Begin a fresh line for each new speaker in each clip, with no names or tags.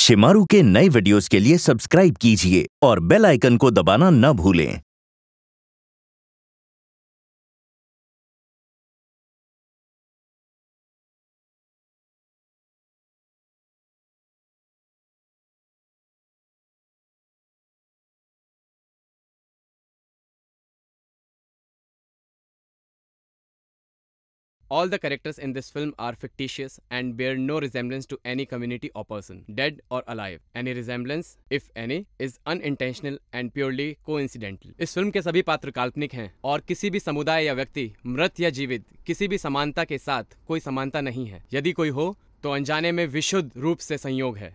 शेमारू के नए वीडियोस के लिए सब्सक्राइब कीजिए और बेल आइकन को दबाना न भूलें।
All the characters in this film are fictitious and bear no resemblance to any community or person, dead or alive. Any resemblance, if any, is unintentional and purely coincidental. इस film के सभी पात्र काल्पनिक हैं और किसी भी समुदाय या व्यक्ति, मृत या जीवित, किसी भी समानता के साथ कोई समानता नहीं है। यदि कोई हो तो अनजाने में विशुद्ध रूप से संयोग है।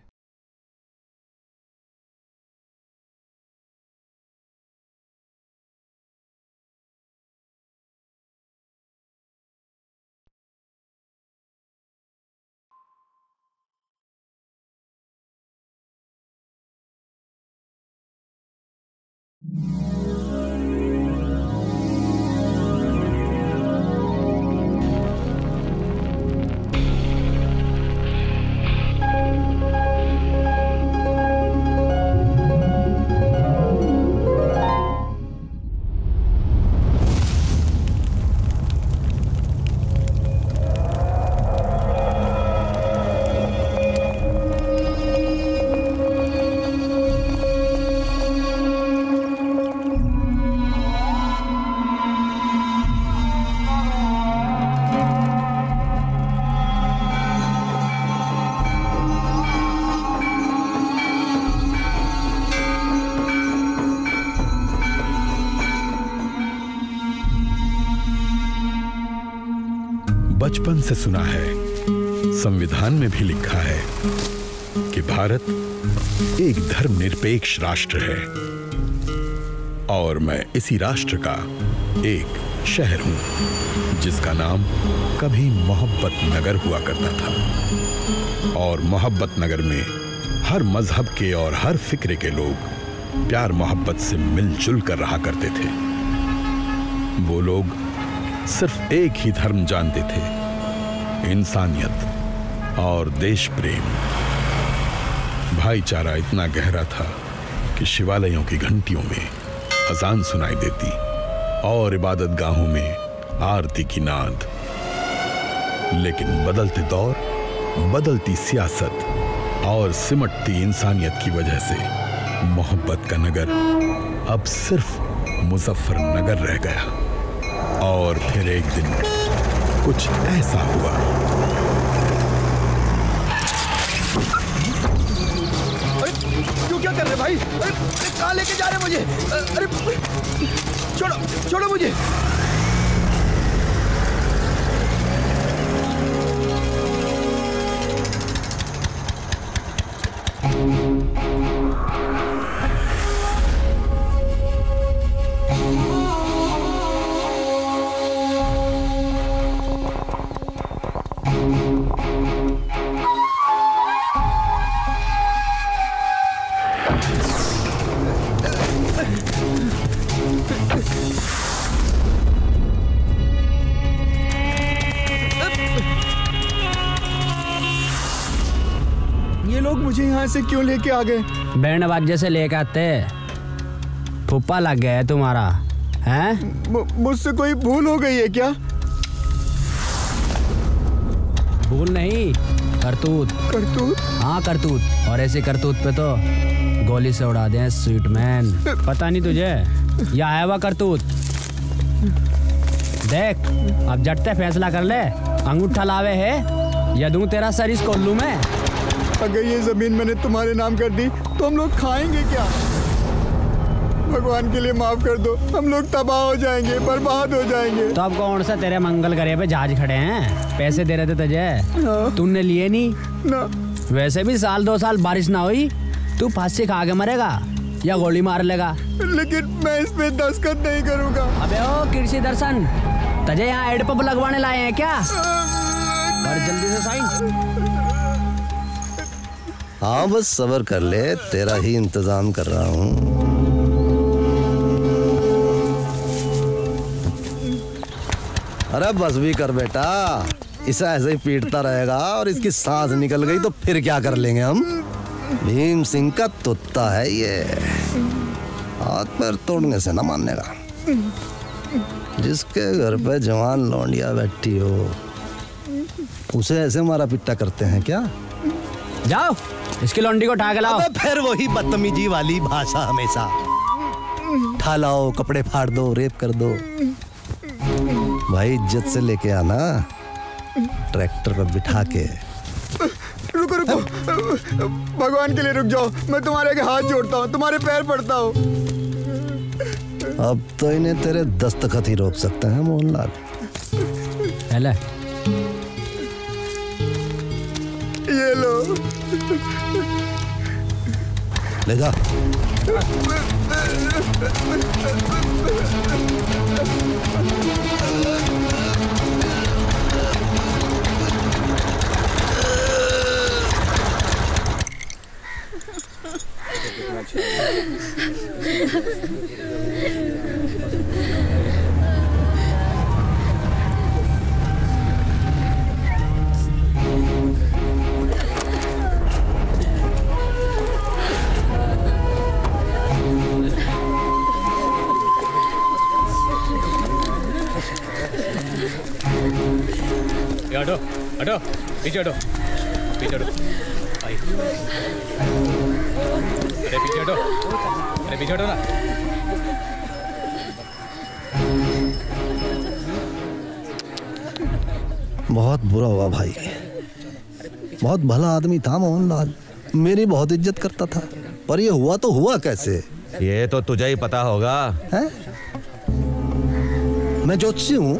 बचपन से सुना है, संविधान में भी लिखा है कि भारत एक धर्मनिरपेक्ष राष्ट्र है और मैं इसी राष्ट्र का एक शहर हूं जिसका नाम कभी मोहब्बत नगर हुआ करता था। और मोहब्बत नगर में हर मजहब के और हर फिक्रे के लोग प्यार मोहब्बत से मिलजुल कर रहा करते थे। वो लोग सिर्फ एक ही धर्म जानते थे, इंसानियत और देश प्रेम। भाईचारा इतना गहरा था कि शिवालयों की घंटियों में अजान सुनाई देती और इबादत गाहों में आरती की नाद। लेकिन बदलते दौर, बदलती सियासत और सिमटती इंसानियत की वजह से मोहब्बत का नगर अब सिर्फ मुजफ्फर नगर रह गया। और फिर एक दिन कुछ ऐसा हुआ।
अरे क्यों, क्या कर रहे भाई? अरे कहाँ लेके जा रहे मुझे? अरे छोड़ो छोड़ो मुझे। मुझे यहाँ से क्यों लेके आ गए?
बैंड बाजे से लेके आते। फुप्पा लग गया है तुम्हारा, हैं?
मुझसे कोई भूल हो गई है क्या?
भूल नहीं, करतूत।
करतूत?
हाँ करतूत। और ऐसे करतूत पे तो गोली से उड़ा दें स्वीट मैन। पता नहीं तुझे? या आया हुआ करतूत। देख अब झटते फैसला कर ले, अंगूठा लावे है या दूं तेरा सर इस कोल्लू में।
अगर ये जमीन मैंने तुम्हारे नाम कर दी तो हम लोग खाएंगे क्या? भगवान के लिए माफ कर दो, हम लोग तबाह हो जाएंगे, बर्बाद हो जाएंगे।
तो अब कौन सा तेरे मंगल करे पे जहाज खड़े हैं? पैसे दे रहे थे तुझे, तुमने लिए नहीं
ना।
वैसे भी साल 2 साल बारिश ना हुई, तू फांसी खा के मरेगा या गोली मार लेगा।
लेकिन मैं इस पे दस्तखत नहीं करूँगा।
अबे ओ कृषि दर्शन, तुझे यहाँ एड पंप लगवाने लाए हैं क्या? और जल्दी से साइन।
हाँ बस सब्र कर ले, तेरा ही इंतजाम कर रहा हूँ। अरे बस भी कर बेटा, इसे ऐसे ही पीटता रहेगा और इसकी सांस निकल गई तो फिर क्या कर लेंगे हम? भीम सिंह का तोता है ये, हाथ पैर तोड़ने से ना मानेगा। जिसके घर पे जवान लौंडिया बैठी हो उसे ऐसे मारा पिट्टा करते हैं क्या?
जाओ इसकी लौंडी को उठा के लाओ।
अबे फिर वही बदतमीजी वाली भाषा हमेशा। उठा लाओ, कपड़े फाड़ दो, रेप कर दो। भाई इज्जत से लेके आना, ट्रैक्टर पर बिठा के।
रुको रुको, भगवान के लिए रुक जाओ, मैं तुम्हारे आगे हाथ जोड़ता हूँ, तुम्हारे पैर पड़ता हूँ।
अब तो इन्हें तेरे दस्तखत ही रोक सकते हैं मोहनलाल।
हेले
ये लो,
ले जा।
हटो हटो, पीछे हटो, पीछे हटो। अरे पीछे हटो, अरे पीछे हटो ना।
बहुत बुरा हुआ भाई, बहुत भला आदमी था मोहनलाल, मेरी बहुत इज्जत करता था, पर ये हुआ तो हुआ कैसे?
ये तो तुझे ही पता होगा।
है? मैं ज्योतिषी हूँ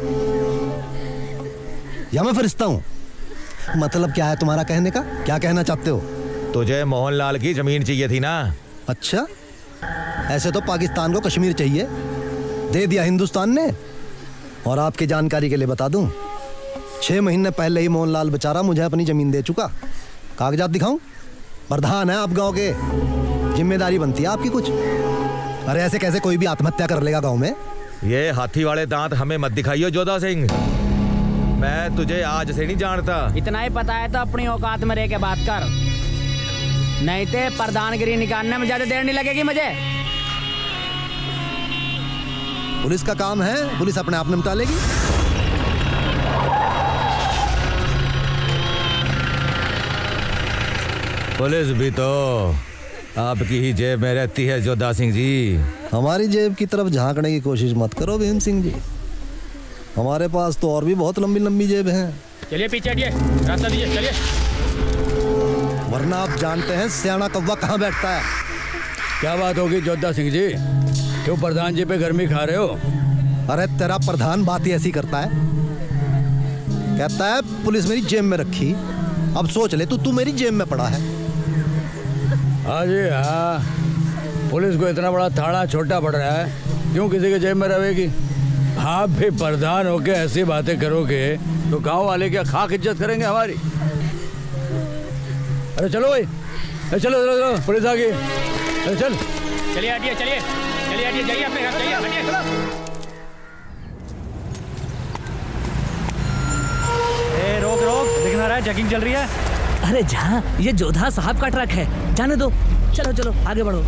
या मैं फरिश्ता हूँ? मतलब क्या है तुम्हारा कहने का? क्या कहना चाहते हो?
तुझे मोहनलाल की जमीन चाहिए थी ना?
अच्छा, ऐसे तो पाकिस्तान को कश्मीर चाहिए, दे दिया हिंदुस्तान ने। और आपकी जानकारी के लिए बता दूं, 6 महीने पहले ही मोहनलाल बेचारा मुझे अपनी जमीन दे चुका। कागजात दिखाऊं? प्रधान है आप गांव के, जिम्मेदारी बनती है आपकी कुछ। अरे ऐसे कैसे कोई भी आत्महत्या कर लेगा गांव में?
ये हाथी वाले दांत हमें मत दिखाइयो जोधा सिंह, मैं तुझे आज से नहीं जानता।
इतना ही पता है तो अपनी औकात में रह के बात कर, नहीं तो प्रधानगिरी निकालने में ज्यादा देर नहीं लगेगी मुझे।
पुलिस का काम है, पुलिस अपने आप निपटा लेगी।
पुलिस भी तो आपकी ही जेब में रहती है जोधा सिंह जी।
हमारी जेब की तरफ झांकने की कोशिश मत करो भीम सिंह जी, हमारे पास तो और भी बहुत लंबी लंबी जेब हैं।
चलिए पीछे हटिए, रास्ता दीजिए, चलिए।
वरना आप जानते हैं सियाना कौवा कहाँ बैठता है।
क्या बात होगी जोधा सिंह जी, क्यों प्रधान जी पे गर्मी खा रहे हो?
अरे तेरा प्रधान बात ही ऐसी करता है, कहता है पुलिस मेरी जेब में रखी। अब सोच ले तू मेरी जेब में पड़ा है।
हाँ जी हाँ, पुलिस को इतना बड़ा थाना छोटा पड़ रहा है, क्यों किसी के जेब में रहेगी? आप भी प्रधान होके ऐसी बातें करोगे तो गांव वाले क्या खाक इज्जत करेंगे हमारी? अरे चलो भाई, चलो चलो चलो, पुलिस आ गई। अरे चल,
चलिए हटिए, चलिए चलिए हटिए, जाइए अपने घर, जाइए हटिए।
रोक रोक, दिख ना रहा है चेकिंग चल रही है।
अरे जहाँ ये जोधा साहब का ट्रक है, जाने दो। चलो चलो आगे बढ़ो।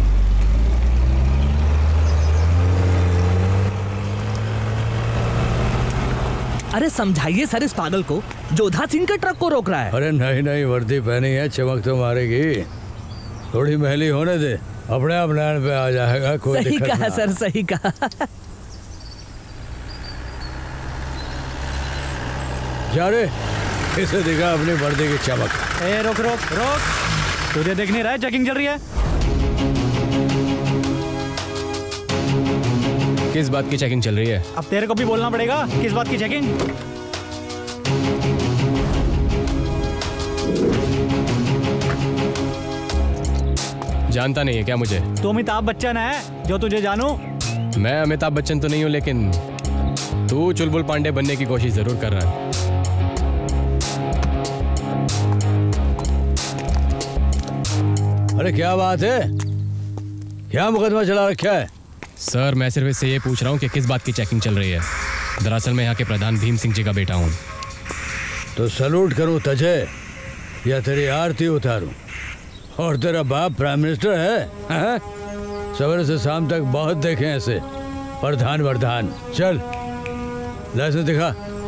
अरे समझाइए सर इस पागल को, जोधा सिंह के ट्रक को रोक रहा है।
अरे नहीं नहीं, वर्दी पहनी है, चमक तो मारेगी, थोड़ी महली होने दे, अपने आप लाइन पे आ जाएगा, कोई
सही
दिक्कत
कहा
ना।
सर, सही कहा।
जा रे, इसे दिखा अपनी वर्दी की चमक।
रोक रोक रोक, तुझे देख नहीं रहा है चेकिंग चल रही है?
किस बात की चेकिंग चल रही है?
अब तेरे को भी बोलना पड़ेगा, किस बात की चेकिंग?
जानता नहीं है क्या मुझे?
तू अमिताभ बच्चन है जो तुझे जानू?
मैं अमिताभ बच्चन तो नहीं हूँ, लेकिन तू चुलबुल पांडे बनने की कोशिश जरूर कर रहा है।
अरे क्या बात है, क्या मुकदमा चला रखा है?
सर मैं सिर्फ इससे ये पूछ रहा हूँ कि किस बात की चेकिंग चल रही है। दरअसल मैं यहाँ के प्रधान भीम सिंह जी का बेटा हूँ।
तो सलूट करूँ तुझे या तेरी आरती उतारूं? और तेरा बाप प्राइम मिनिस्टर है? सवेरे से शाम तक बहुत देखे ऐसे प्रधान वरधान। चल लाइसेंस दिखा।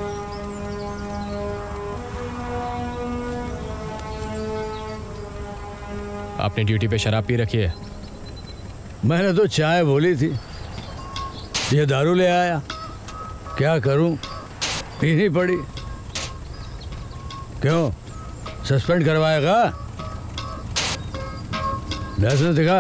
आपने ड्यूटी पे शराब पी रखी है?
मैंने तो चाय बोली थी, ये दारू ले आया। क्या करूं, पीनी पड़ी। क्यों, सस्पेंड करवाएगा? लाइसेंस दिखा।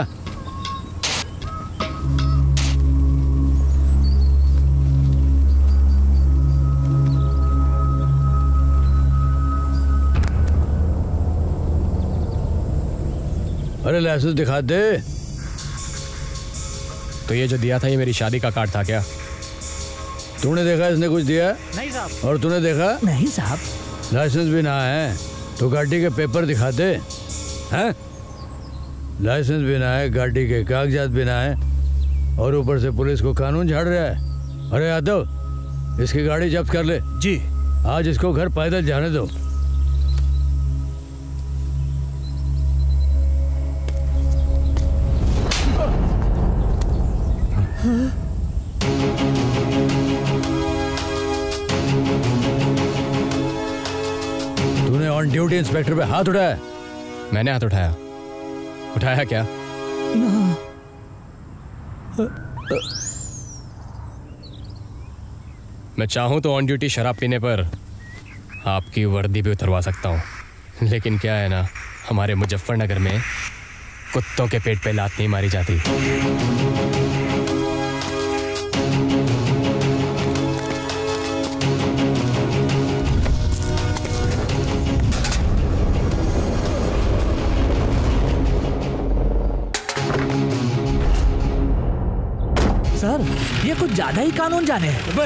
अरे लाइसेंस दिखा दे।
तो ये जो दिया था ये मेरी शादी का कार्ड था क्या?
तूने देखा इसने कुछ दिया?
नहीं साहब।
और तूने देखा?
नहीं साहब।
लाइसेंस भी ना है तो गाड़ी के पेपर दिखाते हैं? लाइसेंस भी ना है, गाड़ी के कागजात भी ना है, और ऊपर से पुलिस को कानून झाड़ रहा है। अरे यादव, इसकी गाड़ी जब्त कर ले।
जी।
आज इसको घर पैदल जाने दो। तूने ऑन ड्यूटी इंस्पेक्टर पे हाथ उठाया?
मैंने हाथ उठाया? उठाया क्या? मैं चाहूं तो ऑन ड्यूटी शराब पीने पर आपकी वर्दी भी उतरवा सकता हूं, लेकिन क्या है ना, हमारे मुजफ्फरनगर में कुत्तों के पेट पे लात नहीं मारी जाती।
सर, ये कुछ ज्यादा ही कानून जाने हैं।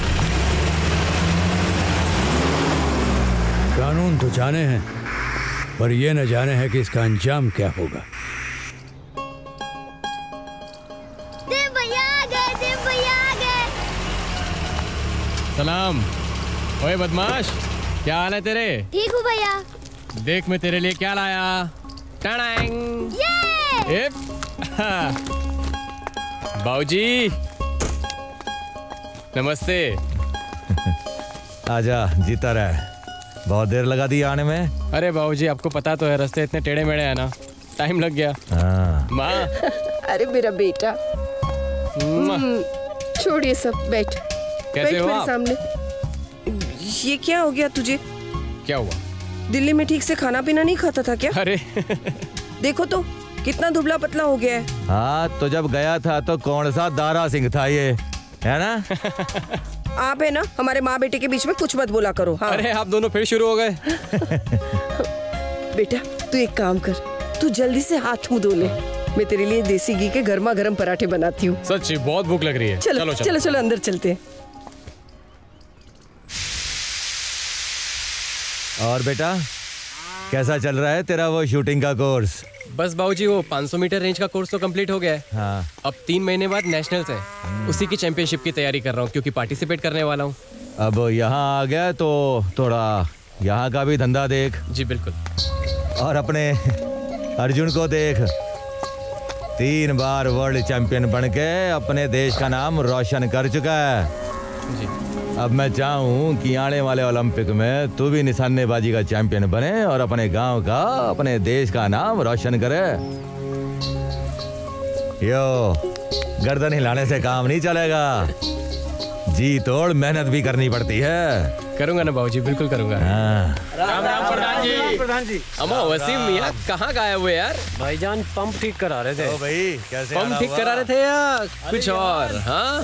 कानून तो जाने हैं, पर ये न जाने हैं कि इसका अंजाम क्या होगा।
देव भैया आ गए, देव भैया आ गए।
सलाम। ओए बदमाश, क्या हाल है तेरे?
ठीक हूँ भैया।
देख मैं तेरे लिए क्या लाया। टांग। ये बाऊजी नमस्ते।
आजा, जीता रहे। बहुत देर लगा दी आने में।
अरे बाबूजी, आपको पता तो है रास्ते इतने टेढ़े मेढ़े हैं ना, टाइम लग गया। माँ।
अरे मेरा बेटा, छोड़िए सब, बैठ।
कैसे हो आप?
सामने। ये क्या हो गया तुझे?
क्या हुआ?
दिल्ली में ठीक से खाना पीना नहीं खाता था क्या?
अरे
देखो तो कितना दुबला पतला हो गया है।
हाँ, तो जब गया था तो कौन सा दारा सिंह था ये, है ना?
आप है ना, हमारे माँ बेटे के बीच में कुछ मत बोला करो। हाँ।
अरे आप दोनों फिर शुरू हो गए।
बेटा तू एक काम कर, तू जल्दी से हाथ मुंह धो ले। मैं तेरे लिए देसी घी के गर्मा गर्म पराठे बनाती हूँ।
सच्ची बहुत भूख लग रही है।
चलो चलो चलो अंदर चलते हैं।
और बेटा कैसा चल रहा है तेरा वो शूटिंग का कोर्स?
बस बाबूजी वो 500 मीटर रेंज का कोर्स तो कंप्लीट हो गया है।
हाँ।
अब 3 महीने बाद नेशनल्स है, उसी की चैंपियनशिप की तैयारी कर रहा हूँ क्योंकि पार्टिसिपेट करने वाला हूँ।
अब यहाँ आ गया तो थोड़ा यहाँ का भी धंधा देख।
जी बिल्कुल।
और अपने अर्जुन को देख, 3 बार वर्ल्ड चैंपियन बन के अपने देश का नाम रोशन कर चुका है।
जी।
अब मैं चाहूँ कि आने वाले ओलंपिक में तू भी निशानेबाजी का चैंपियन बने और अपने गांव का, अपने देश का नाम रोशन करे। यो, गर्दन हिलाने से काम नहीं चलेगा, जी तोड़ मेहनत भी करनी पड़ती है।
करूंगा ना बाबूजी, बिल्कुल करूंगा।
राम राम प्रधान जी। प्रधान जी।
अम्मा वसीम मियां कहाँ गायब हुए यार?
भाईजान पंप ठीक करा रहे थे।
ओ भाई कैसे
पंप ठीक करा रहे थे या कुछ और? हाँ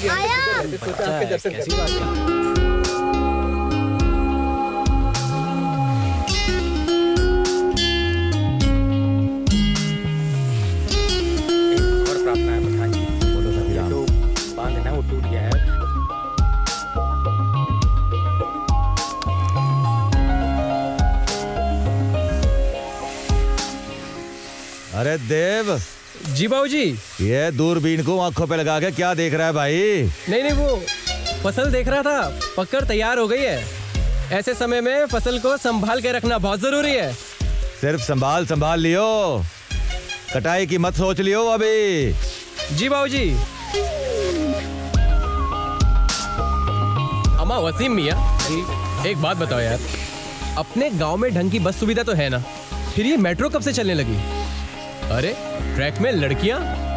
और प्रार्थना है प्रधान जी, तो बांध ना वो टूट गया है।
अरे देव।
जी बाबूजी।
ये दूरबीन को आंखों पे लगा के क्या देख रहा है भाई?
नहीं नहीं, वो फसल देख रहा था, पककर तैयार हो गई है। ऐसे समय में फसल को संभाल के रखना बहुत जरूरी है।
सिर्फ संभाल संभाल लियो, कटाई की मत सोच लियो अभी।
जी बाबूजी। अम्मा वसीम मियाँ, एक बात बताओ यार, अपने गांव में ढंग की बस सुविधा तो है ना, फिर ये मेट्रो कब से चलने लगी? अरे ट्रैक में लड़कियां।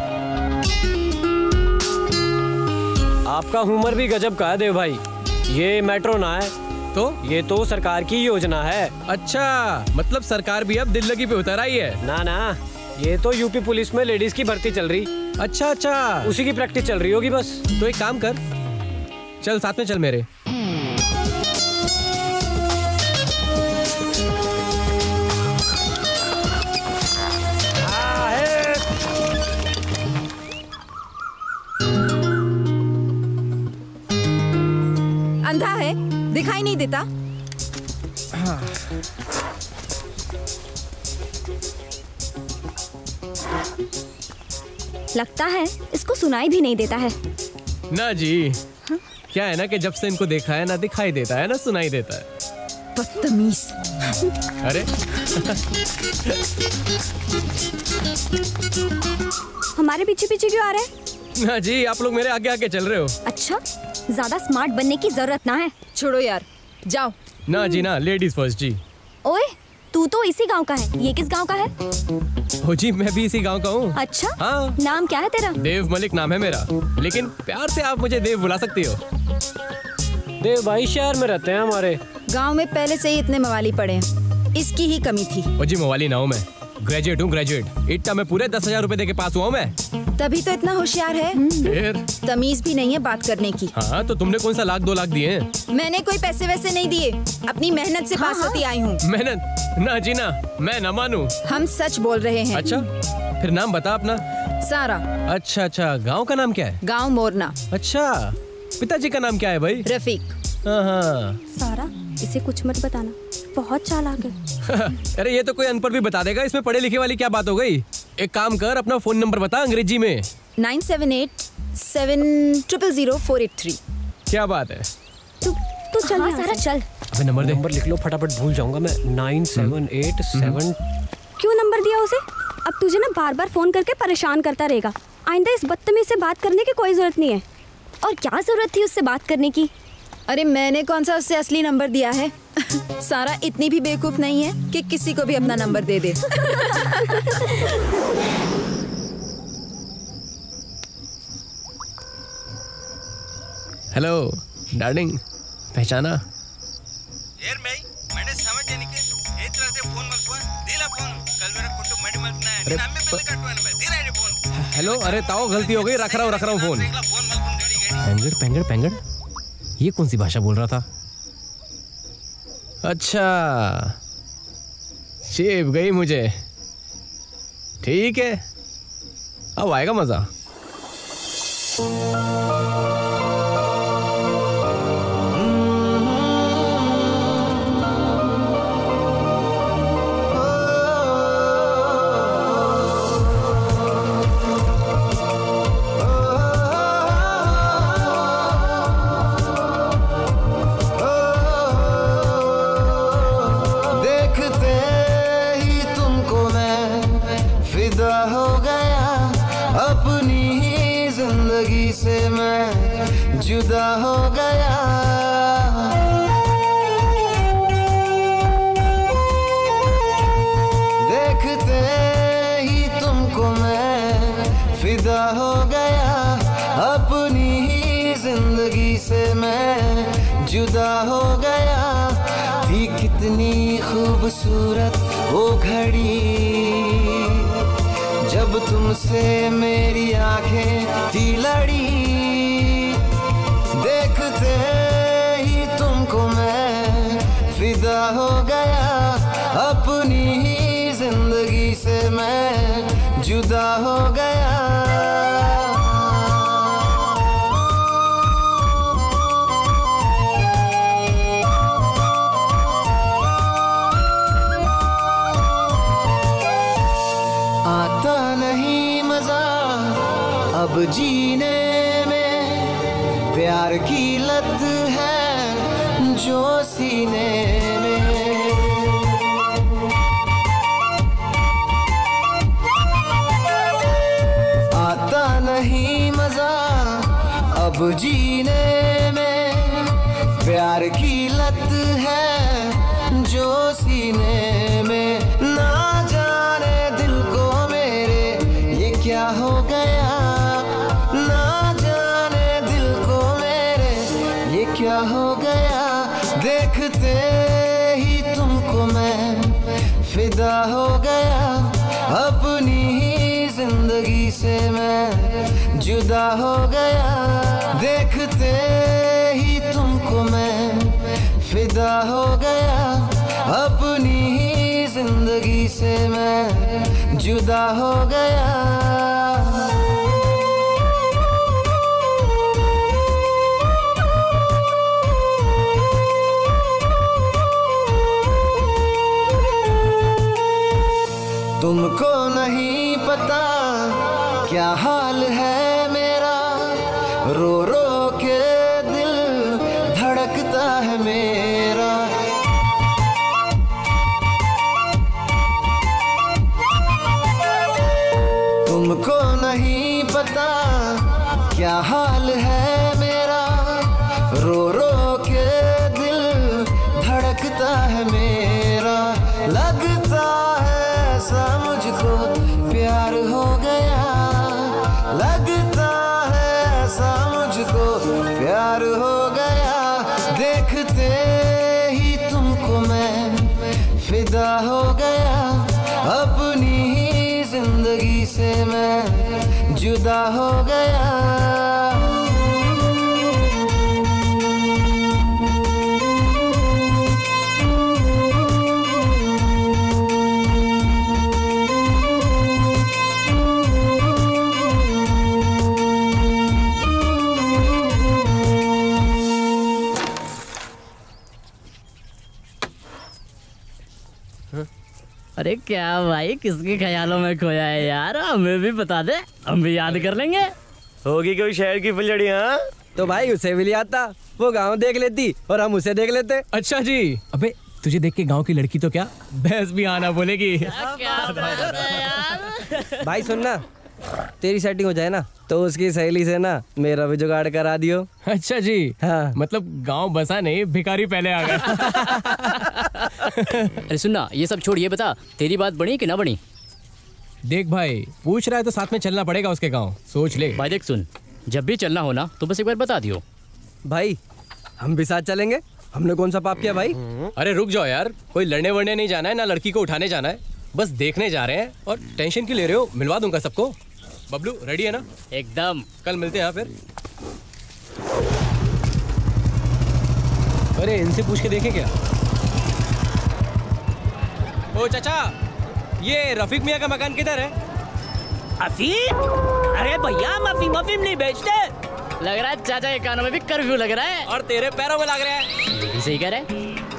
आपका हुमर भी गजब का है देव भाई। ये मेट्रो ना है तो ये तो सरकार की योजना है।
अच्छा, मतलब सरकार भी अब दिल लगी पे उतर आई है।
ना ना, ये तो यूपी पुलिस में लेडीज की भर्ती चल रही।
अच्छा अच्छा,
उसी की प्रैक्टिस चल रही होगी बस।
तो एक काम कर, चल साथ में चल मेरे।
अंधा है, दिखाई नहीं देता।
लगता है इसको सुनाई भी नहीं देता है।
ना जी, क्या है ना कि जब से इनको देखा है ना दिखाई देता है ना सुनाई देता है।
बदतमीज।
अरे
हमारे पीछे पीछे क्यों आ रहे हैं?
ना जी, आप लोग मेरे आगे आगे चल रहे हो।
अच्छा, ज्यादा स्मार्ट बनने की जरूरत ना है।
छोड़ो यार, जाओ।
ना जी ना, लेडीज फर्स्ट जी।
ओए, तू तो इसी गांव का है। ये किस गांव का है?
हो जी, मैं भी इसी गांव का हूँ।
अच्छा,
हाँ।
नाम क्या है तेरा?
देव मलिक नाम है मेरा, लेकिन प्यार से आप मुझे देव बुला सकती हो।
देव भाई शहर में रहते हैं हमारे।
गांव में पहले से ही इतने मवाली पड़े हैं, इसकी ही कमी थी।
ओ जी, मवाली ना हूँ मैं, ग्रेजुएट हूँ ग्रेजुएट। इतना मैं पूरे 10,000 रुपए दे के पास हुआ हूँ मैं।
तभी तो इतना होशियार है।
फिर
तमीज भी नहीं है बात करने की।
हाँ, तो तुमने कौन सा 1,00,000 2,00,000 दिए हैं?
मैंने कोई पैसे वैसे नहीं दिए, अपनी मेहनत से पास होती आई हूँ।
मेहनत? ना जी ना, मैं न मानू।
हम सच बोल रहे हैं।
अच्छा, फिर नाम बता अपना।
सारा।
अच्छा अच्छा, गाँव का नाम क्या है?
गाँव मोरना।
अच्छा, पिताजी का नाम क्या है भाई?
रफीक।
हाँ।
सारा, इसे कुछ मत बताना, बहुत चालाक है।
अरे ये तो कोई अनपढ़ भी बता देगा, इसमें पढ़े लिखे वाली क्या बात हो गई? एक काम कर, अपना फोन नंबर बता अंग्रेजी में।
9787000483।
क्या बात है?
तू चल ना सारा, चल।
अबे नंबर
लिख लो फटाफट, भूल जाऊंगा मैं। 9787।
क्यों नंबर दिया उसे? अब तुझे ना बार बार फोन करके परेशान करता रहेगा। आइंदा इस बदतमीज से बात करने की कोई जरूरत नहीं है। और क्या जरूरत थी उससे बात करने की?
अरे मैंने कौन सा उससे असली नंबर दिया है? सारा इतनी भी बेवकूफ नहीं है कि किसी को भी अपना नंबर दे दे।
हेलो डार्लिंग, पहचाना?
यार मैंने समझ नहीं के ए तरह से फोन मत हुआ दिला फोन कल मेरा कुटुंब मडी मत ना है नाम में बंद कटवाने में दिला रे फोन।
हेलो, अरे ताओ गलती हो गई, रख रहा हूँ फोन। पेंगड़, ये कौन सी भाषा बोल रहा था? अच्छा, चेप गई मुझे। ठीक है, अब आएगा मजा।
जुदा हो गया, देखते ही तुमको मैं फिदा हो गया, अपनी ही जिंदगी से मैं जुदा हो गया। थी कितनी खूबसूरत वो घड़ी जब तुमसे मेरी आंखें थी लड़ी, देखते ही तुमको मैं फिदा हो गया, अपनी ही जिंदगी से मैं जुदा हो गया। आता नहीं मजा अब जीने में, प्यार की लत है जो सीने में। अब जीने में प्यार की लत है जो सीने में, ना जाने दिल को मेरे ये क्या हो गया, ना जाने दिल को मेरे ये क्या हो गया। देखते ही तुमको मैं फिदा हो गया, अपनी ही जिंदगी से मैं जुदा हो गया। देखते ही तुमको मैं फिदा हो गया, अपनी ही जिंदगी से मैं जुदा हो गया। तुमको नहीं पता क्या हाल है मेरा, रो रो के दिल धड़कता है मेरा। तुमको नहीं पता क्या हाल है मेरा, रो रो के दिल धड़कता है मेरा। लगता है ऐसा मुझको प्यार हो गया, लगता है ऐसा मुझको प्यार हो गया। देखते ही तुमको मैं फिदा हो गया, अपनी ही जिंदगी से मैं जुदा हो गया।
अरे क्या भाई, किसके ख्यालों में खोया है यार, हमें भी बता दे, हम भी याद कर लेंगे।
होगी कोई शहर की फुलझड़ी? हाँ
तो भाई उसे भी ले आता, वो गांव देख लेती और हम उसे देख लेते।
अच्छा जी। अबे तुझे देख के गांव की लड़की तो क्या भैंस भी आना बोलेगी।
भाई सुनना, तेरी सेटिंग हो जाए ना तो उसकी सहेली से ना मेरा भी जुगाड़ करा दियो।
अच्छा जी। हाँ। मतलब गांव बसा नहीं, भिखारी पहले आ गया।
अरे सुनना, ये सब छोड़, ये बता तेरी बात बनी कि ना बनी?
देख भाई, पूछ रहा है तो साथ में चलना पड़ेगा उसके गांव, सोच ले।
भाई देख सुन, जब भी चलना हो ना तो बस एक बार बता दियो।
भाई हम भी साथ चलेंगे, हमने कौन सा पाप किया भाई?
अरे रुक जाओ यार, कोई लड़ने वड़ने नहीं जाना है, ना लड़की को उठाने जाना है, बस देखने जा रहे हैं। और टेंशन क्यों ले रहे हो, मिलवा दूंगा सबको। बबलू रेडी है ना?
एकदम।
कल मिलते हैं फिर। अरे इनसे पूछ के देखें क्या। ओ चाचा, ये रफीक मियाँ का मकान किधर है?
अफीम? अरे भैया हम अफीम नहीं बेचते।
लग रहा है चाचा के कानों में भी कर्फ्यू लग रहा है।
और तेरे पैरों में लग रहा है।
ये भी सही कह रहे।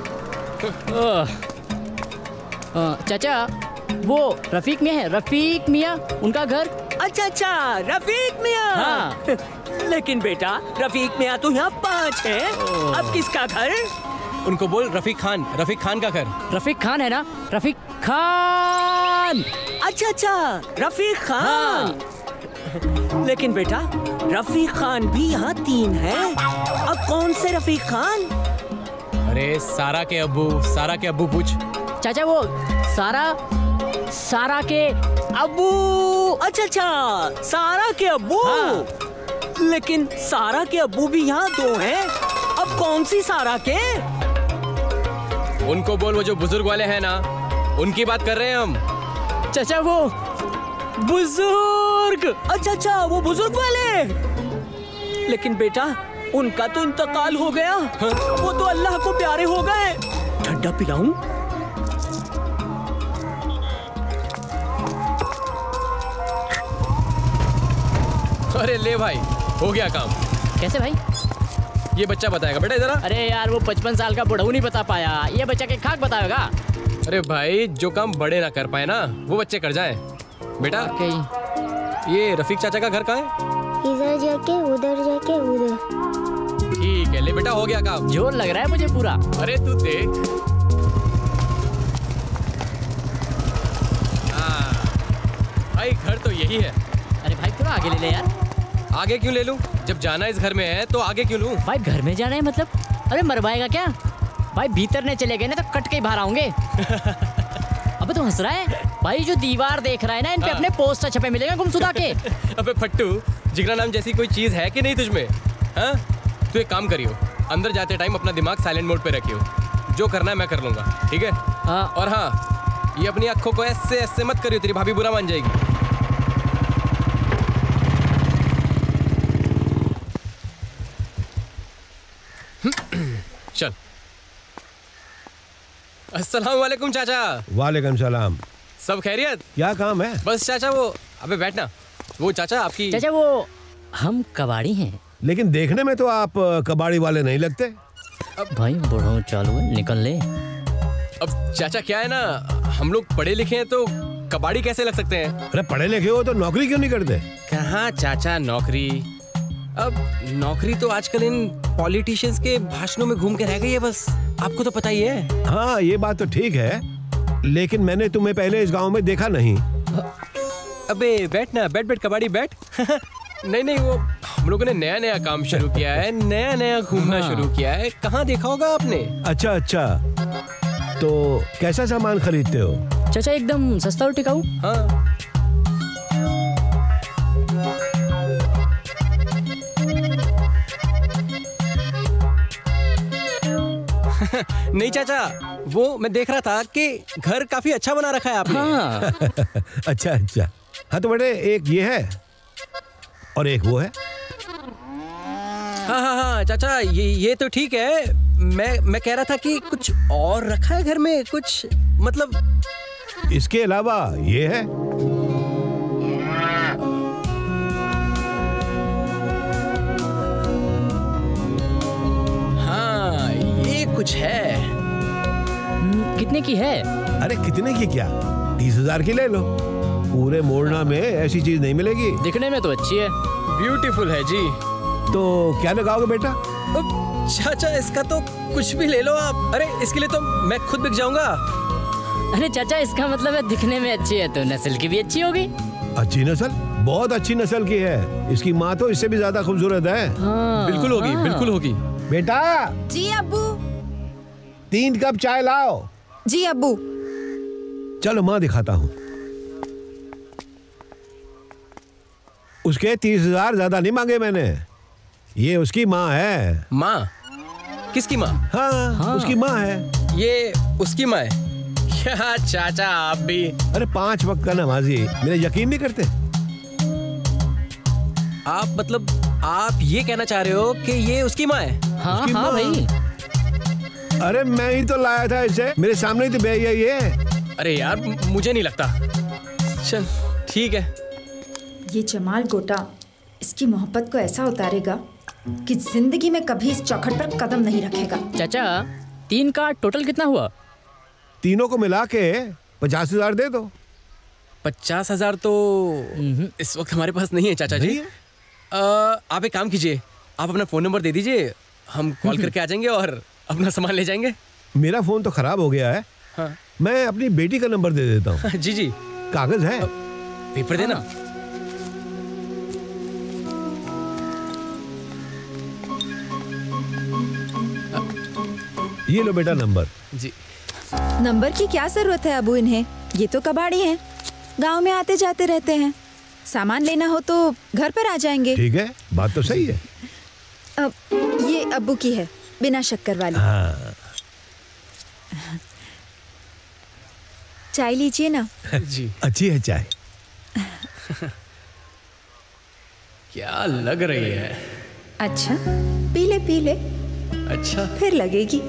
चाचा वो रफीक मियाँ है, रफीक मियाँ उनका घर।
अच्छा रफीक मियाँ।
हाँ।
लेकिन बेटा रफीक मियाँ तो यहाँ 5 है, अब किसका घर?
उनको बोल रफीक खान, रफीक खान का घर।
रफीक खान है ना, रफीक खान।
अच्छा रफीक खान। हाँ। लेकिन बेटा रफीक खान भी यहाँ 3 है, अब कौन से रफीक खान?
अरे सारा के अब्बू पूछ।
चाचा वो सारा के अब्बू।
अच्छा सारा के अब्बू। हाँ। लेकिन सारा के अब्बू भी यहाँ 2 हैं, अब कौन सी सारा के?
उनको बोल, वो जो बुजुर्ग वाले हैं ना, उनकी बात कर रहे हैं हम।
चाचा वो बुजुर्ग।
अच्छा वो बुजुर्ग वाले। लेकिन बेटा उनका तो इंतकाल हो गया। हाँ? वो तो अल्लाह को प्यारे हो गए। ठंडा पिलाऊं?
अरे ले भाई, हो गया काम।
कैसे भाई?
ये बच्चा बताएगा बेटा जरा।
अरे यार वो 55 साल का बुढ़ऊ नहीं बता पाया, ये बच्चा के खाक बताएगा।
अरे भाई जो काम बड़े ना कर पाए ना वो बच्चे कर जाए बेटा। ये रफीक चाचा का घर कहाँ है?
इधर जाके उधर।
ठीक है ले बेटा, हो गया काम।
जोर लग रहा है मुझे पूरा।
अरे तू देख। भाई घर तो यही है।
अरे भाई थोड़ा आगे ले ले यार।
आगे क्यों ले लूं? जब जाना इस घर में है तो आगे क्यों लूं?
भाई घर में जाना है मतलब? अरे मरवाएगा क्या? भाई भीतर नहीं चले गए ना तो कट के ही बाहर आऊंगे। अबे तू हंस रहा है? भाई जो दीवार देख रहा है ना, इन पे अपने पोस्टर छपे मिलेंगे गुमशुदा के।
अबे फट्टू, जिगरा नाम जैसी कोई चीज है कि नहीं तुझमें? हाँ? तू एक काम करियो, अंदर जाते टाइम अपना दिमाग साइलेंट मोड पे रखियो। जो करना है मैं कर लूंगा, ठीक है?
हाँ।
और हाँ, ये अपनी आंखों को ऐसे ऐसे मत करियो, तेरी भाभी बुरा मान जाएगी। चल। अस्सलाम वालेकुम चाचा।
वालेकुम सलाम।
सब खैरियत?
क्या काम है?
बस चाचा वो, अबे बैठना। वो चाचा आपकी।
चाचा वो हम कबाड़ी हैं।
लेकिन देखने में तो आप कबाड़ी वाले नहीं लगते।
अब
भाई बड़ो चालू है, निकल ले।
अब चाचा क्या है ना, हम लोग पढ़े लिखे हैं तो कबाड़ी कैसे लग सकते हैं?
अरे पढ़े लिखे हो तो नौकरी क्यों नहीं करते?
कहाँ चाचा नौकरी? अब नौकरी तो आजकल इन पॉलिटिशियंस के भाषणों में घूम के रह गई है बस। आपको तो पता ही है।
हाँ ये बात तो ठीक है, लेकिन मैंने तुम्हें पहले इस गांव में देखा नहीं।
अबे बैठ ना, बैठ बैठ कबाड़ी बैठ। नहीं नहीं, वो हम लोगों ने नया नया काम शुरू किया है, नया नया घूमना शुरू किया है। कहाँ देखा होगा आपने?
अच्छा अच्छा, तो कैसा सामान खरीदते हो?
चाचा एकदम सस्ता और टिकाऊ।
हाँ। नहीं चाचा, वो मैं देख रहा था कि घर काफी अच्छा बना रखा है आपने।
हाँ।
अच्छा अच्छा, हाँ तो बेटे एक ये है और एक वो है।
हाँ हाँ हाँ चाचा, ये तो ठीक है। मैं कह रहा था कि कुछ और रखा है घर में, कुछ मतलब।
इसके अलावा ये है।
हाँ ये कुछ है।
कितने की है?
अरे कितने की क्या, 30,000 की ले लो। पूरे मोड़ना में ऐसी चीज नहीं मिलेगी।
दिखने में तो अच्छी है,
ब्यूटीफुल है जी।
तो क्या लगाओगे बेटा?
चाचा इसका तो कुछ भी ले लो आप। अरे इसके लिए तो मैं खुद बिक जाऊंगा।
अरे चाचा इसका मतलब है दिखने में अच्छी है तो नस्ल की भी अच्छी होगी।
अच्छी नस्ल? बहुत अच्छी नस्ल की है। इसकी माँ तो इससे भी ज्यादा खूबसूरत है।
हाँ,
बिल्कुल होगी, बिल्कुल होगी।
बेटा।
जी अब्बू।
3 कप चाय लाओ।
जी अब्बू।
चलो माँ दिखाता हूँ। उसके 30,000 ज्यादा नहीं मांगे मैंने। ये उसकी माँ है।
माँ? किसकी माँ?
हाँ, उसकी माँ है।
ये उसकी माँ है? क्या चाचा आप भी?
अरे 5 वक्त का नमाजी, मेरे यकीन नहीं करते?
आप मतलब आप ये कहना चाह रहे हो कि ये उसकी माँ है?
हाँ
उसकी
हाँ
माँ।
भाई।
अरे मैं ही तो लाया था इसे, मेरे सामने ही तो बह गई ये।
अरे यार मुझे नहीं लगता। चल ठीक है।
ये जमाल गोटा इसकी मोहब्बत को ऐसा उतारेगा कि जिंदगी में कभी इस चौखट पर कदम नहीं रखेगा।
चाचा 3 का टोटल कितना हुआ?
तीनों को मिला के 50,000 दे दो।
50,000 तो इस वक्त हमारे पास नहीं है चाचा जी। आप एक काम कीजिए, आप अपना फोन नंबर दे दीजिए, हम कॉल करके आ जाएंगे और अपना सामान ले जाएंगे।
मेरा फोन तो खराब हो गया है।
हाँ।
मैं अपनी बेटी का नंबर दे देता हूँ।
जी जी।
कागज है?
पेपर देना।
ये लो बेटा नंबर।
जी।
नंबर की क्या जरूरत है अबू इन्हें, ये तो कबाड़ी हैं, गांव में आते जाते रहते हैं। सामान लेना हो तो घर पर आ जाएंगे।
ठीक है, बात तो सही है।
अब ये अब्बू की है, बिना शक्कर वाली।
हाँ।
चाय लीजिए ना।
जी।
अच्छी है चाय।
क्या लग रही है?
अच्छा पी ले पी ले।
अच्छा
फिर लगेगी।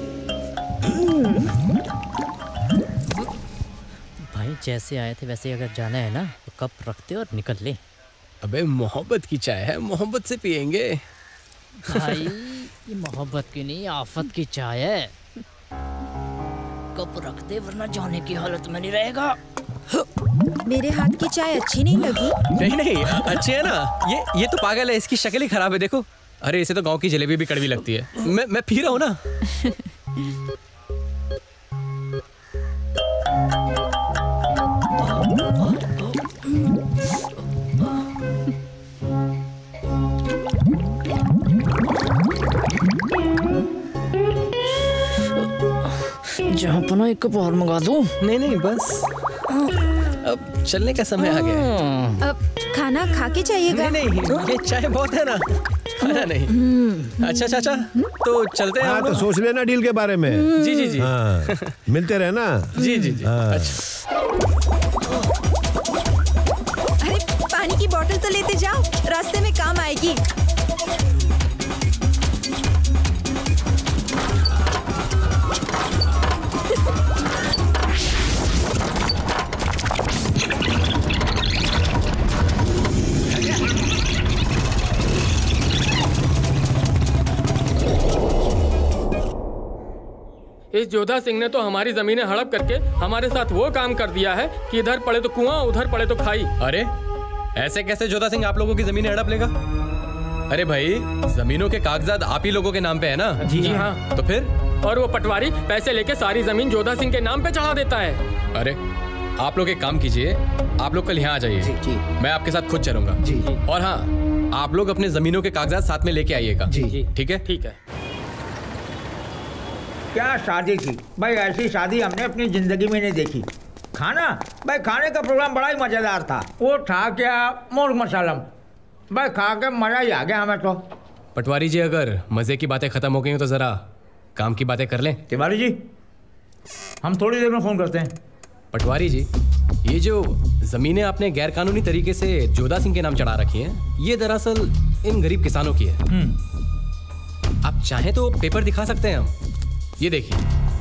भाई जैसे आए थे वैसे अगर जाना है ना तो कप रखते और निकल ले।
अबे मोहब्बत की चाय है, मोहब्बत से पियेंगे।
भाई ये मोहब्बत की नहीं आफत की चाय है। कप रख दे वरना जाने की हालत में नहीं रहेगा।
मेरे हाथ की चाय अच्छी नहीं लगी?
नहीं नहीं अच्छी है ना। ये तो पागल है, इसकी शक्ल ही खराब है देखो। अरे इसे तो गांव की जलेबी भी कड़वी लगती है। मैं पी रहा हूँ ना।
अपना एक कप और मंगा दूं?
नहीं बस अब चलने का समय आ गया।
अब खाना खा के चाहिएगा।
नहीं ये चाय बहुत है ना, खाना नहीं। अच्छा चाचा तो चलते हैं।
हाँ तो सोच लेना डील के बारे में।
जी।
हाँ, मिलते रहे ना।
जी।
हाँ।
अच्छा
अरे पानी की बोतल तो लेते जाओ, रास्ते में काम आएगी।
इस जोधा सिंह ने तो हमारी जमीनें हड़प करके हमारे साथ वो काम कर दिया है कि इधर पड़े तो कुआं, उधर पड़े तो खाई।
अरे ऐसे कैसे जोधा सिंह आप लोगों की जमीनें हड़प लेगा? अरे भाई जमीनों के कागजात आप ही लोगों के नाम पे है ना?
जी हाँ।
तो फिर?
और वो पटवारी पैसे लेके सारी जमीन जोधा सिंह के नाम पे चढ़ा देता है।
अरे आप लोग एक काम कीजिए, आप लोग कल यहाँ आ जाइए। मैं आपके साथ खुद चलूंगा। और हाँ, आप लोग अपने जमीनों के कागजात साथ में लेके आइएगा। ठीक है?
ठीक है।
क्या शादी थी भाई, ऐसी शादी हमने अपनी जिंदगी में नहीं देखी। खाना भाई, खाने का प्रोग्राम बड़ा ही मजेदार था। वो था क्या, मुर्ग मसालम भाई, खा के मजा ही आ गया हमें तो।
पटवारी जी अगर मजे की बातें खत्म हो गई तो जरा काम की बातें कर लें।
तिवारी जी हम थोड़ी देर में फोन करते हैं।
पटवारी जी ये जो जमीनें आपने गैर कानूनी तरीके से जोधा सिंह के नाम चढ़ा रखी हैं, ये दरअसल इन गरीब किसानों की है। आप चाहें तो पेपर दिखा सकते हैं हम। ये देखिए।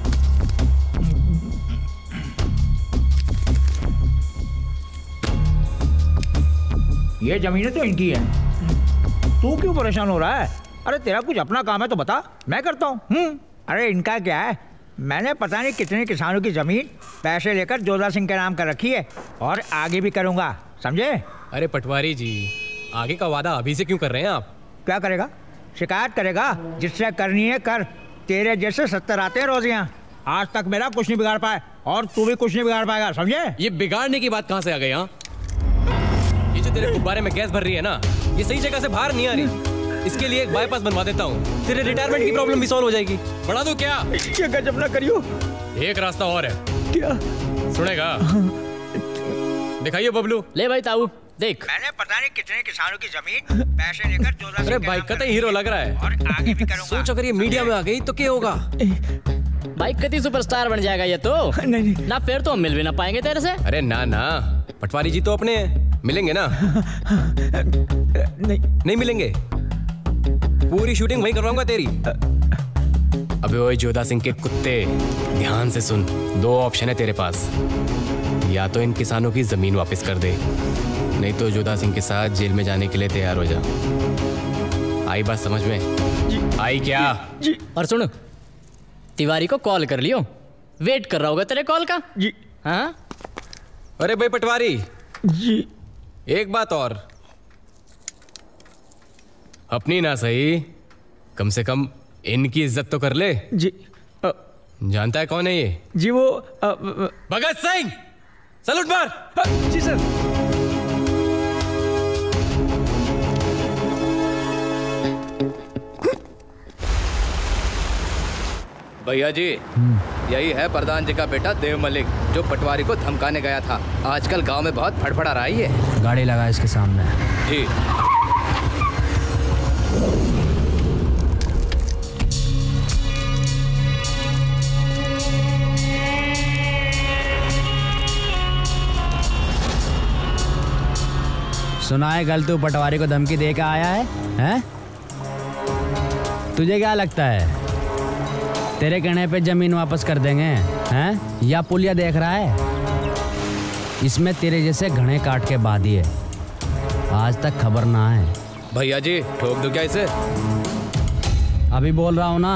ये जमीनें तो इनकी हैं। तू क्यों परेशान हो रहा है? अरे तेरा कुछ अपना काम है तो बता, मैं करता हूँ। अरे इनका क्या है, मैंने पता नहीं कितने किसानों की जमीन पैसे लेकर जोधा सिंह के नाम कर रखी है, और आगे भी करूँगा, समझे?
अरे पटवारी जी आगे का वादा अभी से क्यों कर रहे हैं आप?
क्या करेगा? शिकायत करेगा? जिससे करनी है कर। तेरे जैसे 70 आते हैं रोज यहाँ, आज तक मेरा कुछ नहीं बिगाड़ पाए, और तू भी कुछ नहीं बिगाड़ पाएगा, समझे?
ये बिगाड़ने की बात कहाँ से आ गई? यहाँ ये जो तेरे गुब्बारे में गैस भर रही है ना, ये सही जगह से बाहर नहीं आ रही। इसके लिए एक बाईपास बनवा देता हूँ, तेरे रिटायरमेंट की प्रॉब्लम भी सॉल्व हो जाएगी। बढ़ा दूं क्या?
ये गजब ना करियो।
एक रास्ता और है।
क्या?
सुनेगा? दिखाइए बबलू।
ले भाई ताऊ देख।
मैंने पता नहीं कितने किसानों की जमीन पैसे लेकर जोधा सिंह।
अरे भाई कतई हीरो लग रहा है,
और आगे भी करूँगा।
सोच अगर ये मीडिया में आ गई तो क्या होगा?
भाई कतई सुपरस्टार बन जाएगा ये तो।
नहीं
ना फिर तो हम मिल भी ना पाएंगे तेरे से।
अरे ना पटवारी जी तो अपने मिलेंगे ना? नहीं मिलेंगे। पूरी शूटिंग वहीं करवाऊंगा तेरी। अबे ओए जोधा सिंह के कुत्ते, ध्यान से सुन। 2 ऑप्शन है तेरे पास, या तो इन किसानों की जमीन वापस कर दे, नहीं तो जोधा सिंह के साथ जेल में जाने के लिए तैयार हो जा। आई बात समझ में? आई क्या?
और सुन, तिवारी को कॉल कर लियो, वेट कर रहा होगा तेरे कॉल का।
जी
हाँ।
अरे भाई पटवारी
जी,
एक बात और, अपनी ना सही, कम से कम इनकी इज्जत तो कर ले।
जी
जानता है कौन है ये?
जी वो
भगत सिंह। सैल्यूट मार।
जी सर।
भैया जी यही है प्रधान जी का बेटा देव मलिक, जो पटवारी को धमकाने गया था। आजकल गांव में बहुत फड़फड़ा रहा है।
गाड़ी लगा इसके सामने।
जी।
सुना है कल तू पटवारी को धमकी दे के आया है, हैं? तुझे क्या लगता है तेरे कहने पे जमीन वापस कर देंगे, हैं? या पुलिया देख रहा है? इसमें तेरे जैसे घने काट के बादी है, आज तक खबर ना है।
भैया जी ठोक दूं क्या इसे?
अभी बोल रहा हूँ ना,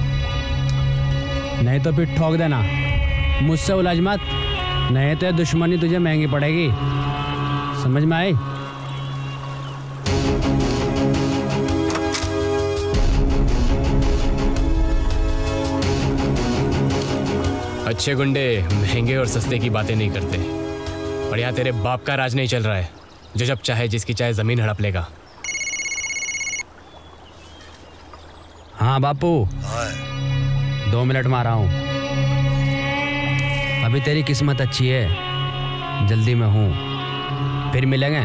नहीं तो फिर ठोक देना। मुझसे उलझ मत, नहीं तो दुश्मनी तुझे महंगी पड़ेगी। समझ में आई?
अच्छे गुंडे महंगे और सस्ते की बातें नहीं करते। और यहाँ तेरे बाप का राज नहीं चल रहा है, जो जब चाहे जिसकी चाहे जमीन हड़प लेगा।
हाँ बापू, 2 मिनट में आ रहा हूँ। अभी तेरी किस्मत अच्छी है, जल्दी में हूँ, फिर मिलेंगे।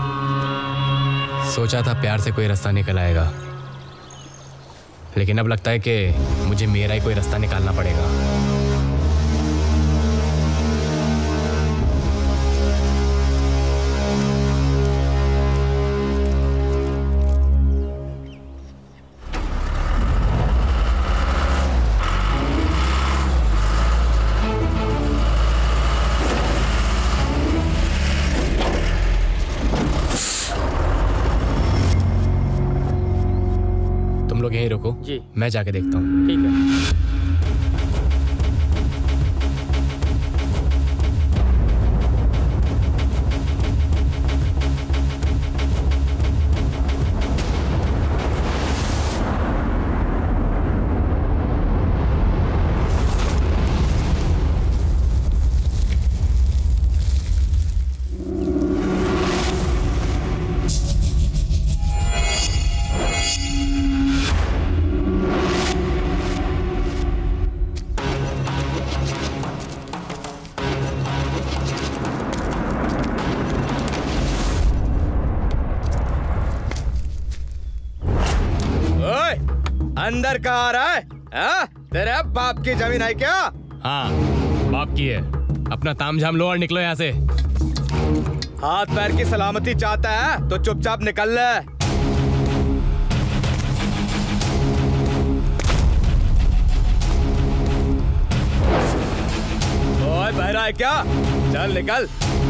सोचा था प्यार से कोई रास्ता निकल आएगा, लेकिन अब लगता है कि मुझे मेरा ही कोई रास्ता निकालना पड़ेगा। यहीं रुको जी, मैं जाके देखता हूँ।
ठीक है।
अंदर कहाँ आ रहा है? तेरे बाप की जमीन है क्या?
हाँ, बाप की है। अपना तामझाम लो और निकलो यहाँ से।
हाथ पैर की सलामती चाहता है तो चुपचाप निकल ले। ओए बहरा है क्या? चल निकल।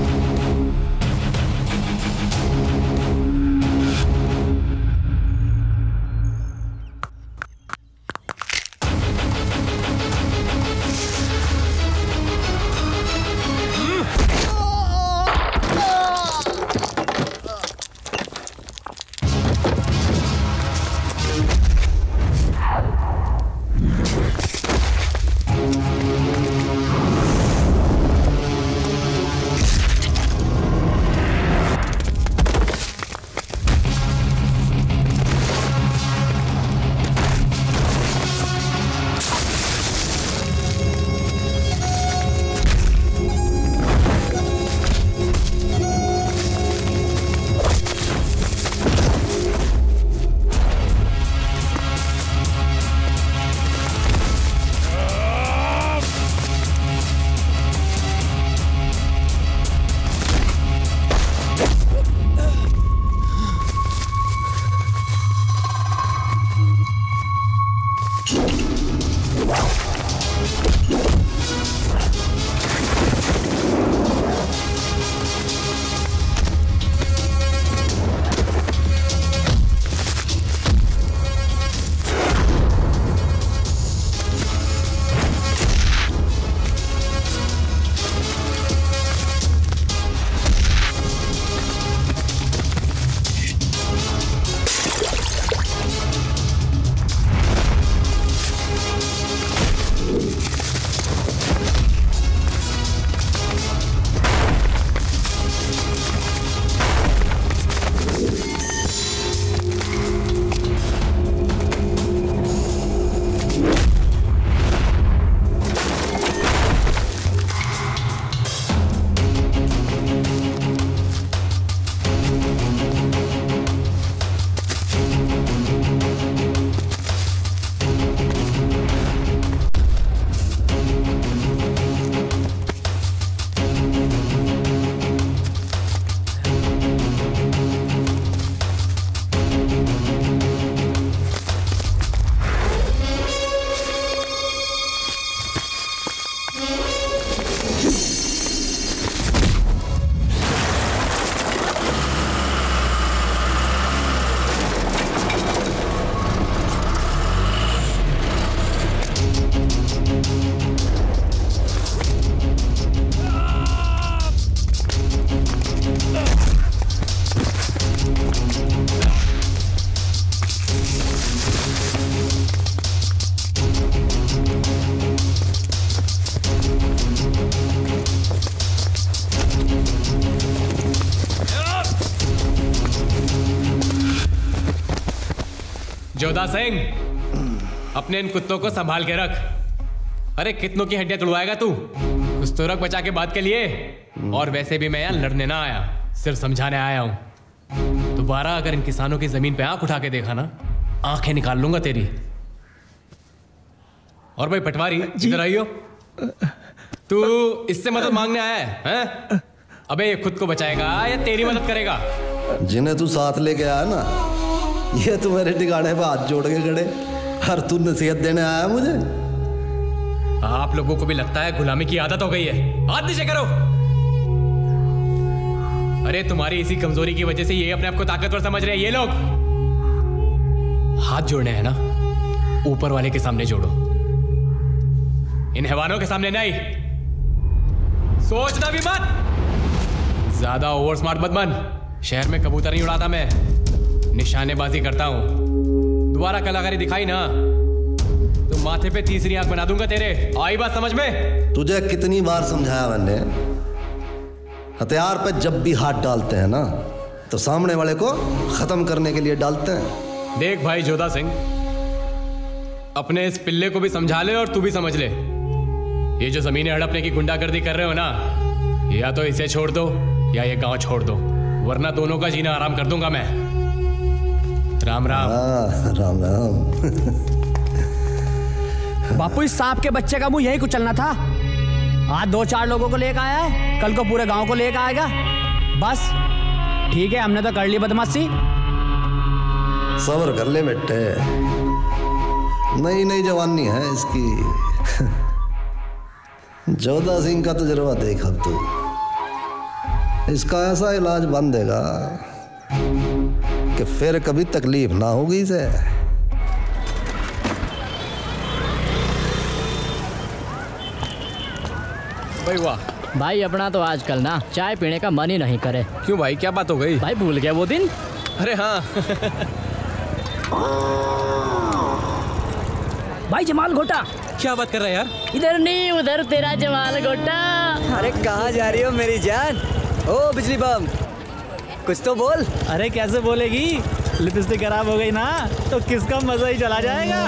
जोधा सिंह, अपने इन कुत्तों को संभाल के रख। अरे कितनों की हड्डियां तुड़वाएगा तू? कुछ तो रख बचा के बात के लिए। और वैसे भी मैं यहाँ लड़ने ना आया, सिर्फ समझाने आया हूँ। दोबारा अगर इन किसानों की जमीन पे आंख उठा के देखा ना, आंखें निकाल लूंगा तेरी। और भाई पटवारी, इधर आइयो। तू इससे मदद मांगने आया है? अबे ये खुद को बचाएगा या तेरी मदद करेगा?
जिन्हें तू साथ लेके आया ना, ये तू मेरे ठिकाने पे हाथ जोड़ के खड़े, हर तू नसीहत देने आया मुझे।
आप लोगों को भी लगता है गुलामी की आदत हो गई है? हाथ नीचे करो। अरे तुम्हारी इसी कमजोरी की वजह से ये अपने आप को ताकतवर समझ रहे हैं ये लोग। हाथ जोड़ने हैं ना, ऊपर वाले के सामने जोड़ो, इन हैवानों के सामने नहीं। सोचना भी मत, ज्यादा ओवर स्मार्ट मत बन। शहर में कबूतर नहीं उड़ाता मैं, निशानेबाजी करता हूं। दोबारा कलाकारी दिखाई ना तो माथे पे तीसरी आंख बना दूंगा तेरे। आई बात समझ में?
तुझे कितनी बार समझाया मैंने, हथियार पे जब भी हाथ डालते हैं ना तो सामने वाले को खत्म करने के लिए डालते हैं।
देख भाई जोधा सिंह, अपने इस पिल्ले को भी समझा ले और तू भी समझ ले। ये जो जमीनें हड़पने की गुंडागर्दी कर रहे हो ना, या तो इसे छोड़ दो या ये गांव छोड़ दो, वरना दोनों का जीना आराम कर दूंगा मैं। राम राम।
राम राम।
बापू, इस सांप के बच्चे का मुंह यही कुचलना था। आज 2-4 लोगों को लेकर आया है, कल को पूरे गांव को लेकर आएगा। बस ठीक है, हमने तो कर ली बदमाशी।
सब्र कर ले बेटे, नई नई जवानी है इसकी। जोधा सिंह का तजुर्बा देख अब तू, इसका ऐसा इलाज बन देगा कि फिर कभी तकलीफ ना होगी इसे।
भाई वाह
भाई, अपना तो आजकल ना चाय पीने का मन ही नहीं करे।
क्यों भाई, क्या बात हो गई?
भाई भूल गया वो दिन।
अरे हाँ।
भाई जमाल घोटा।
क्या बात कर रहा है यार?
इधर नहीं उधर तेरा जमाल घोटा।
अरे कहाँ जा रही हो मेरी जान? ओ बिजली बम, कुछ तो बोल।
अरे कैसे बोलेगी, लिपस्टिक खराब हो गई ना तो किसका मजा ही चला जाएगा।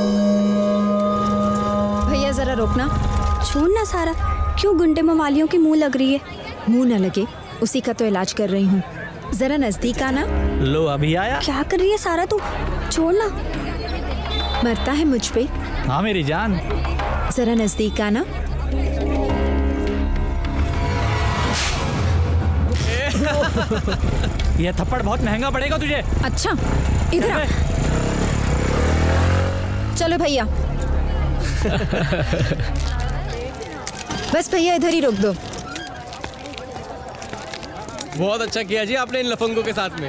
भैया जरा रोकना।
छोड़ना सारा, क्यों गुंडे मवालियों की मुंह लग रही है?
मुंह न लगे, उसी का तो इलाज कर रही हूँ। जरा नजदीक आना।
लो अभी आया।
क्या कर रही है सारा तू? छोड़ना।
मरता है मुझ पे।
हाँ मेरी जान।
जरा नजदीक आना।
ये थप्पड़ बहुत महंगा पड़ेगा तुझे।
अच्छा इधर आ। चलो भैया। बस भैया इधर ही रोक दो।
बहुत अच्छा किया जी आपने इन लफंगों के साथ में।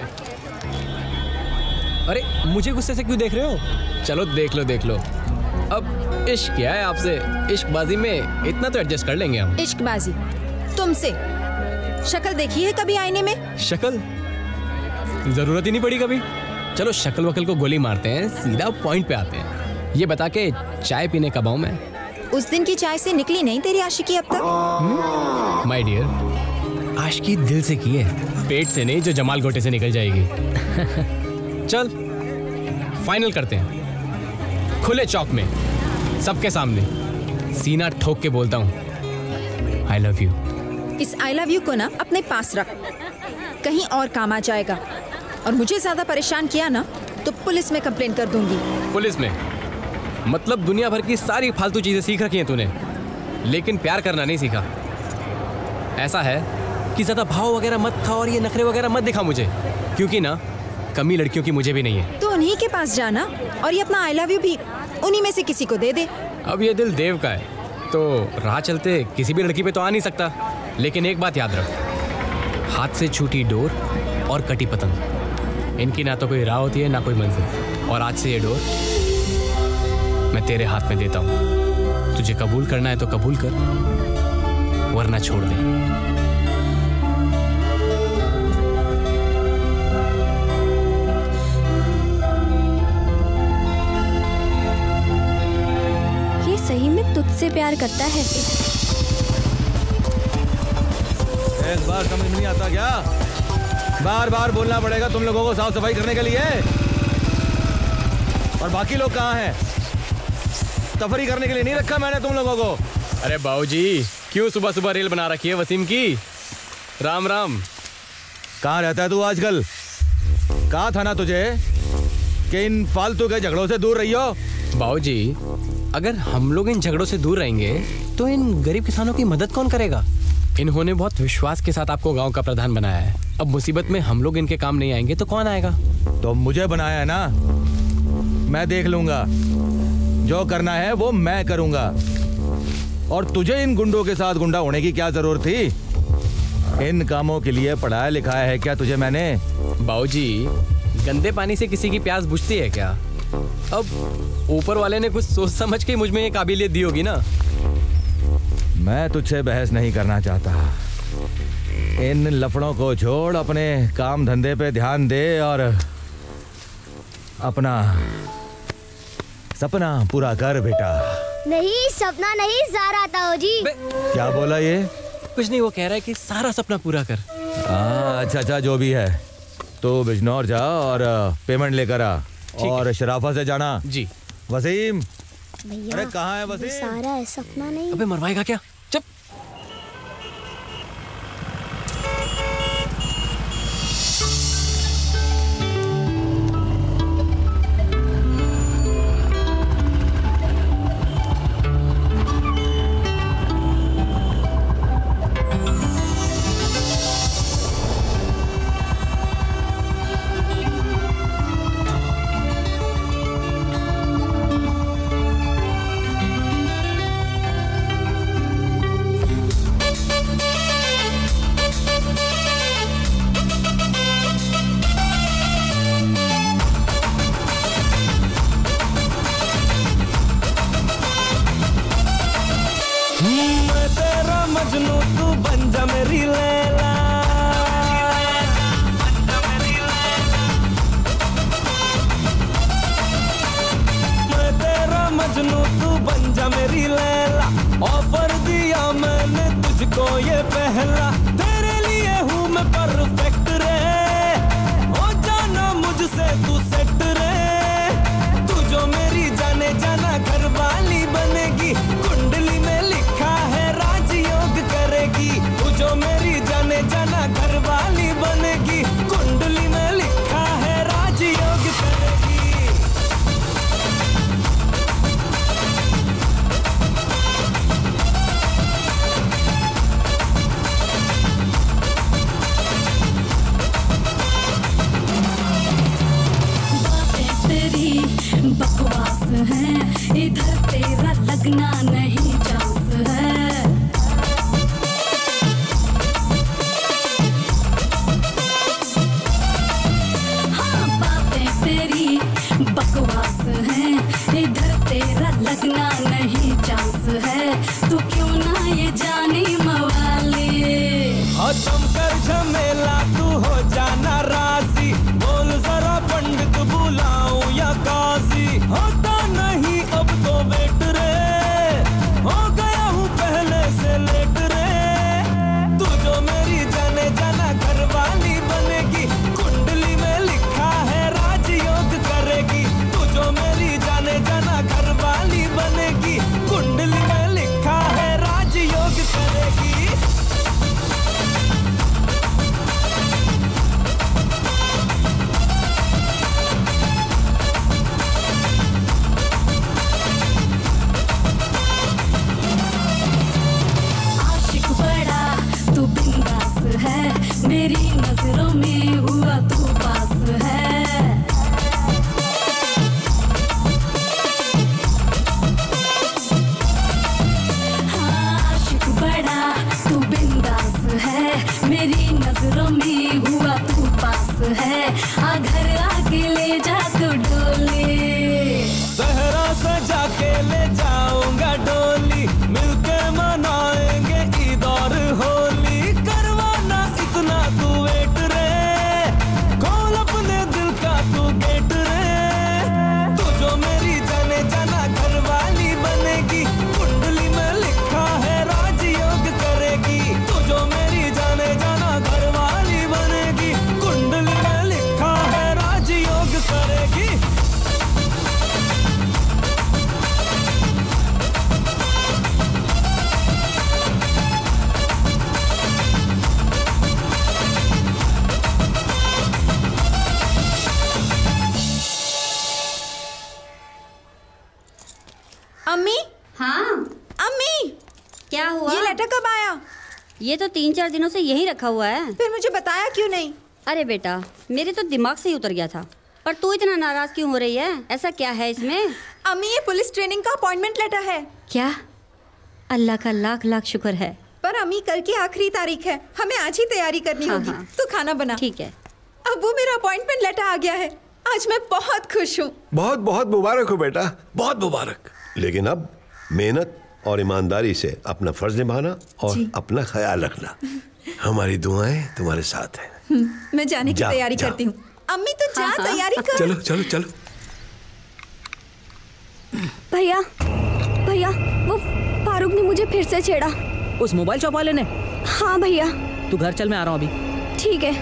अरे मुझे गुस्से से क्यों देख रहे हो? चलो देख लो। अब इश्क क्या है आपसे? इश्कबाजी में इतना तो एडजस्ट कर लेंगे हम।
इश्कबाजी तुमसे? शक्ल देखी है कभी आईने में?
शक्ल जरूरत ही नहीं पड़ी कभी। चलो शक्ल वकल को गोली मारते हैं, सीधा पॉइंट पे आते हैं। ये बता के चाय पीने कब आऊं मैं?
उस दिन की चाय से निकली नहीं तेरी आशिकी अब तक?
माय डियर, आशिकी दिल से की है, पेट से नहीं जो जमाल गोटे से निकल जाएगी। चल फाइनल करते हैं, खुले चौक में सबके सामने सीना ठोक के बोलता हूँ आई लव यू।
इस आई लव यू को ना अपने पास रख, कहीं और काम आ जाएगा। और मुझे ज्यादा परेशान किया ना तो पुलिस में कंप्लेन कर दूंगी।
पुलिस में? मतलब दुनिया भर की सारी फालतू चीजें सीख रखी हैं तूने, लेकिन प्यार करना नहीं सीखा। ऐसा है कि ज्यादा भाव वगैरह मत खा और ये नखरे वगैरह मत दिखा मुझे, क्योंकि ना कमी लड़कियों की मुझे भी नहीं है।
तो उन्हीं के पास जाना और ये अपना आई लव यू भी उन्हीं में से किसी को दे दे।
अब ये दिल देव का है तो राह चलते किसी भी लड़की पे तो आ नहीं सकता। लेकिन एक बात याद रख, हाथ से छूटी डोर और कटी पतंग, इनकी ना तो कोई राह होती है ना कोई मंजिल। और आज से ये डोर मैं तेरे हाथ में देता हूँ। तुझे कबूल करना है तो कबूल कर, वरना छोड़ दे।
ये सही में तुझसे प्यार करता है।
इस बार समझ नहीं आता क्या? बार बार बोलना पड़ेगा तुम लोगों को साफ सफाई करने के लिए। और बाकी लोग कहाँ हैं? तफरी करने के लिए नहीं रखा मैंने तुम लोगों को।
अरे बाबूजी
क्यों सुबह सुबह रेल बना रखी है वसीम की? राम राम।
कहाँ रहता है तू आजकल? कहा था ना तुझे कि इन फालतू के झगड़ों से दूर रहियो?
बाबूजी, अगर हम लोग इन झगड़ों से दूर रहेंगे तो इन गरीब किसानों की मदद कौन करेगा? इन्होंने बहुत विश्वास के साथ आपको गांव का प्रधान बनाया है। अब मुसीबत में हम लोग इनके काम नहीं आएंगे तो कौन आएगा?
तो मुझे बनाया है ना, मैं देख लूंगा। जो करना है वो मैं करूंगा। और तुझे इन गुंडों के साथ गुंडा होने की क्या जरूरत थी? इन कामों के लिए पढ़ाया लिखाया है क्या तुझे मैंने?
बाबूजी, गंदे पानी से किसी की प्यास बुझती है क्या? अब ऊपर वाले ने कुछ सोच समझ के मुझ में ये काबिलियत दी होगी ना।
मैं तुझसे बहस नहीं करना चाहता। इन लफड़ों को छोड़, अपने काम धंधे पे ध्यान दे और अपना सपना पूरा कर बेटा।
नहीं, सपना नहीं, ज़ारा ताऊ जी।
क्या बोला ये?
कुछ नहीं, वो कह रहा है कि सारा सपना पूरा कर।
अच्छा, जो भी है। तो बिजनौर जा और पेमेंट लेकर आ। और शराफा से जाना।
जी।
वसीम,
भैया,
अरे कहाँ है वसीम?
सारा है, सपना नहीं।
अबे मरवाएगा क्या? चुप।
ये तो 3-4 दिनों से यहीं रखा हुआ है।
फिर मुझे बताया क्यों नहीं?
अरे बेटा, मेरे तो दिमाग से ही उतर गया था। पर तू इतना नाराज क्यों हो रही है? ऐसा क्या है इसमें?
अम्मी, ये पुलिस ट्रेनिंग का अपॉइंटमेंट लेटर है।
क्या? अल्लाह का लाख लाख शुक्र है।
पर अम्मी, कल की आखिरी तारीख है, हमें आज ही तैयारी करनी होगी। तो खाना बना।
ठीक है।
अब्बू, मेरा अपॉइंटमेंट लेटर आ गया है। आज मैं बहुत खुश हूँ।
बहुत बहुत मुबारक हो बेटा, बहुत मुबारक। लेकिन अब मेहनत और ईमानदारी से अपना फर्ज निभाना और अपना ख्याल रखना। हमारी दुआएं तुम्हारे साथ हैं।
मैं जाने की तैयारी करती हूँ। अम्मी तो जा, तैयारी कर।
चलो चलो चलो।
भैया भैया, वो फारूक ने मुझे फिर से छेड़ा।
उस मोबाइल शॉप वाले ने?
हाँ भैया।
तू घर चल, मैं आ रहा हूँ अभी।
ठीक है।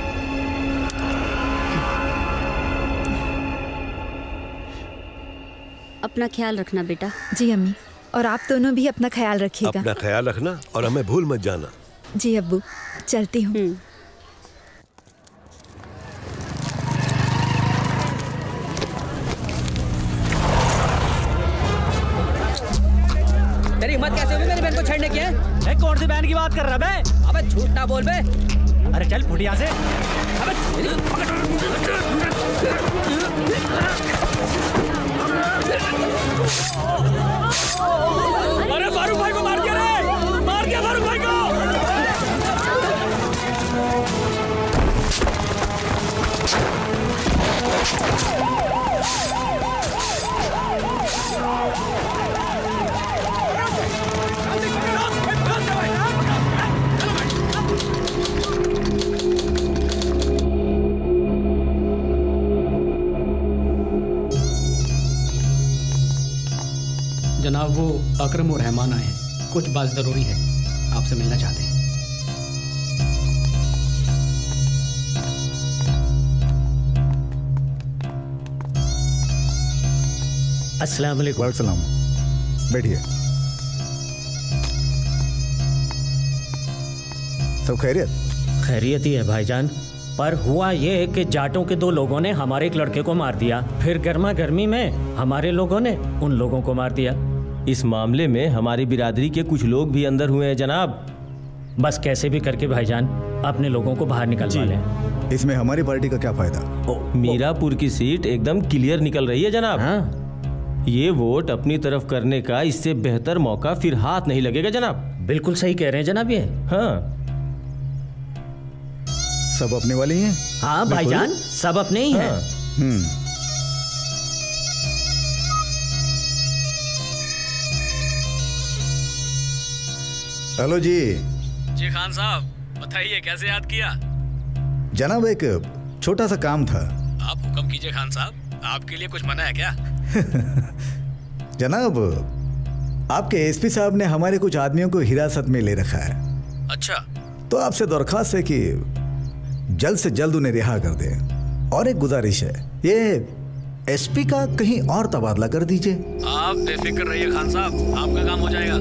अपना ख्याल रखना बेटा।
जी अम्मी, और आप दोनों भी अपना ख्याल रखिएगा।
अपना ख्याल रखना और हमें भूल मत जाना।
जी अब्बू, चलती हूँ।
तेरी हिम्मत कैसे हुई मेरी बहन को छेड़ने की है? कौन सी बहन की बात कर रहा बे? अबे झूठ ना बोल बे। अरे चल फुट यहाँ से। अबे अरे फारूक भाई को मार दिया रे! मार दिया फारूक भाई को!
जनाब, वो अकरम और रहमान आए हैं। कुछ बात जरूरी है, आपसे मिलना चाहते हैं।
अस्सलाम वालेकुम।
वालेकुम। बैठिए। सब खैरियत?
खैरियत ही है भाईजान, पर हुआ ये है कि जाटों के 2 लोगों ने हमारे एक लड़के को मार दिया। फिर गर्मा गर्मी में हमारे लोगों ने उन लोगों को मार दिया।
इस मामले में हमारी बिरादरी के कुछ लोग भी अंदर हुए हैं जनाब।
बस कैसे भी करके भाईजान अपने लोगों को बाहर निकलवा लें।
इसमें हमारी पार्टी का क्या फायदा?
मीरापुर की सीट एकदम क्लियर निकल रही है जनाब।
हाँ।
ये वोट अपनी तरफ करने का इससे बेहतर मौका फिर हाथ नहीं लगेगा जनाब।
बिल्कुल सही कह रहे हैं जनाब ये।
हाँ,
सब अपने वाले ही हैं?
हाँ भाईजान, सब अपने ही हैं।
हेलो जी।
जी खान साहब, बताइए कैसे याद किया?
जनाब, एक छोटा सा काम था।
आप हुक्म कीजिए खान साहब, आपके लिए कुछ मना है क्या?
जनाब, आपके एसपी साहब ने हमारे कुछ आदमियों को हिरासत में ले रखा है।
अच्छा।
तो आपसे दरख्वास्त है कि जल्द से जल्द उन्हें रिहा कर दें। और एक गुजारिश है, ये एसपी का कहीं और तबादला कर दीजिए।
आप बेफिक्र रहिए खान साहब, आपका काम हो जाएगा।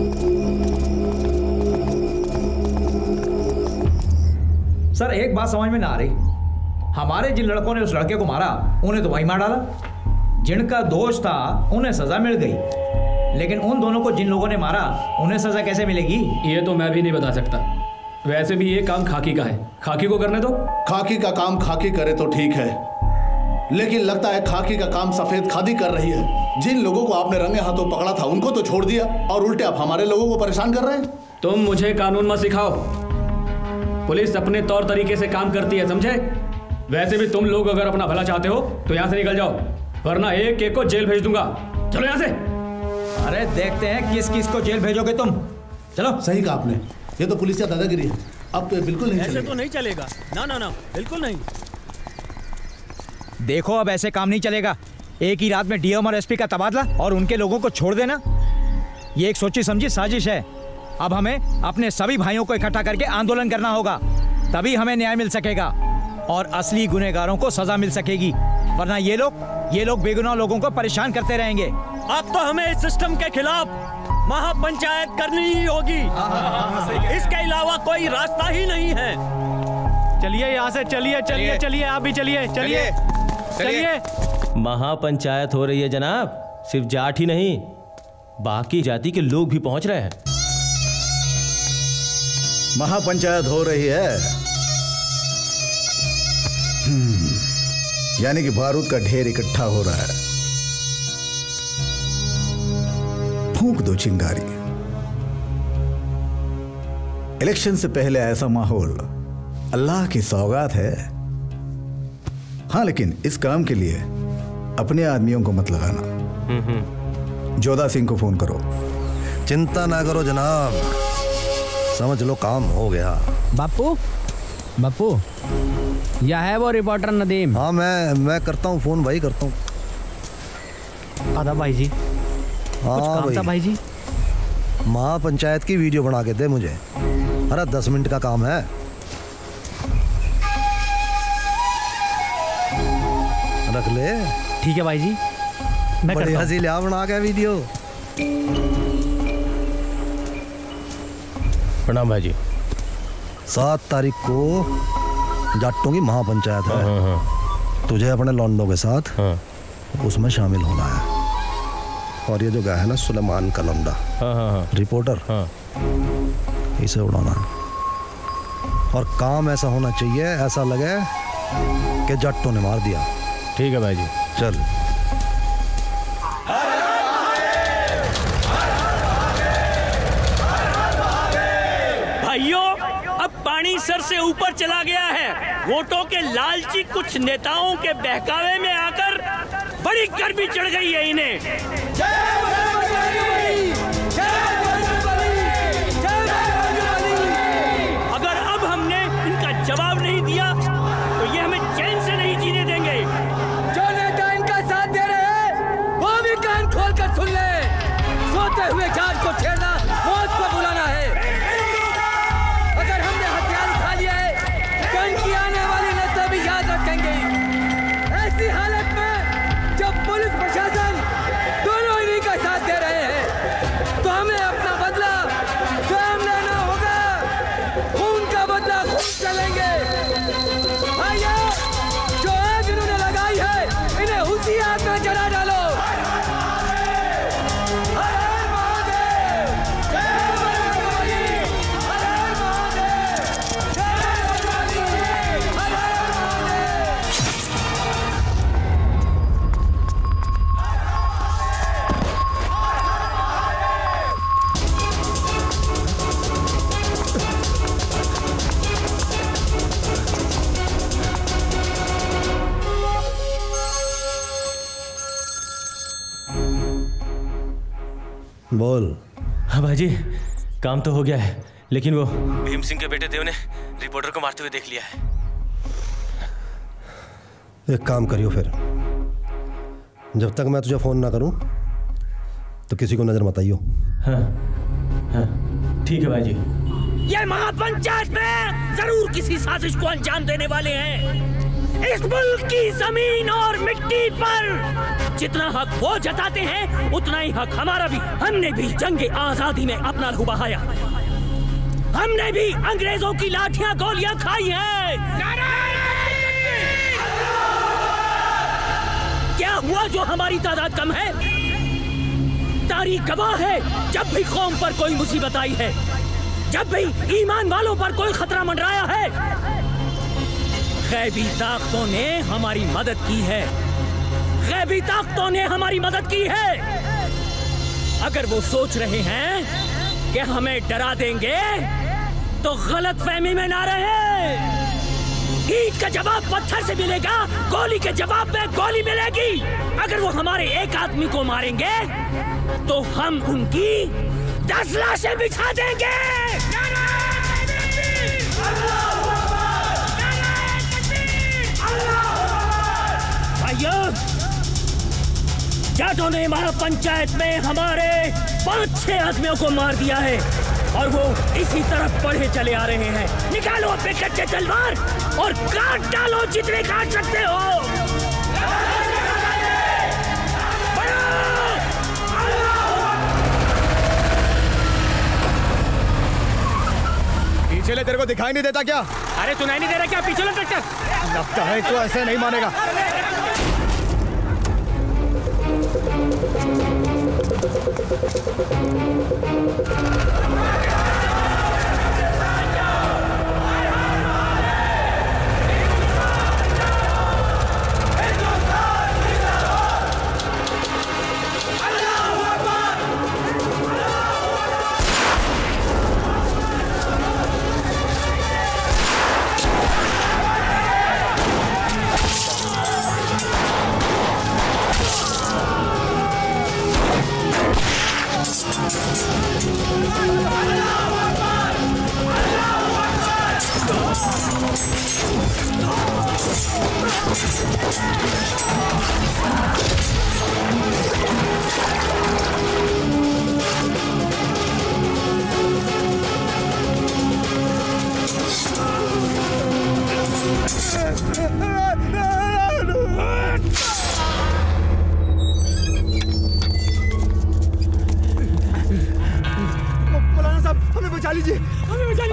सर, एक बात समझ में ना आ रही। हमारे जिन लड़कों ने उस लड़के को मारा, उन्हें तो वहीं मार डाला। जिनका दोष था उन्हें सजा मिल गई, लेकिन उन दोनों को जिन लोगों ने मारा उन्हें सजा कैसे मिलेगी?
ये तो मैं भी नहीं बता सकता। वैसे भी ये काम खाकी का है, खाकी को करने दो।
खाकी का काम खाकी करे तो ठीक है, लेकिन लगता है खाकी का काम सफेद खादी कर रही है। जिन लोगों को आपने रंगे हाथों पकड़ा था उनको तो छोड़ दिया और उल्टे आप हमारे लोगों को परेशान कर रहे हैं।
तुम मुझे कानून मत सिखाओ, पुलिस अपने तौर तरीके से काम करती है, समझे? वैसे भी तुम लोग अगर अपना भला चाहते हो तो यहाँ से निकल जाओ, वरना एक एक को जेल भेज दूंगा। चलो यहाँ से।
अरे देखते हैं किस किस को जेल भेजोगे तुम। चलो।
सही कहा आपने, ये तो पुलिस का दादागिरी है। अब तो बिल्कुल नहीं
ऐसे
चलेगा।
तो नहीं चलेगा। ना ना ना, बिल्कुल नहीं। देखो, अब ऐसे काम नहीं चलेगा। एक ही रात में डीएम और एसपी का तबादला और उनके लोगों को छोड़ देना, ये एक सोची समझी साजिश है। अब हमें अपने सभी भाइयों को इकट्ठा करके आंदोलन करना होगा, तभी हमें न्याय मिल सकेगा और असली गुनहगारों को सजा मिल सकेगी। वरना ये लोग बेगुनाह लोगों को परेशान करते रहेंगे।
अब तो हमें इस सिस्टम के खिलाफ महापंचायत करनी ही होगी। इसके अलावा कोई रास्ता ही नहीं है।
चलिए यहाँ से, चलिए चलिए चलिए, आप भी चलिए चलिए चलिए।
महापंचायत हो रही है जनाब, सिर्फ जाट ही नहीं, बाकी जाति के लोग भी पहुंच रहे हैं।
महापंचायत हो रही है। यानी कि बारूद का ढेर इकट्ठा हो रहा है। फूंक दो चिंगारी। इलेक्शन से पहले ऐसा माहौल अल्लाह की सौगात है। हाँ, लेकिन इस काम के लिए अपने आदमियों को मत लगाना। जोधा सिंह को फोन करो।
चिंता ना करो जनाब, समझ लो काम हो गया।
बापू बापू, यह है वो रिपोर्टर नदीम।
हाँ, मैं करता हूँ फोन भाई, करता हूँ।
आदा भाई जी,
हाँ
कुछ काम था भाई जी।
महापंचायत की वीडियो बना के दे मुझे। अरे 10 मिनट का काम है। रख ले।
ठीक है भाई जी, मैं
बढ़िया सी लिया बना के वीडियो।
प्रणाम भाई जी।
7 तारीख को जाटों की महापंचायत है। तुझे अपने लौंडों के साथ उसमें शामिल होना है। और ये जो गाय है ना सुलेमान का लौंडा, रिपोर्टर, इसे उड़ाना है। और काम ऐसा होना चाहिए ऐसा लगे कि जाटों ने मार दिया।
ठीक है भाई जी,
चल।
भाइयों, अब पानी सर से ऊपर चला गया है। वोटों के लालची कुछ नेताओं के बहकावे में आकर बड़ी गर्मी चढ़ गई है इन्हें। अगर अब हमने इनका जवाब नहीं दिया तो ये हमें चैन से नहीं जीने देंगे।
जो नेता इनका साथ दे रहे हैं वो भी कान खोल कर सुन ले। सोते हुए जान को छेड़ना मौत को बुलाना है। अगर हमने हथियार उठा लिया है तो इनकी आने वाली नस्ल भी याद रखेंगे। ऐसी हालत में जब पुलिस प्रशासन दोनों इन्हीं का साथ दे रहे हैं तो हमें अपना बदला स्वयं लेना होगा। खून का बदला खून चलेंगे। भाइयों, जो आग इन्होंने लगाई है इन्हें उसी आग में जला डालो।
बोल।
हाँ भाई जी, काम तो हो गया है, लेकिन वो भीम सिंह के बेटे देव ने रिपोर्टर को मारते हुए देख लिया है।
एक काम करियो फिर, जब तक मैं तुझे फोन ना करूं तो किसी को नजर मत आइयो।
हाँ, ठीक है भाई जी।
ये महापंचायत में जरूर किसी साजिश को अंजाम देने वाले हैं। इस मुल्क की जमीन और मिट्टी पर जितना हक वो जताते हैं उतना ही हक हमारा भी। हमने भी जंग आजादी में अपना लहू बहाया। हमने भी अंग्रेजों की लाठियां गोलियां खाई हैं। क्या हुआ जो हमारी तादाद कम है? तारीख गवाह है, जब भी कौम पर कोई मुसीबत आई है, जब भी ईमान वालों पर कोई खतरा मंडराया है, गैबी ताकतों ने हमारी मदद की है। गैबी ताकतों ने हमारी मदद की है। अगर वो सोच रहे हैं कि हमें डरा देंगे तो गलत फहमी में ना रहे। ईंट का जवाब पत्थर से मिलेगा, गोली के जवाब में गोली मिलेगी। अगर वो हमारे एक आदमी को मारेंगे तो हम उनकी 10 लाशें बिछा देंगे। भाइयों, जाटों ने महापंचायत में हमारे 5-6 आदमियों को मार दिया है और वो इसी तरफ बढ़े चले आ रहे हैं। निकालो अपने कच्चे तलवार और काट डालो जितने काट सकते हो।
पीछे ले, तेरे को दिखाई नहीं देता क्या?
अरे सुनाई नहीं दे रहा क्या? पीछे लो ट्रैक्टर।
लगता है तो ऐसे नहीं मानेगा।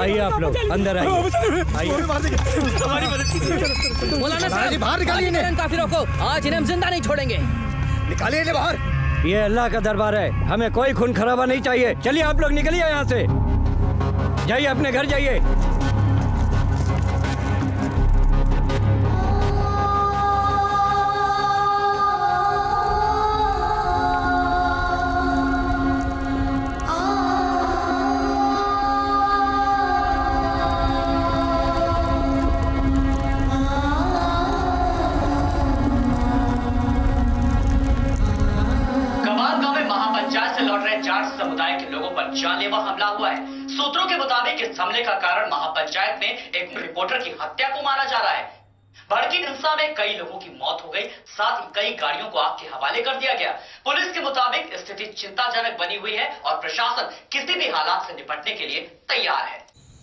आइए आप लोग अंदर आइए।
हमारी मदद कीजिए। मौलाना साहब बाहर निकालिए इन्हें। काफिरों को आज इन्हें हम जिंदा नहीं छोड़ेंगे।
निकालिए इन्हें बाहर। ये अल्लाह का दरबार है, हमें कोई खून खराबा नहीं चाहिए। चलिए आप लोग निकलिए यहाँ से, जाइए अपने घर जाइए।
समुदाय के लोगों पर जानलेवा हमला हुआ है। सूत्रों के मुताबिक इस हमले का कारण महापंचायत में एक रिपोर्टर की हत्या को माना जा रहा है। भड़की हिंसा में कई लोगों की मौत हो गई, साथ ही कई गाड़ियों को आग के हवाले कर दिया गया। पुलिस के मुताबिक स्थिति चिंताजनक बनी हुई है और प्रशासन किसी भी हालात से निपटने के लिए तैयार है।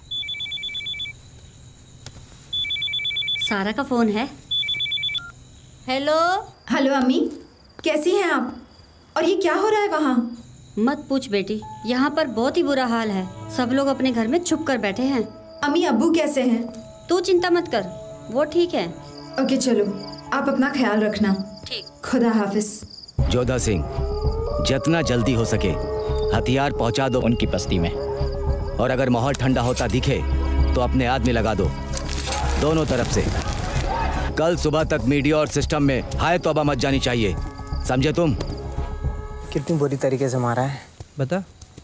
सारा का फोन है। हेलो
हेलो अम्मी, कैसी हैं आप? और ये क्या हो रहा है वहाँ?
मत पूछ बेटी, यहाँ पर बहुत ही बुरा हाल है। सब लोग अपने घर में छुप कर बैठे हैं।
अम्मी अब्बू कैसे हैं?
तू चिंता मत कर, वो ठीक है।
ओके चलो, आप अपना ख्याल रखना।
ठीक,
खुदा हाफिज।
जोधा सिंह, जितना जल्दी हो सके हथियार पहुंचा दो उनकी बस्ती में, और अगर माहौल ठंडा होता दिखे तो अपने आदमी लगा दो दोनों तरफ से। कल सुबह तक मीडिया और सिस्टम में हाय तौबा मच जानी चाहिए, समझे तुम?
कितनी बुरी तरीके से मारा है बता।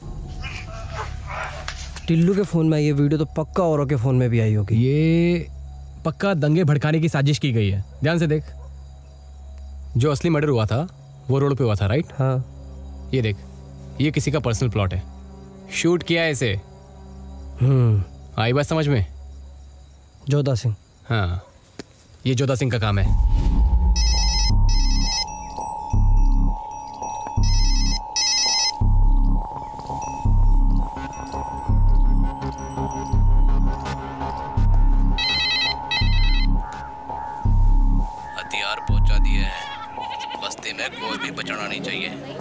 टिल्लू के फोन में ये वीडियो तो पक्का औरों के फोन में भी आई होगी।
ये पक्का दंगे भड़काने की साजिश की गई है। ध्यान से देख, जो असली मर्डर हुआ था वो रोड पे हुआ था, राइट?
हाँ।
ये देख, ये किसी का पर्सनल प्लॉट है, शूट किया है इसे। आई बात समझ में?
जोधा सिंह।
हाँ, ये जोधा सिंह का काम है।
हथियार पहुंचा दिए हैं, बस्ती में कोई भी बचाना नहीं चाहिए।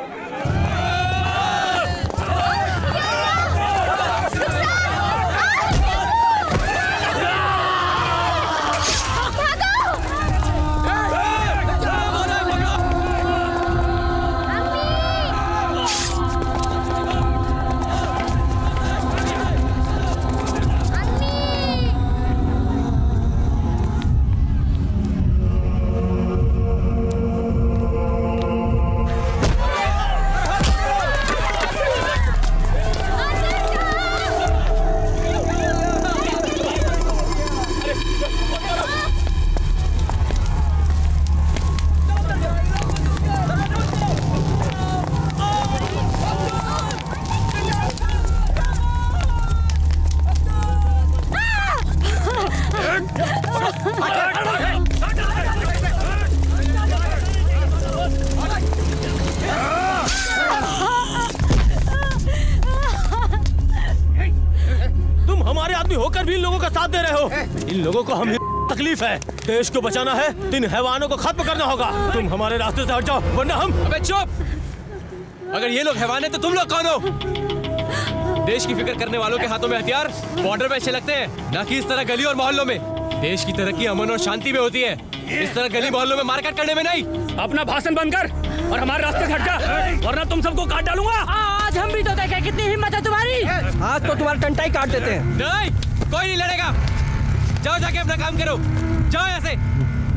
इन लोगों को हम तकलीफ है, देश को बचाना है तो इन हैवानों को खत्म करना होगा। तुम हमारे रास्ते से हट जाओ वरना हम।
अबे चुप! अगर ये लोग हैवान हैं तो तुम लोग कौन हो? देश की फिक्र करने वालों के हाथों में हथियार बॉर्डर पे अच्छे लगते हैं, ना कि इस तरह गली और मोहल्लों में। देश की तरक्की अमन और शांति में होती है, इस तरह गली मोहल्लों में मारकाट करने में नहीं।
अपना भाषण बंद कर और हमारे रास्ते से हट जा, वरना तुम सबको काट डालूंगा।
आज हम भी तो देखें कितनी हिम्मत है तुम्हारी।
आज तो तुम्हारा टंटा ही काट देते हैं।
नहीं, कोई नहीं लड़ेगा। जाओ जाके अपना काम करो, जाओ यहाँ से।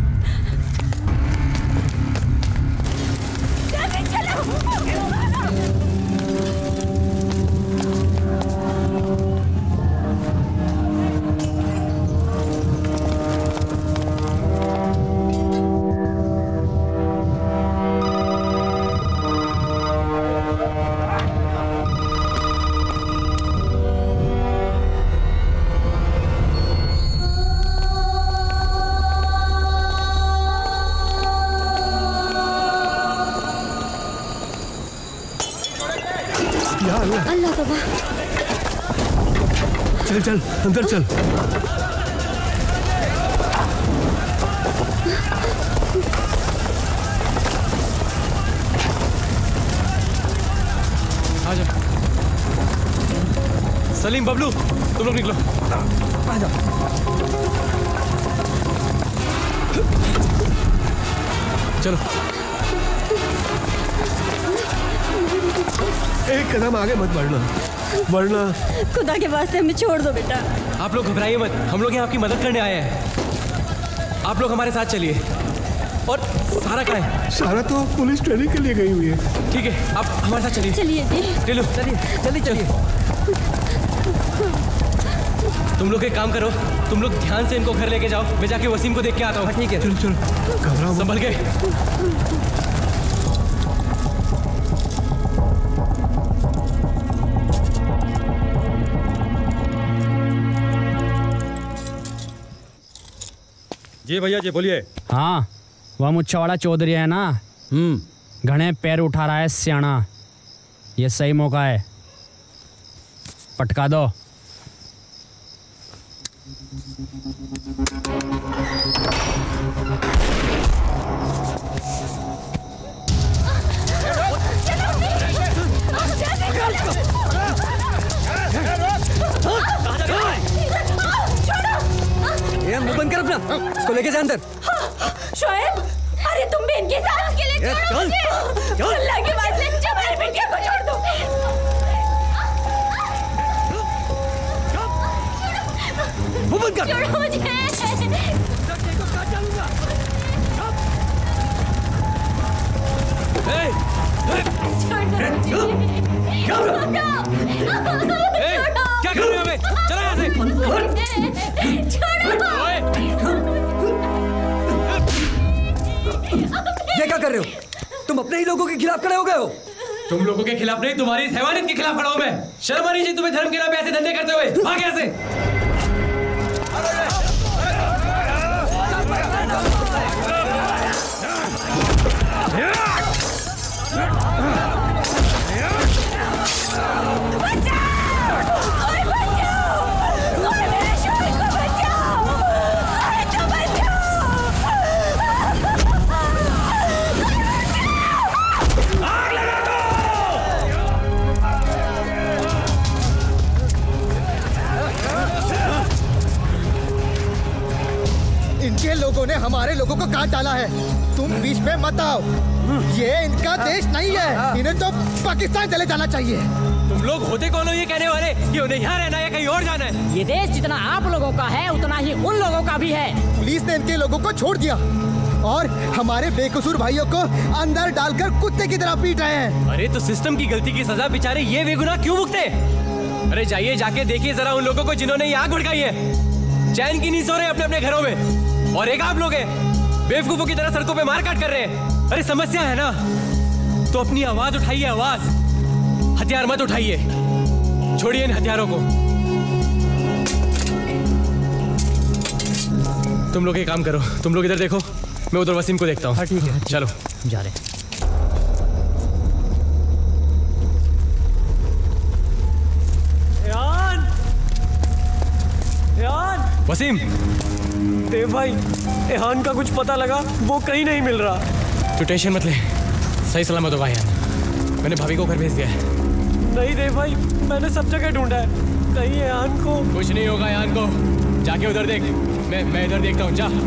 अल्लाह तौबा।
चल चल अंदर चल।
आजा। सलीम, बबलू, तुम लोग निकलो।
आ जाओ।
चलो।
एक कदम आगे मत बढ़ना, वरना
खुदा के वास्ते हमें छोड़ दो बेटा।
आप लोग घबराइए मत, हम लोग यहाँ आपकी मदद करने आए हैं। आप लोग हमारे साथ चलिए। और सारा कहाँ है?
सारा तो पुलिस ट्रेनिंग के लिए गई हुई है।
ठीक है, आप हमारे साथ चलिए।
चलिए जी।
चलो
चलिए जल्दी चलिए।
तुम लोग एक काम करो, तुम लोग ध्यान से इनको घर लेके जाओ, मैं जाके वसीम को देख के आता हूँ।
ठीक है।
चलो चलो, घबराओ मत।
संभल के।
जी भैया जी बोलिए।
हाँ, वह मुच्छा वाला चौधरी है ना? घने पैर उठा रहा है सियाना। ये सही मौका है, पटका दो।
ये मुंह बंद कर अपना, इसको लेके जा अंदर।
शोएब, अरे तुम भी इनके साथ के लिए छोड़ो मुझे। अल्लाह की बात है, हमारी बिटिया को छोड़ दो।
मुंह बंद कर।
छोड़ो मुझे।
क्या कर रहे हो बे? चलो यहाँ से।
ये क्या कर रहे हो? तुम अपने ही लोगों के खिलाफ खड़े हो गए हो।
तुम लोगों के खिलाफ नहीं, तुम्हारी इस हैवानियत के खिलाफ खड़ा हूं मैं। शर्म आनी चाहिए तुम्हें धर्म के नाम पे ऐसे धंधे करते हुए। भाग यहाँ से।
इनके लोगों ने हमारे लोगों को काट डाला है, तुम बीच में मत आओ। ये इनका देश नहीं है, इन्हें तो पाकिस्तान चले जाना चाहिए।
तुम लोग होते कौन हो ये कहने वाले कि उन्हें यहाँ रहना है कहीं और जाना है?
ये देश जितना आप लोगों का है उतना ही उन लोगों का भी है।
पुलिस ने इनके लोगों को छोड़ दिया और हमारे बेकसूर भाइयों को अंदर डालकर कुत्ते की तरह पीट रहे हैं।
अरे तो सिस्टम की गलती की सजा बेचारे ये बेगुनाह क्यों भुगते? अरे जाइए जाके देखिए जरा उन लोगों को जिन्होंने ये आग भड़काई है। चैन की नहीं सो रहे अपने अपने घरों में, और एक आप लोग हैं बेवकूफों की तरह सड़कों पे मार काट कर रहे हैं। अरे समस्या है ना तो अपनी आवाज उठाइए, आवाज, हथियार मत उठाइए। छोड़िए इन हथियारों को। तुम लोग एक काम करो, तुम लोग इधर देखो, मैं उधर वसीम को देखता हूँ।
ठीक है,
चलो
जा रहे।
वसीम,
देव भाई, एहान का कुछ पता लगा? वो कहीं नहीं मिल रहा।
तू टेंशन मत ले, सही सलामत होगा यार। मैंने भाभी को घर भेज दिया है।
नहीं देव भाई, मैंने सब जगह ढूंढा है, कहीं एहान को
कुछ नहीं होगा। एहान को जाके उधर देख, मैं इधर देखता हूँ। जा।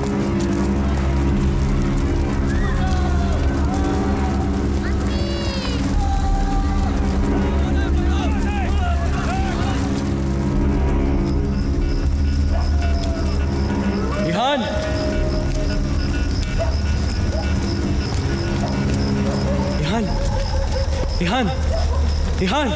इहान, इहान,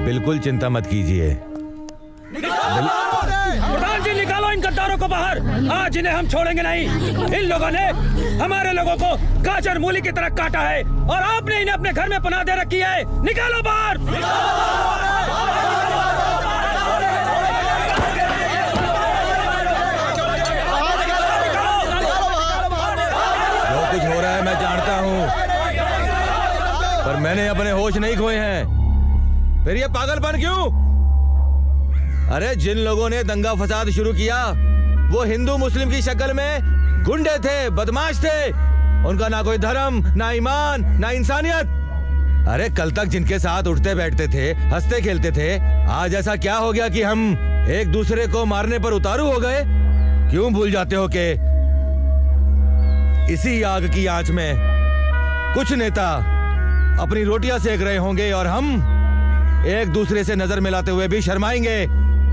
बिल्कुल चिंता मत कीजिए।
प्रधान जी निकालो इन गद्दारों को बाहर। आज इन्हें हम छोड़ेंगे नहीं। इन लोगों ने हमारे लोगों को गाजर मूली की तरह काटा है और आपने इन्हें अपने घर में पनाह दे रखी है। निकालो बाहर।
जो कुछ हो रहा है मैं जानता हूँ, पर मैंने अपने होश नहीं खोए हैं। फिर ये पागलपन क्यों? अरे जिन लोगों ने दंगा फसाद शुरू किया वो हिंदू मुस्लिम की शक्ल में गुंडे थे, बदमाश थे। उनका ना कोई धर्म, ना ईमान, ना इंसानियत। अरे कल तक जिनके साथ उठते बैठते थे, हंसते खेलते थे, आज ऐसा क्या हो गया कि हम एक दूसरे को मारने पर उतारू हो गए? क्यों भूल जाते हो कि इसी आग की आंच में कुछ नेता अपनी रोटियां सेक रहे होंगे और हम एक दूसरे से नजर मिलाते हुए भी शर्माएंगे।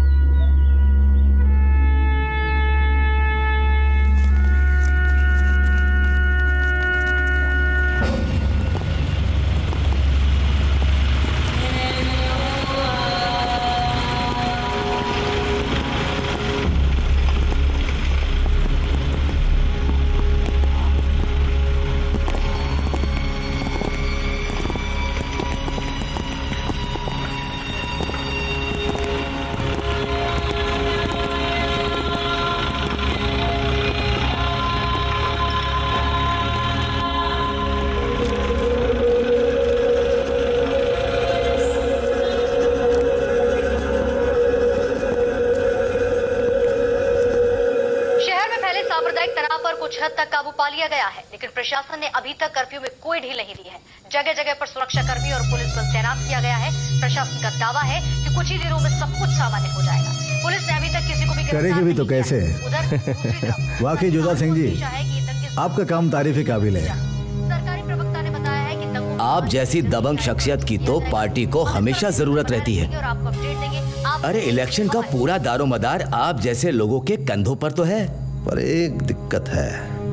लेकिन प्रशासन ने अभी तक कर्फ्यू में कोई ढील नहीं दी है। जगह जगह पर सुरक्षा कर्मी और पुलिस बल तैनात किया गया है। प्रशासन का दावा है कि कुछ ही दिनों में सब कुछ सामान्य हो जाएगा। पुलिस ने अभी तक किसी को भी
करेगी भी तो कैसे? वाकई जोधा सिंह जी, आपका काम तारीफ काबिल है।
सरकारी प्रवक्ता ने बताया है कि
आप जैसी दबंग शख्सियत की तो पार्टी को हमेशा जरूरत रहती है।
और आपको अपडेट देंगे।
अरे इलेक्शन का पूरा दारोमदार आप जैसे लोगों के कंधों पर तो है।
पर एक दिक्कत है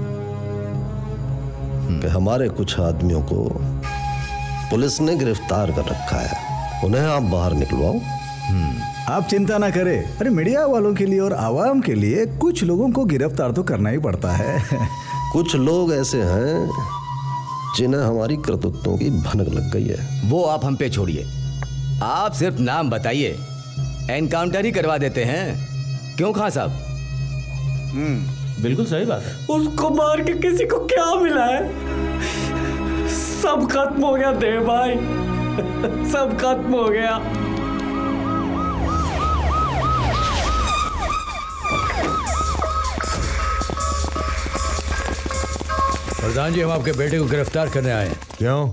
कि हमारे कुछ आदमियों को पुलिस ने गिरफ्तार कर रखा है। उन्हें आप बाहर निकलवाओ।
आप चिंता ना करें। अरे मीडिया वालों के लिए और आवाम के लिए कुछ लोगों को गिरफ्तार तो करना ही पड़ता है।
कुछ लोग ऐसे हैं जिन्हें हमारी करतूतों की भनक लग गई है।
वो आप हम पे छोड़िए, आप सिर्फ नाम बताइए, एनकाउंटर ही करवा देते हैं। क्यों खां साहब?
बिल्कुल सही बात है।
उसको मार के किसी को क्या मिला है? सब खत्म हो गया देव भाई, सब खत्म हो गया।
प्रधान जी, हम आपके बेटे को गिरफ्तार करने आए हैं।
क्यों?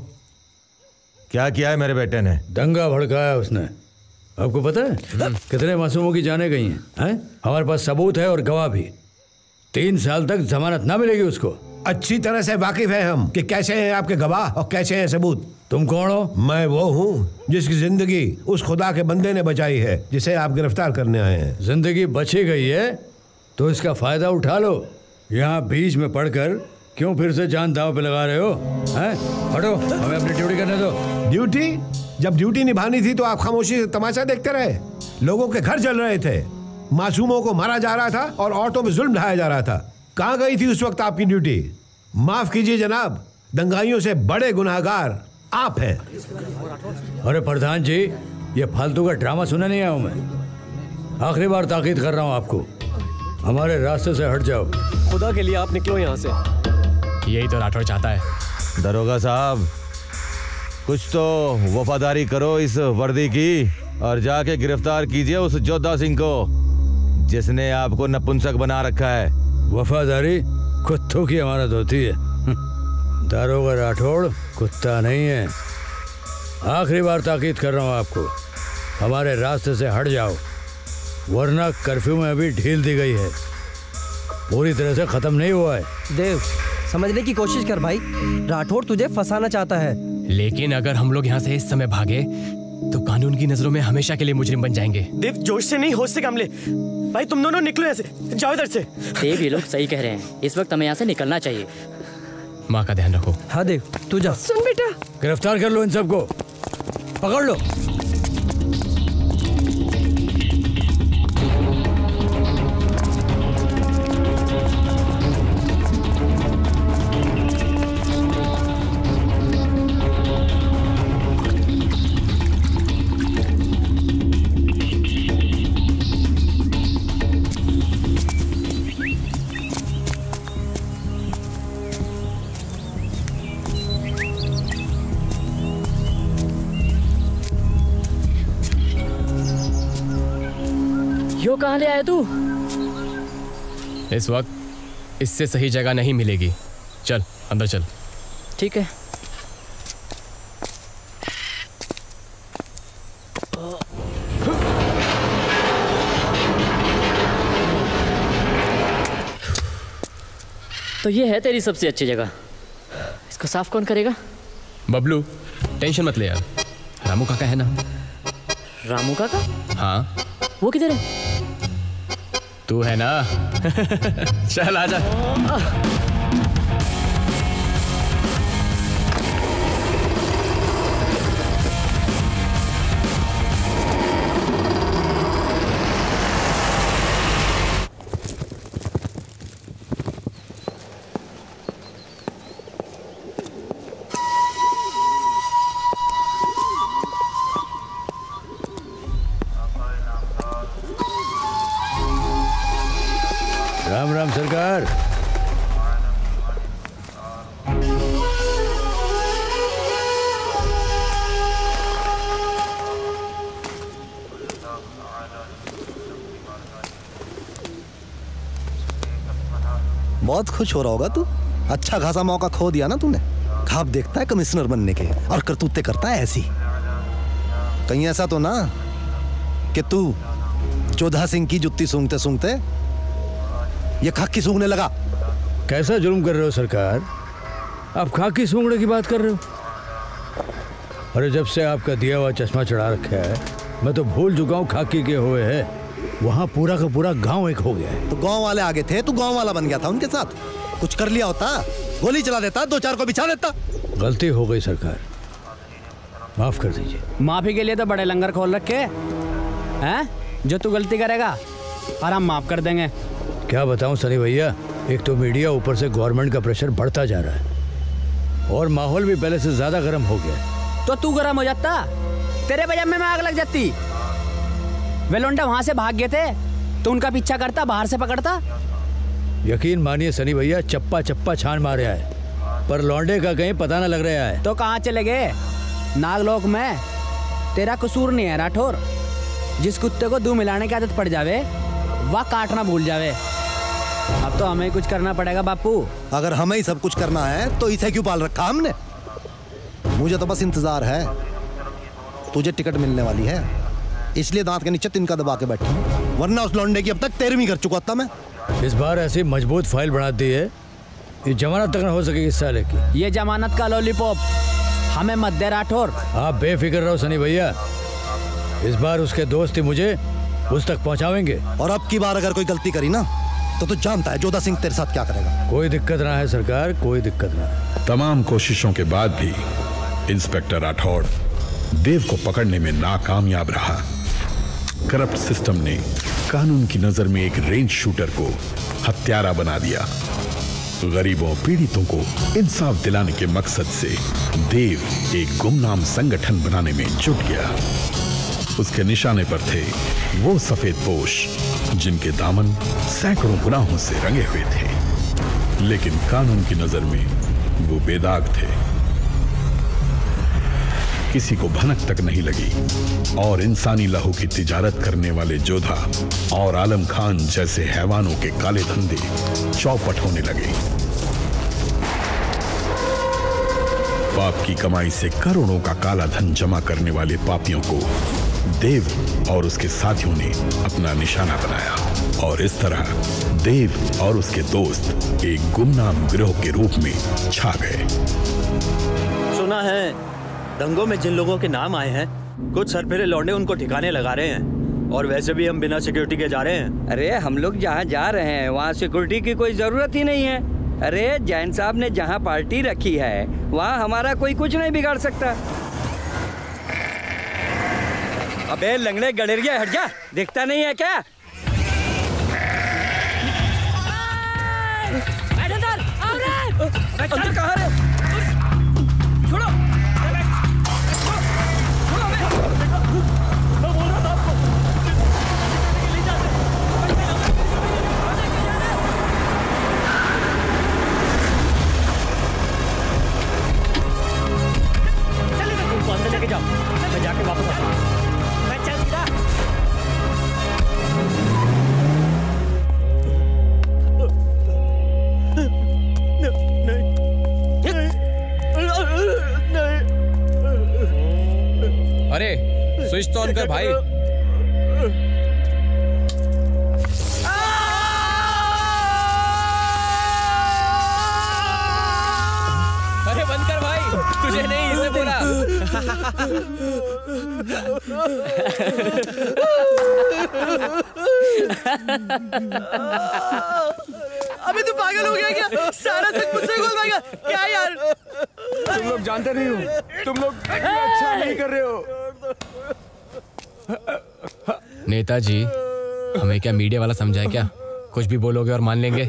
क्या किया है मेरे बेटे ने?
दंगा भड़काया उसने। आपको पता है कितने मासूमों की जानें गई हैं? हमारे पास सबूत है और गवाह भी। 3 साल तक जमानत ना मिलेगी उसको।
अच्छी तरह से वाकिफ है हम कि कैसे हैं आपके गवाह और कैसे हैं सबूत।
तुम कौन हो?
मैं वो हूँ जिसकी जिंदगी उस खुदा के बंदे ने बचाई है जिसे आप गिरफ्तार करने आए हैं।
जिंदगी बची गई है तो इसका फायदा उठा लो। यहाँ बीच में पड़कर क्यों फिर से जान दांव पे लगा रहे हो? हटो, हमें अपनी ड्यूटी करने दो।
ड्यूटी? जब ड्यूटी निभानी थी तो आप खामोशी से तमाशा देखते रहे। लोगों के घर जल रहे थे, मासूमों को मारा जा रहा था और ऑटो में जुल्म ढाया जा रहा था। कहाँ गई थी उस वक्त आपकी ड्यूटी? माफ कीजिए जनाब, दंगाइयों से बड़े गुनाहगार आप हैं।
अरे प्रधान जी, ये फालतू का ड्रामा सुनने नहीं आया हूं मैं। आखिरी बार ताकीद कर रहा हूं आपको, हमारे रास्ते से हट जाओ।
खुदा के लिए आप निकलो यहाँ से।
यही तो राठौड़ चाहता है।
दरोगा साहब, कुछ तो वफादारी करो इस वर्दी की और जाके गिरफ्तार कीजिए उस जोधा सिंह को जिसने आपको नपुंसक बना रखा है।
वफादारी कुत्तों की अमानत होती है। दारोगा राठौड़ कुत्ता नहीं है। आखिरी बार ताकीद कर रहा हूँ आपको, हमारे रास्ते से हट जाओ, वरना कर्फ्यू में अभी ढील दी गई है, पूरी तरह से खत्म नहीं हुआ है।
देव, समझने की कोशिश कर भाई, राठौड़ तुझे फंसाना चाहता है।
लेकिन अगर हम लोग यहाँ से इस समय भागे तो कानून की नजरों में हमेशा के लिए मुजरिम बन जाएंगे।
देव, जोश से नहीं, होश से काम ले। भाई तुम दोनों निकलो यहाँ से, जाओ इधर से।
देव, ये लोग सही कह रहे हैं, इस वक्त हमें यहाँ से निकलना चाहिए।
माँ का ध्यान रखो।
हाँ देव, तू जा।
सुन बेटा,
गिरफ्तार कर लो इन सबको, पकड़ लो।
यो कहाँ ले आया तू?
इस वक्त इससे सही जगह नहीं मिलेगी। चल अंदर चल।
ठीक है। तो ये है तेरी सबसे अच्छी जगह। इसको साफ कौन करेगा?
बबलू टेंशन मत ले यार, रामू काका है ना।
रामू काका?
हाँ।
वो किधर है?
तू है ना। चल आजा।
राम राम सरकार।
बहुत खुश हो रहा होगा तू। अच्छा खासा मौका खो दिया ना तूने। ख्वाब देखता है कमिश्नर बनने के और करतूते करता है ऐसी। कहीं ऐसा तो ना कि तू जोधा सिंह की जुत्ती सूंघते सूंघते ये खाकी सूंघने लगा।
कैसा जुल्म कर रहे हो सरकार? आप खाकी सूंघने की बात कर रहे हो? अरे जब से आपका दिया हुआ चश्मा चढ़ा रखा है मैं तो भूल चुका हूँ खाकी के हुए है। वहाँ पूरा का पूरा गांव एक हो गया है।
तो गांव वाले आगे थे, तू गांव वाला बन गया था उनके साथ। कुछ कर लिया होता, गोली चला देता, दो चार को बिछा देता।
गलती हो गई सरकार, माफ कर दीजिए।
माफी के लिए तो बड़े लंगर खोल रखे हैं। जो तू गलती करेगा और हम माफ कर देंगे।
क्या बताऊं सनी भैया, एक तो मीडिया, ऊपर से गवर्नमेंट का प्रेशर बढ़ता जा रहा है और माहौल भी पहले से ज्यादा गर्म हो गया।
तो तू गर्म हो जाता, तेरे पजामे में आग लग जाती। वे लौंडे वहां से भाग गए थे तो उनका पीछा करता, बाहर से पकड़ता।
यकीन मानिए सनी भैया, चप्पा चप्पा छान मारे है पर लौंडे का कहीं पता न लग रहा है।
तो कहाँ चले गए? नागलोक में। तेरा कसूर नहीं है राठौर। जिस कुत्ते को दूध मिलाने की आदत पड़ जावे वह काटना भूल जावे। अब तो हमें कुछ करना पड़ेगा बापू।
अगर हमें ही सब कुछ करना है तो इसे क्यों पाल रखा हमने? मुझे तो बस इंतजार है। तुझे टिकट मिलने वाली है इसलिए दांत के नीचे तिनका दबा के बैठा हूं, वरना उस लौंडे की अब तक 13वीं कर चुका था मैं।
इस बार ऐसी मजबूत फाइल बना दी है ये जमानत तक न हो सकेगी इस साले की।
ये जमानत का लॉलीपॉप हमें मत दे राठौर।
आप बेफिक्र रहो सनी भैया, इस बार उसके दोस्त ही मुझे उस तक पहुंचावेंगे।
और अब की बार अगर कोई गलती करी ना तो तू जानता है जोधा सिंह तेरे साथ क्या करेगा।
कोई दिक्कत ना है सरकार, कोई दिक्कत ना है।
तमाम कोशिशों के बाद भी इंस्पेक्टर राठौड़ देव को पकड़ने में नाकामयाब रहा। करप्ट सिस्टम ने कानून की नजर में एक रेंज शूटर को हत्यारा बना दिया। गरीबों पीड़ितों को इंसाफ दिलाने के मकसद से देव एक गुमनाम संगठन बनाने में जुट गया। उसके निशाने पर थे वो सफेद पोश जिनके दामन सैकड़ों गुनाहों से रंगे हुए थे, लेकिन कानून की नजर में वो बेदाग थे। किसी को भनक तक नहीं लगी और इंसानी लहू की तिजारत करने वाले जोधा और आलम खान जैसे हैवानों के काले धंधे चौपट होने लगे। पाप की कमाई से करोड़ों का काला धन जमा करने वाले पापियों को देव और उसके साथियों ने अपना निशाना बनाया और इस तरह देव और उसके दोस्त एक गुमनाम गिरोह के रूप में छा गए।
सुना है दंगों में जिन लोगों के नाम आए हैं कुछ सरफिरे लौंडे उनको ठिकाने लगा रहे हैं, और वैसे भी हम बिना सिक्योरिटी के जा रहे हैं।
अरे हम लोग जहाँ जा रहे हैं वहाँ सिक्योरिटी की कोई जरूरत ही नहीं है। अरे जैन साहब ने जहाँ पार्टी रखी है वहाँ हमारा कोई कुछ नहीं बिगाड़ सकता। अबे लंगड़े गडरिया हट जा, दिखता नहीं है क्या?
अंदर कहाँ रे? छोड़ो।
अंदर लेके जाओ, मैं जाके वापस आता हूँ। मैं चल सीधा।
स्विच तो ऑन कर भाई। अरे बंद कर भाई, तुझे नहीं इसे बोला।
अबे तू पागल हो गया क्या? सारा सच मुझसे खोल देगा क्या यार?
तुम लोग जानते नहीं हो, तुम लोग अच्छा नहीं कर रहे हो।
नेताजी, हमें क्या मीडिया वाला समझाए क्या? कुछ भी बोलोगे और मान लेंगे।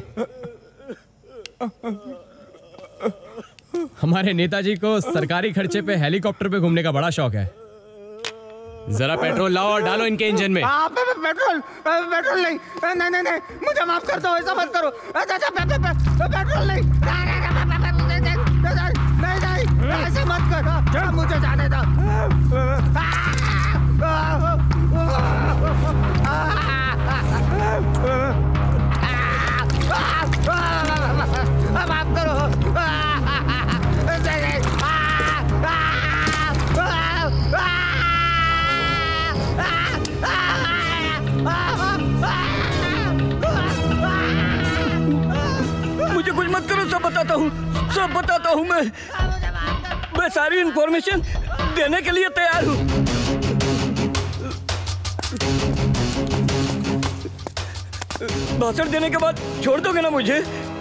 हमारे नेताजी को सरकारी खर्चे पे हेलीकॉप्टर पे घूमने का बड़ा शौक है। जरा पेट्रोल लाओ और डालो इनके इंजन में।
पेट्रोल नहीं, नहीं, मुझे माफ कर दो, ऐसा मत करो। पेट्रोल नहीं, नहीं, ऐसा मत करो, मुझे जाने दो। माफ करो।
मुझे कुछ मत करो, सब बताता हूँ मैं सारी इंफॉर्मेशन देने के लिए तैयार हूँ। भाषण देने के बाद छोड़ दोगे ना मुझे?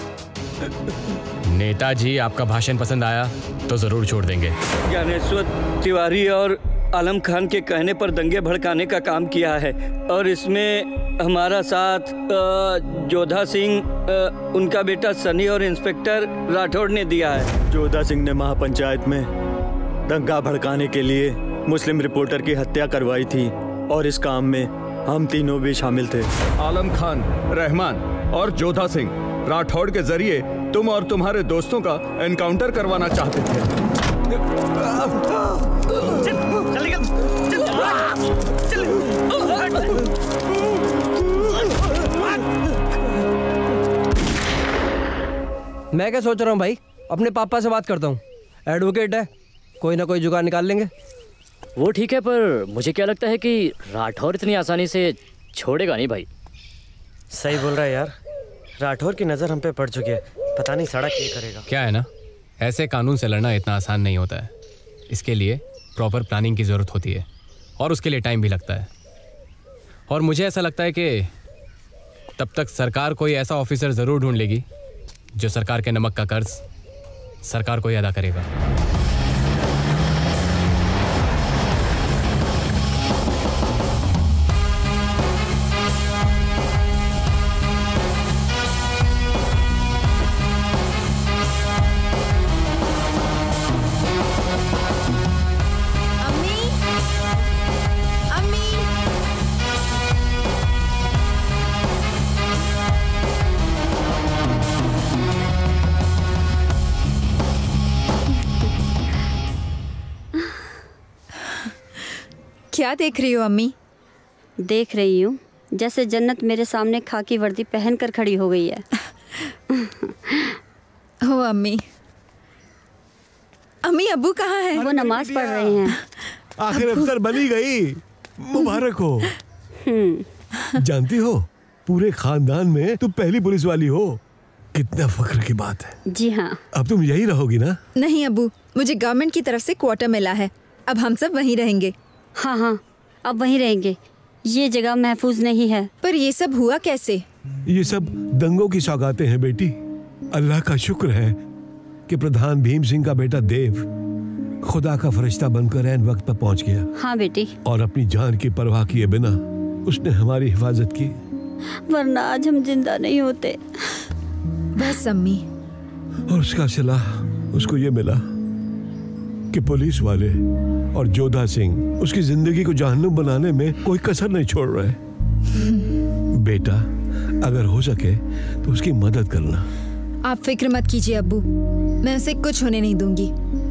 नेताजी, आपका भाषण पसंद आया तो जरूर छोड़ देंगे।
ज्ञानेश्वर तिवारी और आलम खान के कहने पर दंगे भड़काने का काम किया है और इसमें हमारा साथ जोधा सिंह, उनका बेटा सनी और इंस्पेक्टर राठौड़ ने दिया है। जोधा सिंह ने महापंचायत में दंगा भड़काने के लिए मुस्लिम रिपोर्टर की हत्या करवाई थी और इस काम में हम तीनों भी शामिल थे।
आलम खान, रहमान और जोधा सिंह राठौड़ के जरिए तुम और तुम्हारे दोस्तों का एनकाउंटर करवाना चाहते थे।
मैं क्या सोच रहा हूँ भाई, अपने पापा से बात करता हूँ। एडवोकेट है, कोई ना कोई जुगाड़ निकाल लेंगे।
वो ठीक है, पर मुझे क्या लगता है कि राठौर इतनी आसानी से छोड़ेगा नहीं भाई।
सही बोल रहा है यार, राठौर की नज़र हम पे पड़ चुकी है, पता नहीं सड़क क्या करेगा।
क्या है ना, ऐसे कानून से लड़ना इतना आसान नहीं होता है। इसके लिए प्रॉपर प्लानिंग की ज़रूरत होती है और उसके लिए टाइम भी लगता है। और मुझे ऐसा लगता है कि तब तक सरकार कोई ऐसा ऑफिसर ज़रूर ढूंढ लेगी जो सरकार के नमक का कर्ज सरकार को ही अदा करेगा।
क्या देख रही हो अम्मी?
देख रही हूँ जैसे जन्नत मेरे सामने खाकी वर्दी पहनकर खड़ी हो गई है।
हो अम्मी, अम्मी अब्बू कहाँ हैं?
वो नमाज पढ़ रहे हैं।
आखिर अफसर बनी गई, मुबारक हो। जानती हो, पूरे खानदान में तुम पहली पुलिस वाली हो। कितना फख्र की बात है।
जी हाँ।
अब तुम यही रहोगी ना?
नहीं अब्बू, मुझे गवर्नमेंट की तरफ से क्वार्टर मिला है, अब हम सब वहीं रहेंगे।
हाँ हाँ, अब वहीं रहेंगे। ये जगह महफूज नहीं है।
पर ये सब हुआ कैसे?
ये सब दंगों की सौगातें हैं बेटी। अल्लाह का शुक्र है कि प्रधान भीम सिंह का बेटा देव खुदा का फरिश्ता बनकर ऐन वक्त पर पहुंच गया।
हाँ बेटी। और
अपनी जान की परवाह किए बिना उसने हमारी हिफाजत की,
वरना आज हम जिंदा नहीं होते।
बस अम्मी।
और उसका सिला उसको ये मिला कि पुलिस वाले और जोधा सिंह उसकी जिंदगी को जहन्नुम बनाने में कोई कसर नहीं छोड़ रहे। बेटा, अगर हो सके तो उसकी मदद करना।
आप फिक्र मत कीजिए अब्बू, मैं उसे कुछ होने नहीं दूंगी।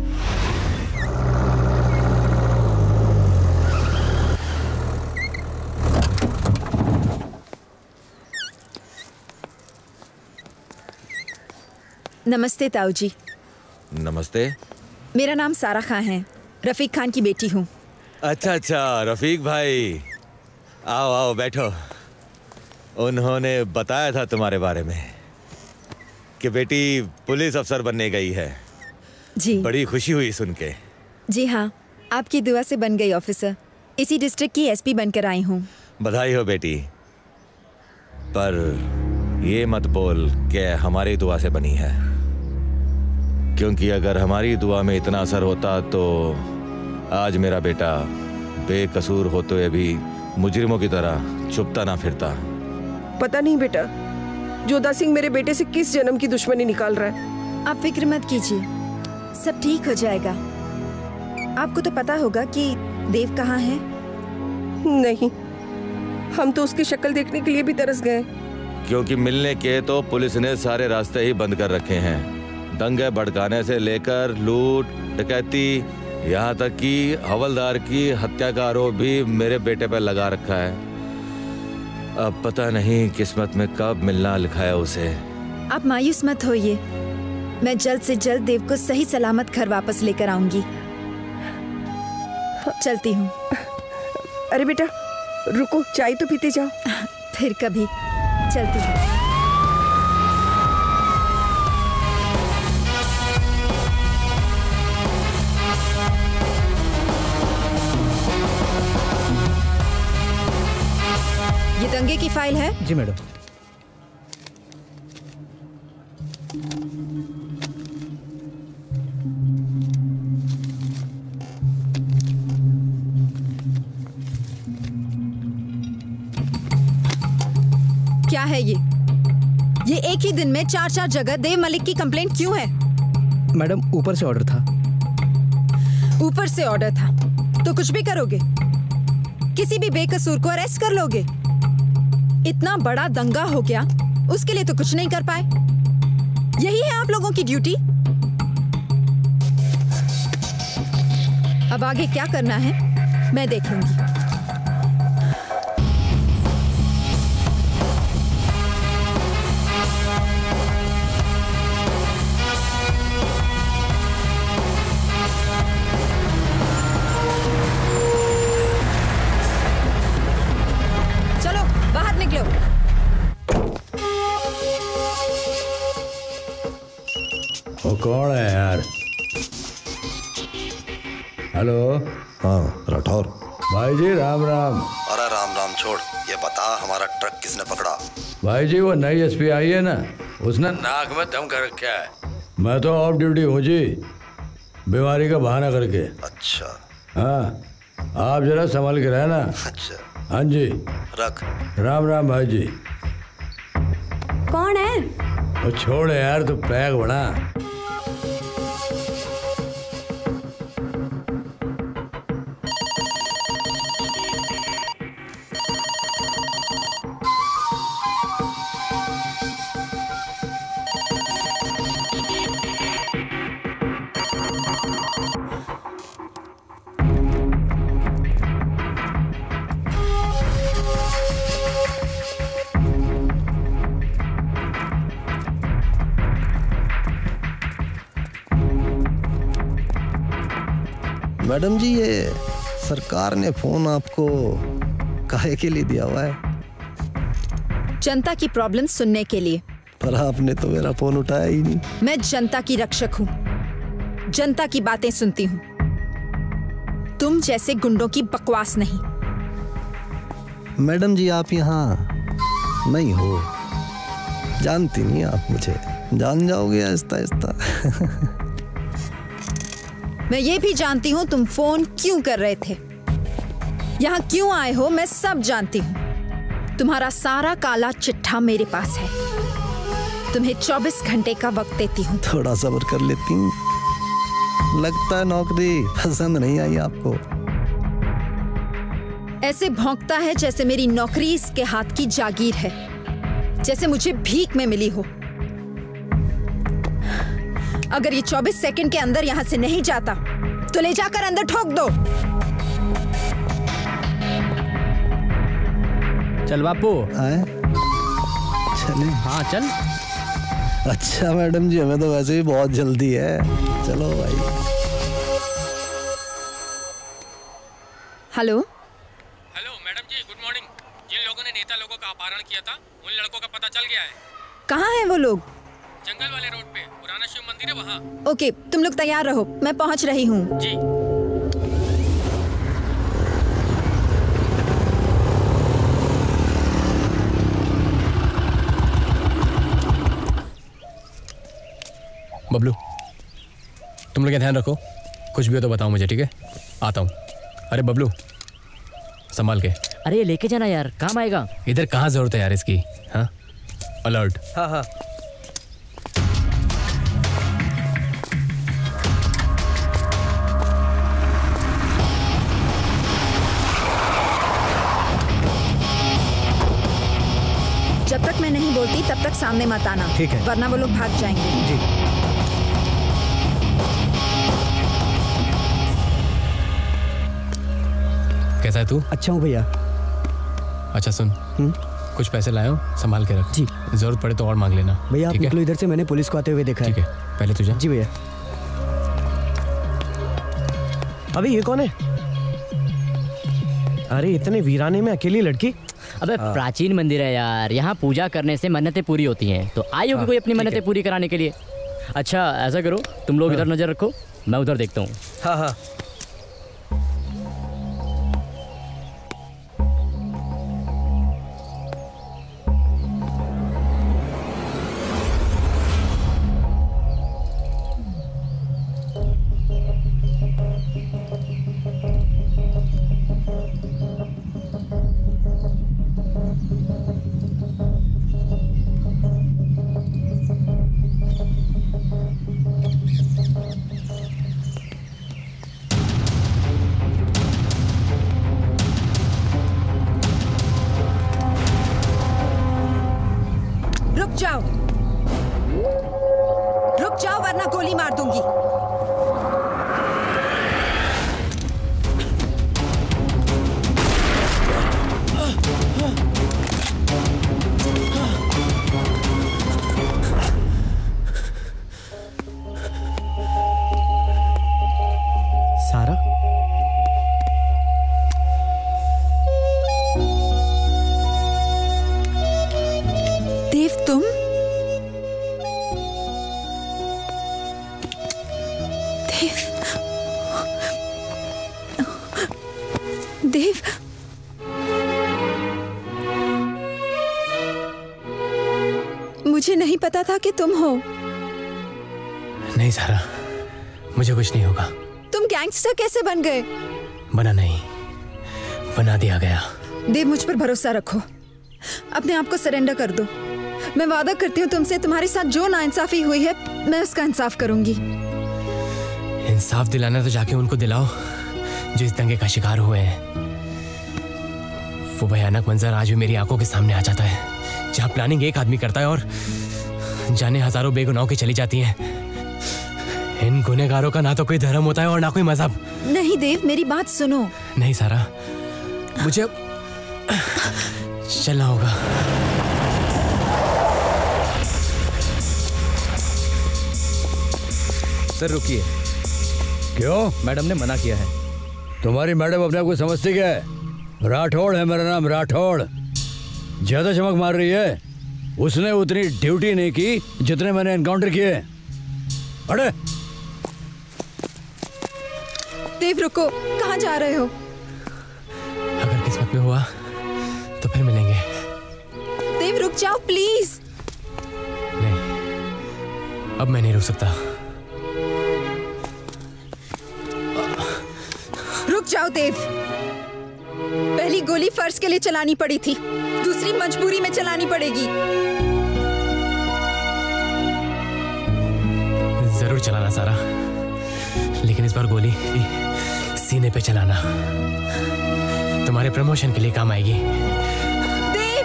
नमस्ते ताऊ जी।
नमस्ते।
मेरा नाम सारा खान है, रफीक खान की बेटी हूँ।
अच्छा अच्छा, रफीक भाई, आओ आओ बैठो। उन्होंने बताया था तुम्हारे बारे में कि बेटी पुलिस अफसर बनने गई है।
जी।
बड़ी खुशी हुई सुन के।
जी हाँ, आपकी दुआ से बन गई ऑफिसर। इसी डिस्ट्रिक्ट की एसपी बनकर आई हूँ।
बधाई हो बेटी, पर ये मत बोल कि हमारी दुआ से बनी है, क्योंकि अगर हमारी दुआ में इतना असर होता तो आज मेरा बेटा बेकसूर होते हुए भी मुजरिमों की तरह छुपता ना फिरता।
पता नहीं बेटा, जोधा सिंह मेरे बेटे से किस जन्म की दुश्मनी निकाल रहा है।
आप फिक्र मत कीजिए, सब ठीक हो जाएगा। आपको तो पता होगा कि देव कहाँ है?
नहीं, हम तो उसकी शक्ल देखने के लिए भी तरस गए।
क्योंकि मिलने के तो पुलिस ने सारे रास्ते ही बंद कर रखे हैं। दंगे भड़काने से लेकर लूट डकैती, यहाँ तक कि हवलदार की हत्या का आरोप भी मेरे बेटे पर लगा रखा है। अब पता नहीं किस्मत में कब मिलना लिखा है उसे।
आप मायूस मत होइए, मैं जल्द से जल्द देव को सही सलामत घर वापस लेकर आऊंगी। चलती हूँ।
अरे बेटा रुको, चाय तो पीते जाओ।
फिर कभी। चलती हूँ। ये दंगे की फाइल है?
जी मैडम।
क्या है ये एक ही दिन में 4-4 जगह देव मलिक की कंप्लेंट क्यों है?
मैडम ऊपर से ऑर्डर था।
ऊपर से ऑर्डर था तो कुछ भी करोगे? किसी भी बेकसूर को अरेस्ट कर लोगे? इतना बड़ा दंगा हो गया, उसके लिए तो कुछ नहीं कर पाए। यही है आप लोगों की ड्यूटी? अब आगे क्या करना है मैं देख लूंगी।
वो कौन है यार? हेलो।
हाँ राठौर
भाई जी, राम राम।
अरे राम राम छोड़, ये बता हमारा ट्रक किसने पकड़ा?
भाई जी वो नई एसपी आई है ना, उसने नाक में दम कर रखा है। मैं तो ऑफ ड्यूटी हूँ जी, बीमारी का बहाना करके।
अच्छा।
हाँ, आप जरा संभल के रहना।
अच्छा।
हाँ जी
रख।
राम राम भाई जी।
कौन है?
वो छोड़ यार, तू पैक बना।
मैडम जी, ये सरकार ने फोन आपको काहे के लिए दिया हुआ है?
जनता की प्रॉब्लम सुनने के लिए।
पर आपने तो मेरा फोन उठाया ही नहीं।
मैं जनता की रक्षक हूँ, जनता की बातें सुनती हूँ, तुम जैसे गुंडों की बकवास नहीं।
मैडम जी आप यहाँ नहीं हो, जानती नहीं आप मुझे, जान जाओगे आहिस्ता आहिस्ता।
मैं ये भी जानती हूँ तुम फोन क्यों कर रहे थे, यहाँ क्यों आए हो, मैं सब जानती हूँ। तुम्हारा सारा काला चिट्ठा मेरे पास है। तुम्हें 24 घंटे का वक्त देती हूँ।
थोड़ा सब्र कर लेती हूँ। लगता है नौकरी पसंद नहीं आई आपको।
ऐसे भौंकता है जैसे मेरी नौकरी इसके हाथ की जागीर है, जैसे मुझे भीख में मिली हो। अगर ये 24 सेकंड के अंदर यहाँ से नहीं जाता तो ले जाकर अंदर ठोक दो।
चल बापू।
चले?
हाँ चल।
अच्छा मैडम जी, हमें तो वैसे भी बहुत जल्दी है। चलो भाई।
हेलो
हेलो मैडम जी, गुड मॉर्निंग। जिन लोगों ने नेता लोगों का अपहरण किया था उन लड़कों का पता चल गया है।
कहाँ हैं वो लोग?
जंगल वाले रोड पे पुराना शिव मंदिर है वहाँ।
ओके, तुम लोग तैयार रहो, मैं पहुँच रही हूँ।
जी। बबलू, तुम लोग ध्यान रखो, कुछ भी हो तो बताओ मुझे, ठीक है? आता हूँ। अरे बबलू, संभाल के।
अरे ये लेके जाना यार, काम आएगा।
इधर कहाँ जरूरत है यार इसकी? हाँ, अलर्ट।
हाँ हाँ।
जब तक मैं नहीं बोलती तब तक सामने मत आना,
ठीक है,
वरना वो लोग भाग जाएंगे।
जी।
कैसा है तू?
अच्छा हूँ भैया।
अच्छा सुन, कुछ पैसे लाओ, संभाल के रख। जी। जरूरत पड़े तो और मांग लेना।
भैया आप निकलो इधर से, मैंने पुलिस को आते हुए देखा है।
ठीक है, पहले तू जा।
जी भैया। अबे ये कौन है? अरे इतने वीराने में अकेली लड़की।
अबे प्राचीन मंदिर है यार, यहाँ पूजा करने से मन्नतें पूरी होती हैं, तो आई होगी कोई अपनी मन्नतें पूरी कराने के लिए। अच्छा ऐसा करो, तुम लोग इधर नजर रखो, मैं उधर देखता हूँ।
हाँ हाँ।
रुक जाओ वरना गोली मार दूंगी।
सारा?
देव तुम? देव, मुझे नहीं पता था कि तुम हो।
नहीं सारा, मुझे कुछ नहीं होगा।
तुम गैंगस्टर कैसे बन गए?
बना नहीं, बना दिया गया।
देव मुझ पर भरोसा रखो, अपने आप को सरेंडर कर दो। मैं वादा करती हूँ तुमसे, तुम्हारे साथ जो नाइंसाफी हुई है मैं उसका इंसाफ करूंगी।
इंसाफ दिलाना तो जाके उनको दिलाओ जो इस दंगे का शिकार हुए हैं। वो भयानक मंजर आज भी मेरी आंखों के सामने आ जाता है, जहाँ प्लानिंग एक आदमी करता है और जाने हजारों बेगुनाहों की चली जाती हैं। इन गुनहगारों का ना तो कोई धर्म होता है और ना कोई मजहब।
नहीं देव, मेरी बात सुनो।
नहीं सारा, मुझे चलना होगा।
सर रुकिए।
क्यों?
मैडम ने मना किया है।
तुम्हारी मैडम अपने आप को समझती क्या है? राठौड़ है मेरा नाम, राठौड़। ज्यादा चमक मार रही है। उसने उतनी ड्यूटी नहीं की जितने मैंने एनकाउंटर किए। अरे
देव रुको, कहाँ जा रहे हो?
अगर किस्मत में हुआ तो फिर मिलेंगे।
देव रुक जाओ प्लीज।
नहीं, अब मैं नहीं रुक सकता।
रुक जाओ देव। पहली गोली फर्ज के लिए चलानी पड़ी थी, दूसरी मजबूरी में चलानी पड़ेगी।
जरूर चलाना सारा, लेकिन इस बार गोली सीने पे चलाना। तुम्हारे प्रमोशन के लिए काम आएगी।
देव!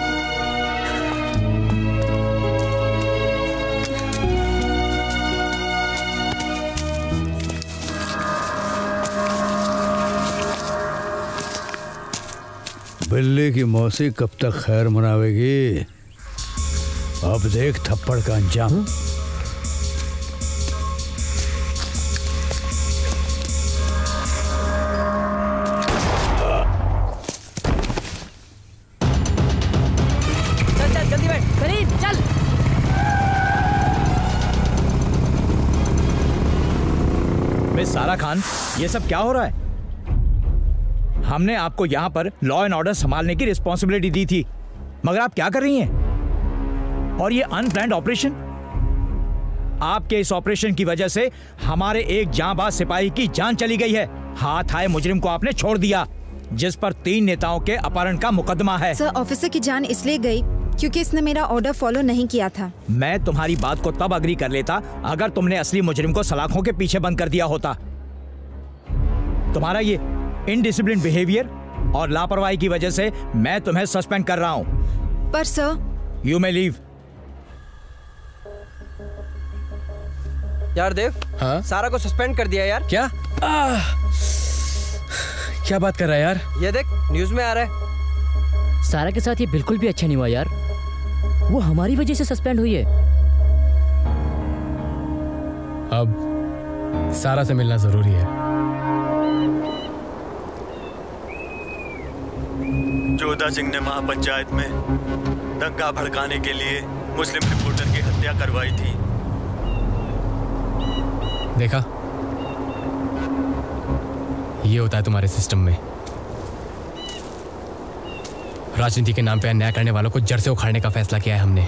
बिल्ली की मौसी कब तक खैर मनावेगी? अब देख थप्पड़ का अंजाम।
मिस सारा खान, ये सब क्या हो रहा है? हमने आपको यहाँ पर लॉ एंड ऑर्डर संभालने की रिस्पॉन्सिबिलिटी दी थी, मगर आप क्या कर रही हैं? और ये अनप्लान्ड ऑपरेशन, आपके इस ऑपरेशन की वजह से हमारे एक जांबाज सिपाही की जान चली गई है। हाथ आए मुजरिम को आपने छोड़ दिया, जिस पर 3 नेताओं के अपहरण का मुकदमा है।
सर, ऑफिसर की जान इसलिए गई क्योंकि इसने मेरा ऑर्डर फॉलो नहीं किया था।
मैं तुम्हारी बात को तब अग्री कर लेता अगर तुमने असली मुजरिम को सलाखों के पीछे बंद कर दिया होता। तुम्हारा ये इनडिसिप्लिन बिहेवियर और लापरवाही की वजह से मैं तुम्हें सस्पेंड कर रहा हूं।
पर सर,
यू मे लीव।
यार देव, हाँ? सारा को सस्पेंड कर दिया यार।
क्या? क्या बात कर रहा है यार?
ये देख, न्यूज में आ रहा है।
सारा के साथ ये बिल्कुल भी अच्छा नहीं हुआ यार, वो हमारी वजह से सस्पेंड हुई है।
अब सारा से मिलना जरूरी है।
जोधा सिंह ने महापंचायत में दंगा भड़काने के लिए मुस्लिम रिपोर्टर की हत्या करवाई थी।
देखा, ये होता है तुम्हारे सिस्टम में। राजनीति के नाम पे अन्याय करने वालों को जड़ से उखाड़ने का फैसला किया है हमने।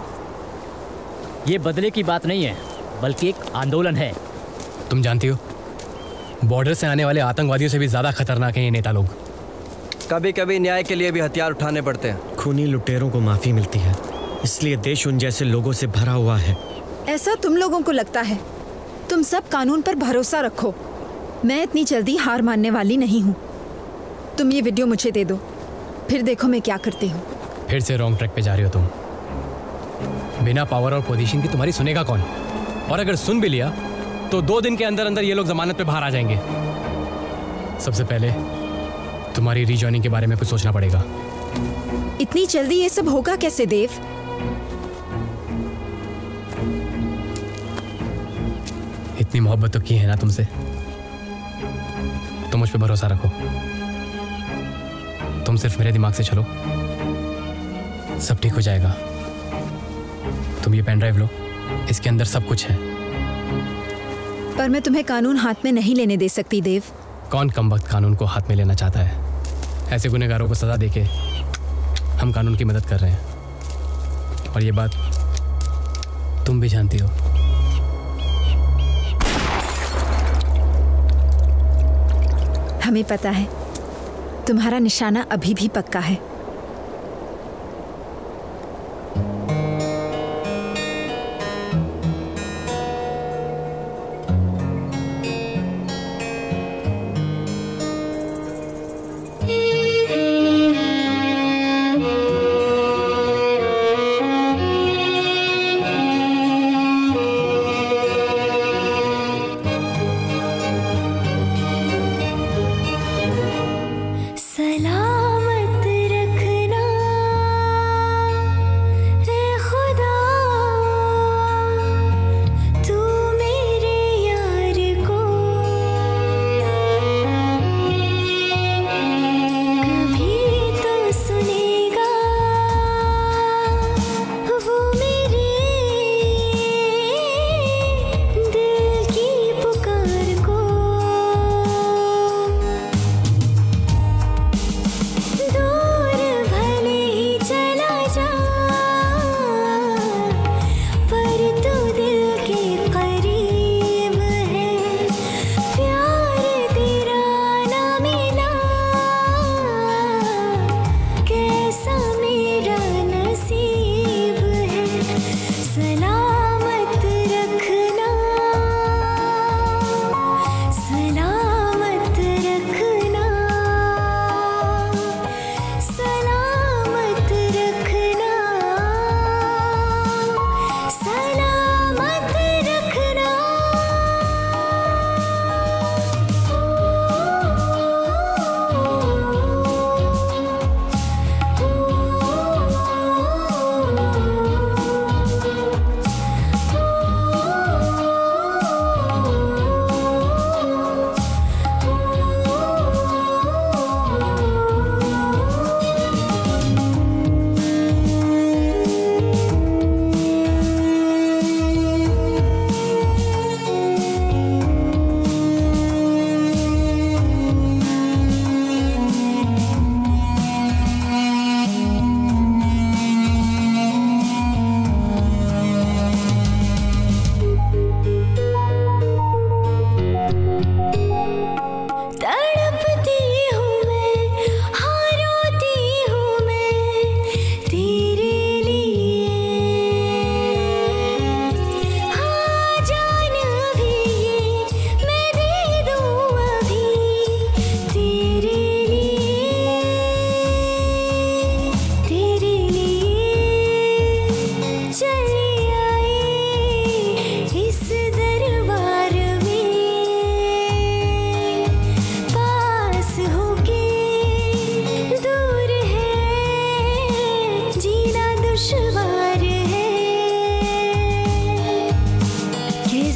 ये बदले की बात नहीं है, बल्कि एक आंदोलन है।
तुम जानती हो, बॉर्डर से आने वाले आतंकवादियों से भी ज्यादा खतरनाक हैं ये नेता लोग।
कभी कभी न्याय के लिए भी हथियार उठाने पड़ते हैं।
खूनी लुटेरों को माफी मिलती है, इसलिए देश उन जैसे लोगों से भरा हुआ है।
ऐसा तुम लोगों को लगता है। तुम सब कानून पर भरोसा रखो। मैं इतनी जल्दी हार मानने वाली नहीं हूँ। तुम ये वीडियो मुझे दे दो, फिर देखो मैं क्या करती हूँ।
फिर से रॉन्ग ट्रैक पे जा रही हो तुम। बिना पावर और पोजीशन की तुम्हारी सुनेगा कौन? और अगर सुन भी लिया तो 2 दिन के अंदर अंदर ये लोग जमानत पे बाहर आ जाएंगे। सबसे पहले तुम्हारी रीजॉइनिंग के बारे में कुछ सोचना पड़ेगा।
इतनी जल्दी ये सब होगा कैसे देव?
इतनी मोहब्बत तो की है ना तुमसे, तुम मुझ पे भरोसा रखो। तुम सिर्फ मेरे दिमाग से चलो, सब ठीक हो जाएगा। तुम ये पेन ड्राइव लो, इसके अंदर सब कुछ है।
पर मैं तुम्हें कानून हाथ में नहीं लेने दे सकती देव।
कौन कमबख्त कानून को हाथ में लेना चाहता है? ऐसे गुनहगारों को सजा देके हम कानून की मदद कर रहे हैं, और ये बात तुम भी जानती हो।
हमें पता है तुम्हारा निशाना अभी भी पक्का है।
सलामत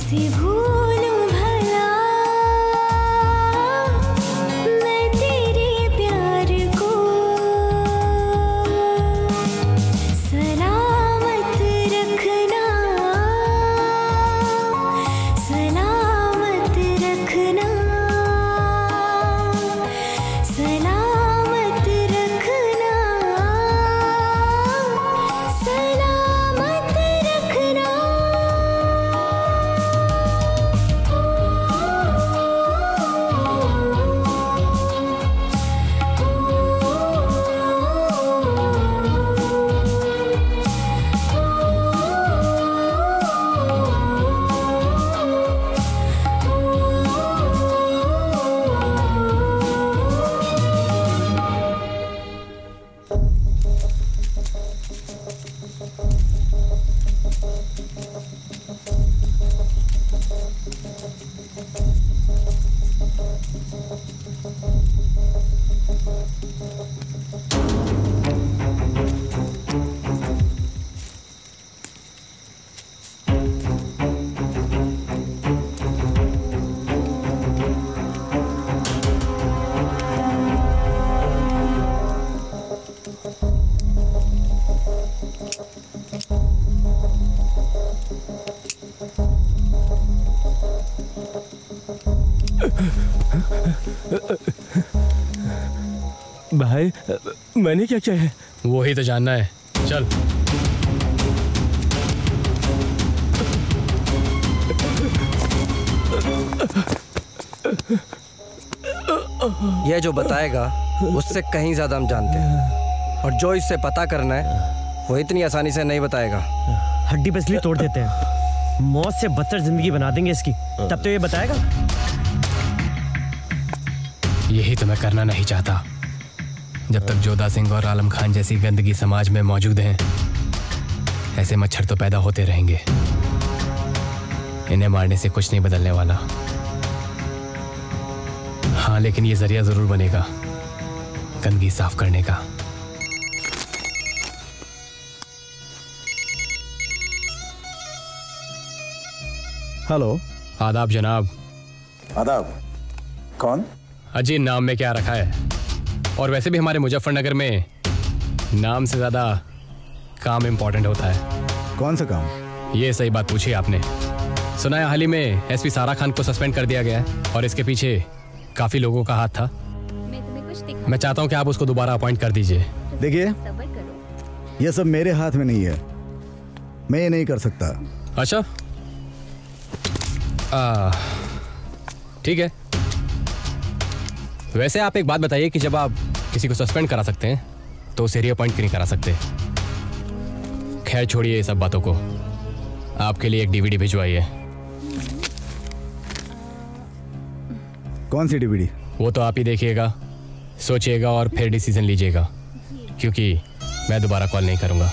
कैसे भूलूं भला मैं तेरे प्यार को, सलामत रखना, सलामत रखना, सलामत रखना, सलामत रखना।
भाई मैंने क्या किया है? वो ही तो जानना है। चल।
यह जो बताएगा उससे कहीं ज्यादा हम जानते हैं, और जो इससे पता करना है वो इतनी आसानी से नहीं बताएगा।
हड्डी पसली तोड़ देते हैं, मौत से बदतर जिंदगी बना देंगे इसकी, तब तो ये बताएगा।
यही तो मैं करना नहीं चाहता। जब तक जोधा सिंह और आलम खान जैसी गंदगी समाज में मौजूद हैं, ऐसे मच्छर तो पैदा होते रहेंगे। इन्हें मारने से कुछ नहीं बदलने वाला। हाँ, लेकिन ये जरिया जरूर बनेगा गंदगी साफ करने का।
हेलो।
आदाब जनाब।
आदाब। कौन?
अजी, नाम में क्या रखा है? और वैसे भी हमारे मुजफ्फरनगर में नाम से ज्यादा काम इम्पोर्टेंट होता है।
कौन सा काम?
ये सही बात पूछी आपने। सुना है हाल ही में एसपी सारा खान को सस्पेंड कर दिया गया है, और इसके पीछे काफी लोगों का हाथ था। मैं चाहता हूँ कि आप उसको दोबारा अपॉइंट कर दीजिए।
देखिए, ये सब मेरे हाथ में नहीं है, मैं ये नहीं कर सकता।
अच्छा, ठीक है। वैसे आप एक बात बताइए कि जब आप किसी को सस्पेंड करा सकते हैं तो उसे रीअपॉइंट क्यों नहीं करा सकते? खैर छोड़िए ये सब बातों को। आपके लिए एक डीवीडी भिजवाई है।
कौन सी डीवीडी?
वो तो आप ही देखिएगा, सोचिएगा और फिर डिसीजन लीजिएगा, क्योंकि मैं दोबारा कॉल नहीं करूंगा।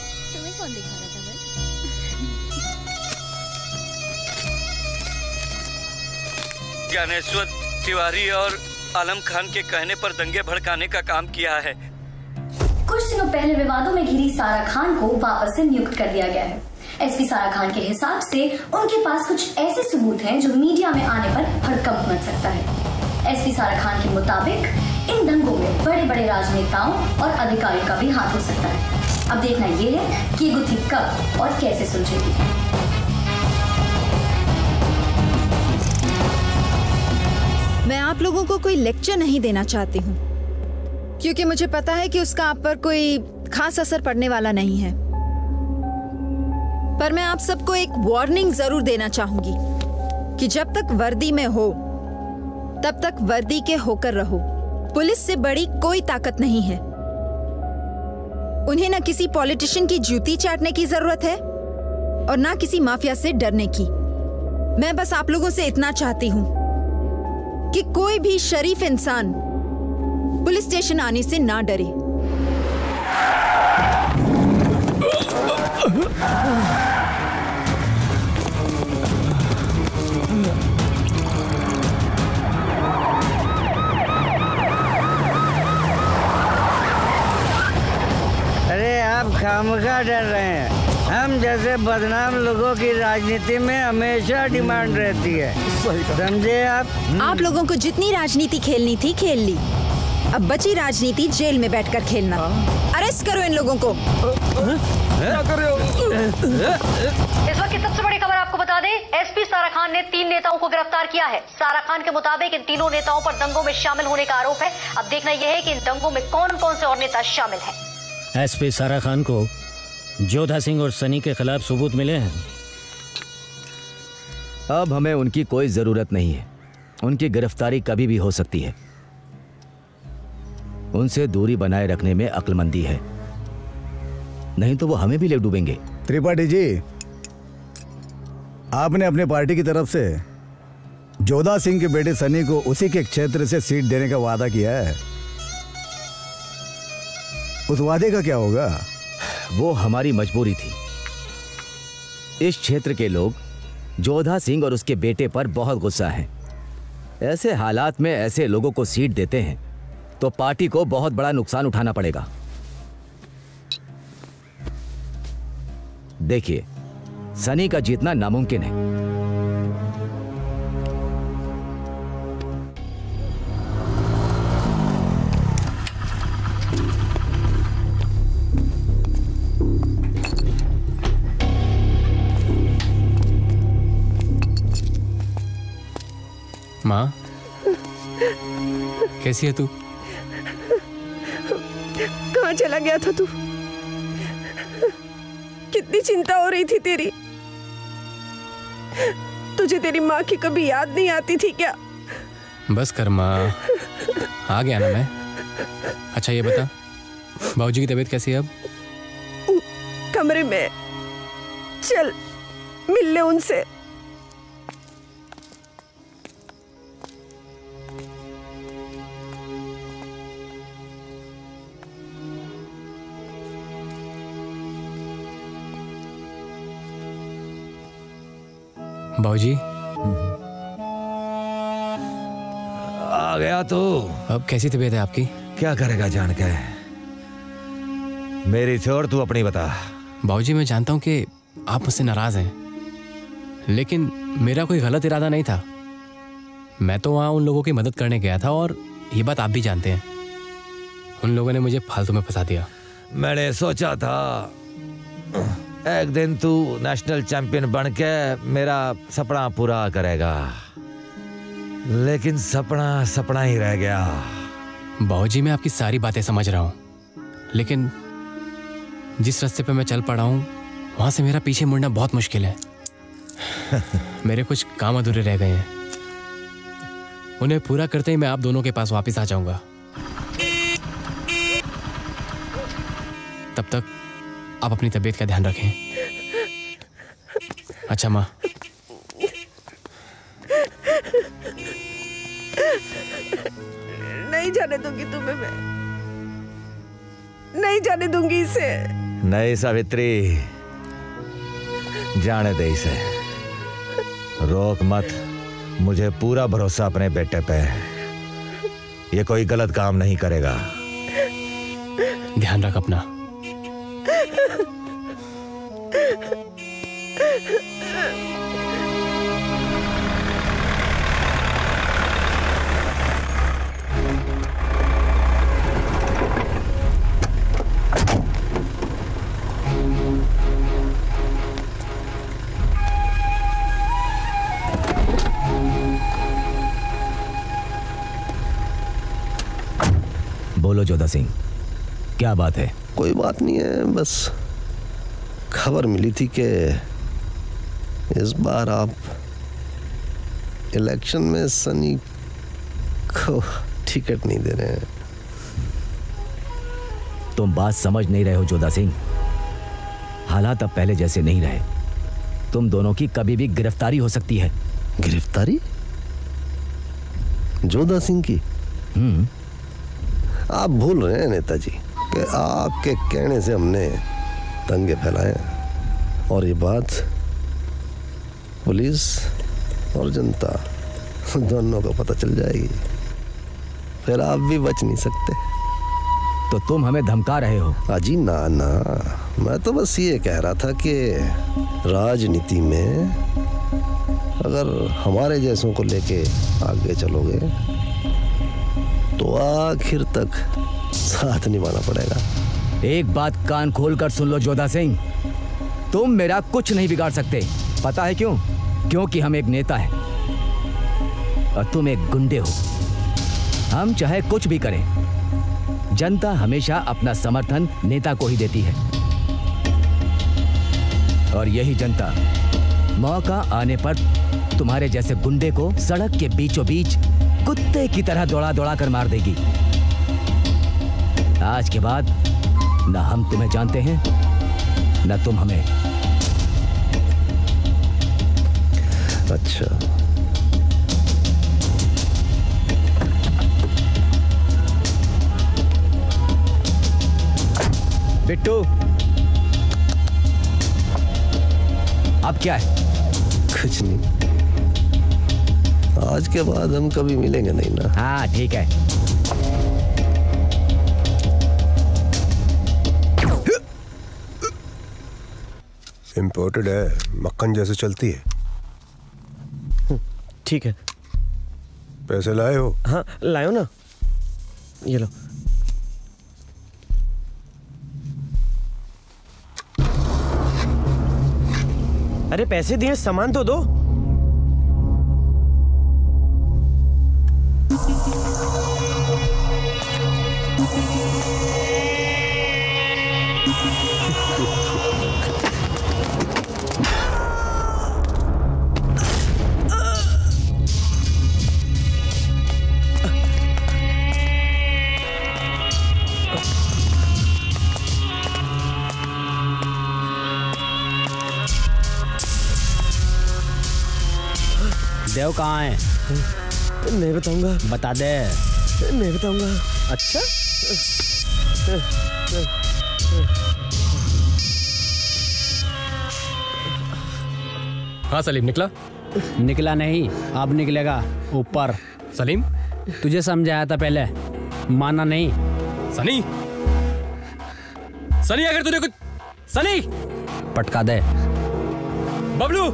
ज्ञानेश्वर तिवारी और आलम खान के कहने पर दंगे भड़काने का काम किया है।
कुछ दिनों पहले विवादों में घिरी सारा खान को वापस से नियुक्त कर दिया गया है। एसपी सारा खान के हिसाब से उनके पास कुछ ऐसे सबूत हैं जो मीडिया में आने पर भड़कंप मच सकता है। एसपी सारा खान के मुताबिक इन दंगों में बड़े बड़े राजनेताओं और अधिकारियों का भी हाथ हो सकता है। अब देखना ये है कि ये गुत्थी कब और कैसे सुलझेगी।
मैं आप लोगों को कोई लेक्चर नहीं देना चाहती हूँ, क्योंकि मुझे पता है कि उसका आप पर कोई खास असर पड़ने वाला नहीं है। पर मैं आप सबको एक वार्निंग जरूर देना चाहूंगी कि जब तक वर्दी में हो तब तक वर्दी के होकर रहो। पुलिस से बड़ी कोई ताकत नहीं है। उन्हें ना किसी पॉलिटिशियन की जूती चाटने की जरूरत है और ना किसी माफिया से डरने की। मैं बस आप लोगों से इतना चाहती हूँ कि कोई भी शरीफ इंसान पुलिस स्टेशन आने से ना डरे।
अरे आप खामखा डर रहे हैं, हम जैसे बदनाम लोगों की राजनीति में हमेशा डिमांड रहती है, समझे आप?
आप लोगों को जितनी राजनीति खेलनी थी खेल ली, अब बची राजनीति जेल में बैठकर खेलना। अरेस्ट करो इन लोगों को।
इस वक्त की सबसे बड़ी खबर आपको बता दें, एसपी सारा खान ने 3 नेताओं को गिरफ्तार किया है। सारा खान के मुताबिक इन तीनों नेताओं पर दंगों में शामिल होने का आरोप है। अब देखना यह है कि इन दंगों में कौन कौन से और नेता शामिल हैं।
एसपी सारा खान को जोधा सिंह और सनी के खिलाफ सबूत मिले हैं।
अब हमें उनकी कोई जरूरत नहीं है। उनकी गिरफ्तारी कभी भी हो सकती है। उनसे दूरी बनाए रखने में अक्लमंदी है, नहीं तो वो हमें भी ले डूबेंगे।
त्रिपाठी जी, आपने अपने पार्टी की तरफ से जोधा सिंह के बेटे सनी को उसी के क्षेत्र से सीट देने का वादा किया है। उस वादे का क्या होगा?
वो हमारी मजबूरी थी। इस क्षेत्र के लोग जोधा सिंह और उसके बेटे पर बहुत गुस्सा हैं। ऐसे हालात में ऐसे लोगों को सीट देते हैं तो पार्टी को बहुत बड़ा नुकसान उठाना पड़ेगा। देखिए, सनी का जीतना नामुमकिन है।
माँ, कैसी है तू?
कहाँ चला गया था तू? कितनी चिंता हो रही थी तेरी। तुझे तेरी माँ की कभी याद नहीं आती थी क्या?
बस कर माँ, आ गया ना मैं। अच्छा ये बता, बाबूजी की तबीयत कैसी है अब?
कमरे में, चल मिल ले उनसे।
बाबूजी
आ गया तो।
अब कैसी तबीयत है आपकी?
क्या करेगा जान के। मेरी छोड़, तू अपनी बता।
बाबूजी मैं जानता हूँ कि आप मुझसे नाराज हैं, लेकिन मेरा कोई गलत इरादा नहीं था। मैं तो वहाँ उन लोगों की मदद करने गया था और ये बात आप भी जानते हैं। उन लोगों ने मुझे फालतू में फंसा दिया।
मैंने सोचा था एक दिन तू नेशनल चैंपियन बन के मेरा सपना पूरा करेगा, लेकिन सपना सपना ही रह गया।
बाबूजी मैं आपकी सारी बातें समझ रहा हूँ, लेकिन जिस रास्ते पे मैं चल पड़ा हूँ वहाँ से मेरा पीछे मुड़ना बहुत मुश्किल है। मेरे कुछ काम अधूरे रह गए हैं, उन्हें पूरा करते ही मैं आप दोनों के पास वापस आ जाऊंगा। तब तक आप अपनी तबीयत का ध्यान रखें। अच्छा माँ।
नहीं जाने दूंगी तुम्हें, मैं नहीं जाने दूंगी इसे।
नहीं सावित्री, जाने दे इसे। रोक मत, मुझे पूरा भरोसा अपने बेटे पे। ये कोई गलत काम नहीं करेगा।
ध्यान रख अपना।
बोलो जोधा सिंह, क्या बात है?
कोई बात नहीं है, बस खबर मिली थी कि इस बार आप इलेक्शन में सनी को टिकट नहीं दे रहे हैं।
तुम बात समझ नहीं रहे हो जोधा सिंह। हालात अब पहले जैसे नहीं रहे। तुम दोनों की कभी भी गिरफ्तारी हो सकती है।
गिरफ्तारी? जोधा सिंह की? आप भूल रहे हैं नेताजी कि आपके कहने से हमने दंगे फैलाए, और ये बात पुलिस और जनता दोनों को पता चल जाएगी, फिर आप भी बच नहीं सकते।
तो तुम हमें धमका रहे हो।
अजी ना ना, मैं तो बस ये कह रहा था कि राजनीति में अगर हमारे जैसों को लेके आगे चलोगे तो आखिर तक साथ निभाना पड़ेगा।
एक बात कान खोल कर सुन लो जोधा सिंह, तुम मेरा कुछ नहीं बिगाड़ सकते। पता है क्यों? क्योंकि हम एक नेता हैं और तुम एक गुंडे हो। हम चाहे कुछ भी करें, जनता हमेशा अपना समर्थन नेता को ही देती है। और यही जनता मौका आने पर तुम्हारे जैसे गुंडे को सड़क के बीचों बीच कुत्ते की तरह दौड़ा दौड़ा कर मार देगी। आज के बाद न हम तुम्हें जानते हैं न तुम हमें।
अच्छा,
बिट्टू अब क्या है?
कुछ नहीं, आज के बाद हम कभी मिलेंगे नहीं ना।
हाँ ठीक है।
इम्पोर्टेड है, मक्खन जैसे चलती है।
ठीक है।
पैसे लाए हो?
हाँ लाए हो ना, ये लो। अरे पैसे दिए, सामान तो दो।
देव कहाँ है?
नहीं बताऊंगा।
बता दे।
नहीं बताऊंगा।
अच्छा,
हाँ सलीम निकला?
निकला नहीं, अब निकलेगा ऊपर।
सलीम
तुझे समझाया था पहले, माना नहीं।
सनी, सनी अगर तूने कुछ, सनी
पटका दे।
बबलू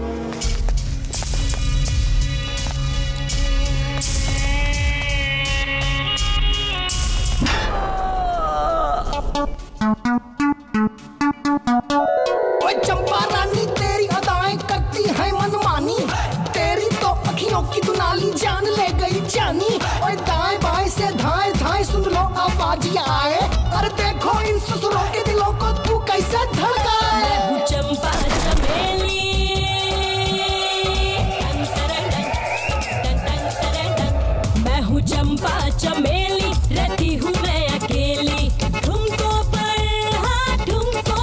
ओए चंपा रानी तेरी अदाएं करती है मनमानी, तेरी तो अखियों की दुनाली जान ले गई जानी। ओए दाएं बाएं से धाएं धाएं सुन लो आवाज आए, अरे देखो इन ससुरों के दिलों को तू कैसे धड़काए। मैं हूँ चंपा चमेली, मैं हूँ चंपा चमेली, रहती हूँ मैं अकेली। तुमको पर हाँ तुमको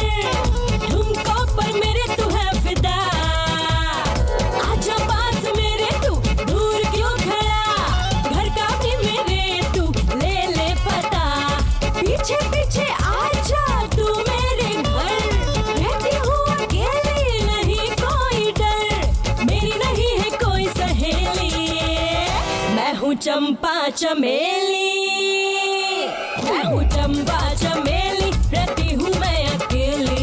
पर मेरे तू है फिदा। आजा पास मेरे तू, दूर क्यों खड़ा, घर का भी मेरे तू ले ले पता। पीछे पीछे आजा तू मेरे घर, रहती हूँ अकेली नहीं कोई डर, मेरी नहीं है कोई सहेली। मैं हूँ चंपा चमेली, मैं हूँ चंपा चमेली, रहती हूँ मैं अकेली।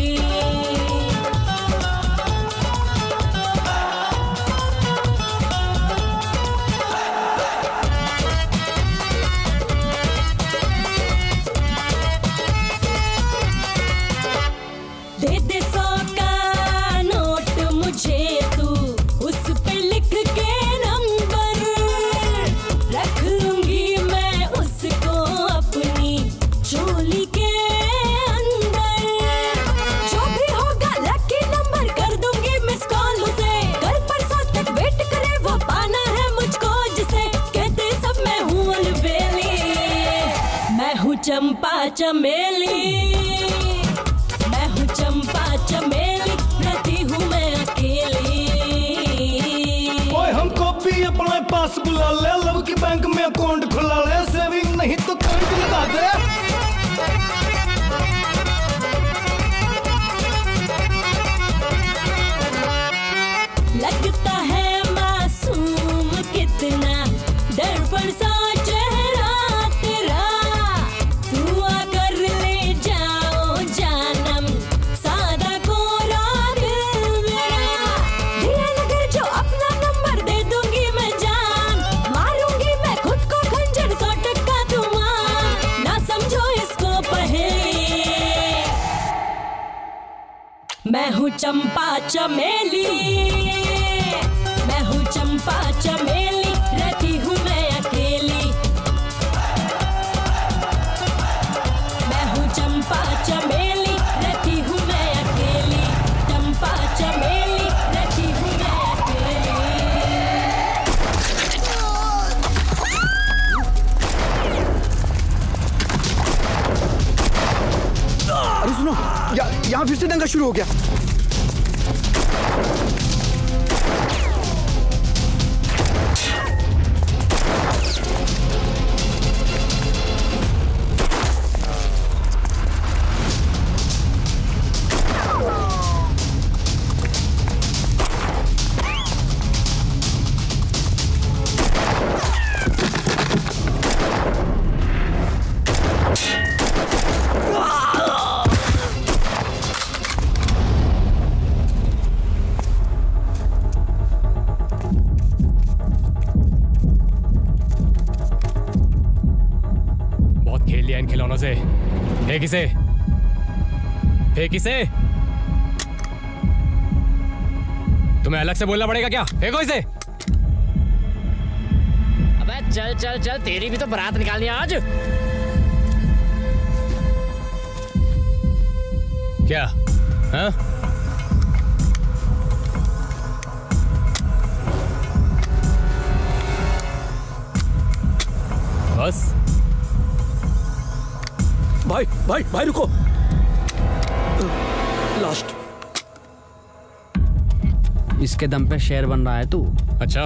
दे दे 100 का नोट मुझे तू, उस पे लिख के नंबर, रख लूंगी मैं उसको अपनी चोली के अंदर। जो भी होगा लकी नंबर कर दूंगी मिस कॉल उसे, कल परसों तक वेट करे वो पाना है मुझको जिसे कहते सब मैं हूँ अलबेली। मैं हूँ चंपा चमेली, मैं हूँ चंपा चमेली, रहती हूँ मैं अकेली।
ओए हमको भी अपने पास बुला ले, लव की बैंक में अकाउंट खुला ले, सेविंग नहीं तो करंट लगा दे।
लगता है मासूम कितना, डर पर सा चेहरा तेरा, तू चंपा चमेली, मैं हूँ चंपा चमेली, रहती हूँ मैं अकेली। मैं हूँ चंपा चमेली, रहती हूँ मैं अकेली। चंपा चमेली, रहती हूँ मैं अकेली।
अरे सुनो, यहाँ फिर से दंगा शुरू हो गया।
फेंक इसे, फेंक इसे। तुम्हें अलग से बोलना पड़ेगा क्या? फेंको इसे।
अबे चल चल चल, तेरी भी तो बारात निकालनी है आज।
क्या? हाँ? बस
भाई भाई भाई रुको, लास्ट।
इसके दम पे शेर बन रहा है तू?
अच्छा,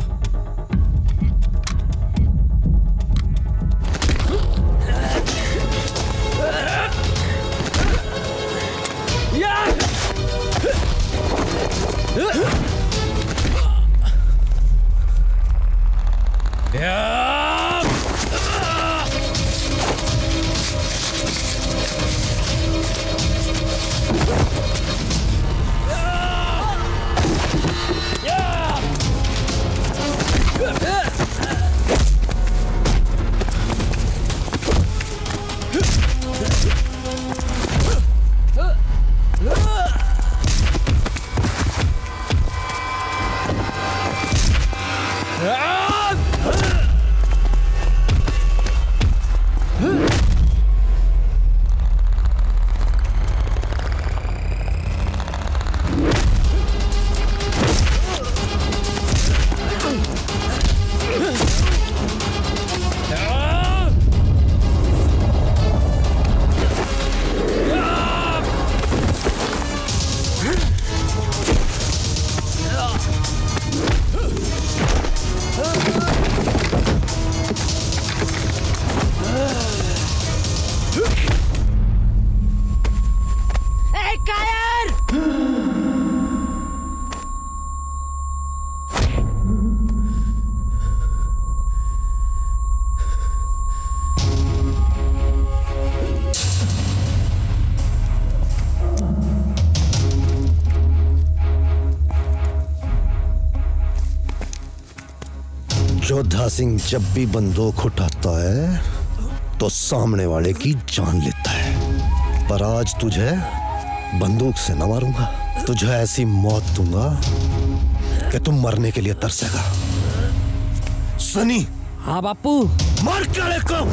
जोधा सिंह जब भी बंदूक उठाता है तो सामने वाले की जान लेता है, पर आज तुझे बंदूक से न मारूंगा, तुझे ऐसी मौत दूंगा कि तुम मरने के लिए तरसेगा। सनी।
हाँ बापू।
मार काले को,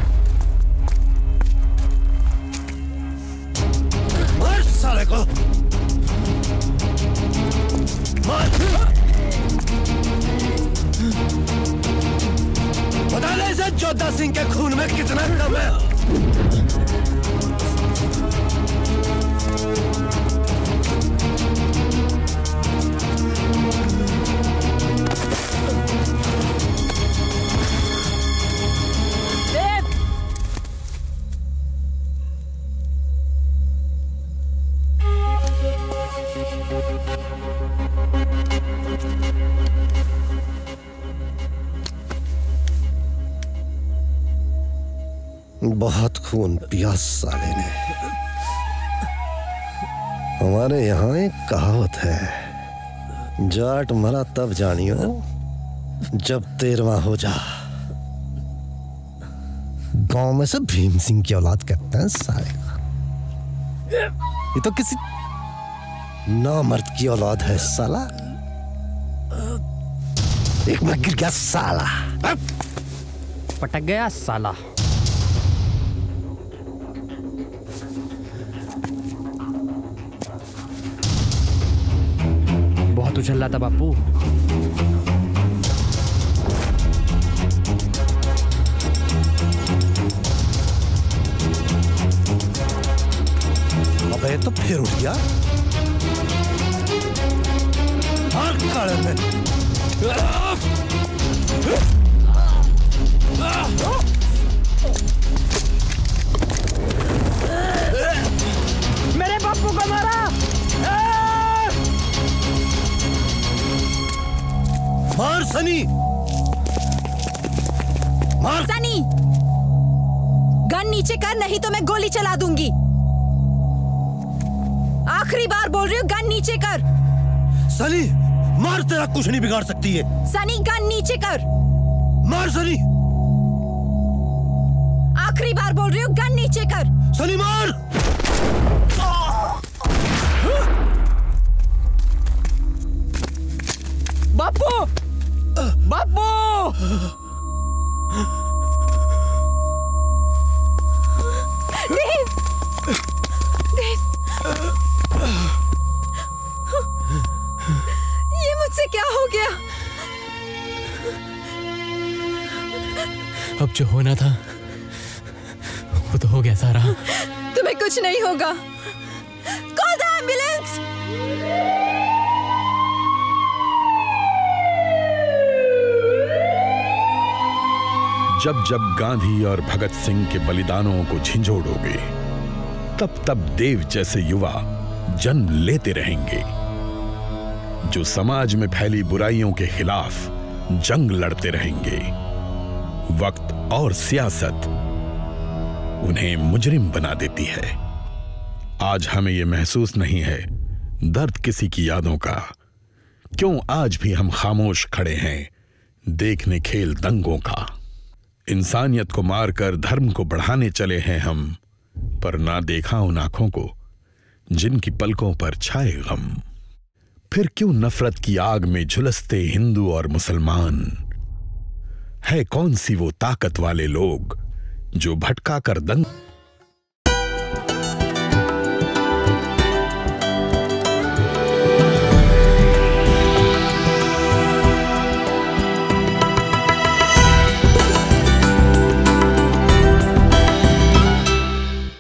मार साले को, मार। बता ले इसे जोधा सिंह के खून में कितना दम है। बहुत खून पिया साले ने। हमारे यहाँ एक कहावत है, जाट मरा तब जानियो जब 13वां हो जा। गांव में सब भीम सिंह की औलाद कहते हैं साले। ये तो किसी नामर्द की औलाद है साला। एक में गिर गया साला।
पटक गया साला। बहुत उछल रहा था बापू।
अबे तो फिर उठ गया। मार काले में।
मेरे बापू को मारा।
मार सनी, मार
सनी। गन नीचे कर, नहीं तो मैं गोली चला दूंगी। आखिरी बार बोल रही हूँ, गन नीचे कर।
सनी मार, तेरा कुछ नहीं बिगाड़ सकती है।
सनी गन नीचे कर।
मार सनी।
आखिरी बार बोल रही हूँ, गन नीचे कर।
सनी मार।
बापू, बापू।
देव, देव। ये मुझसे क्या हो गया?
अब जो होना था वो तो हो गया सारा।
तुम्हें कुछ नहीं होगा। Call the ambulance.
जब जब गांधी और भगत सिंह के बलिदानों को झिंझोड़ोगे, तब तब देव जैसे युवा जन्म लेते रहेंगे, जो समाज में फैली बुराइयों के खिलाफ जंग लड़ते रहेंगे। वक्त और सियासत उन्हें मुजरिम बना देती है। आज हमें यह महसूस नहीं है दर्द किसी की यादों का। क्यों आज भी हम खामोश खड़े हैं देखने खेल दंगों का। इंसानियत को मारकर धर्म को बढ़ाने चले हैं हम, पर ना देखा उन आंखों को जिनकी पलकों पर छाए गम। फिर क्यों नफरत की आग में झुलसते हिंदू और मुसलमान। है कौन सी वो ताकत वाले लोग जो भटका कर दंग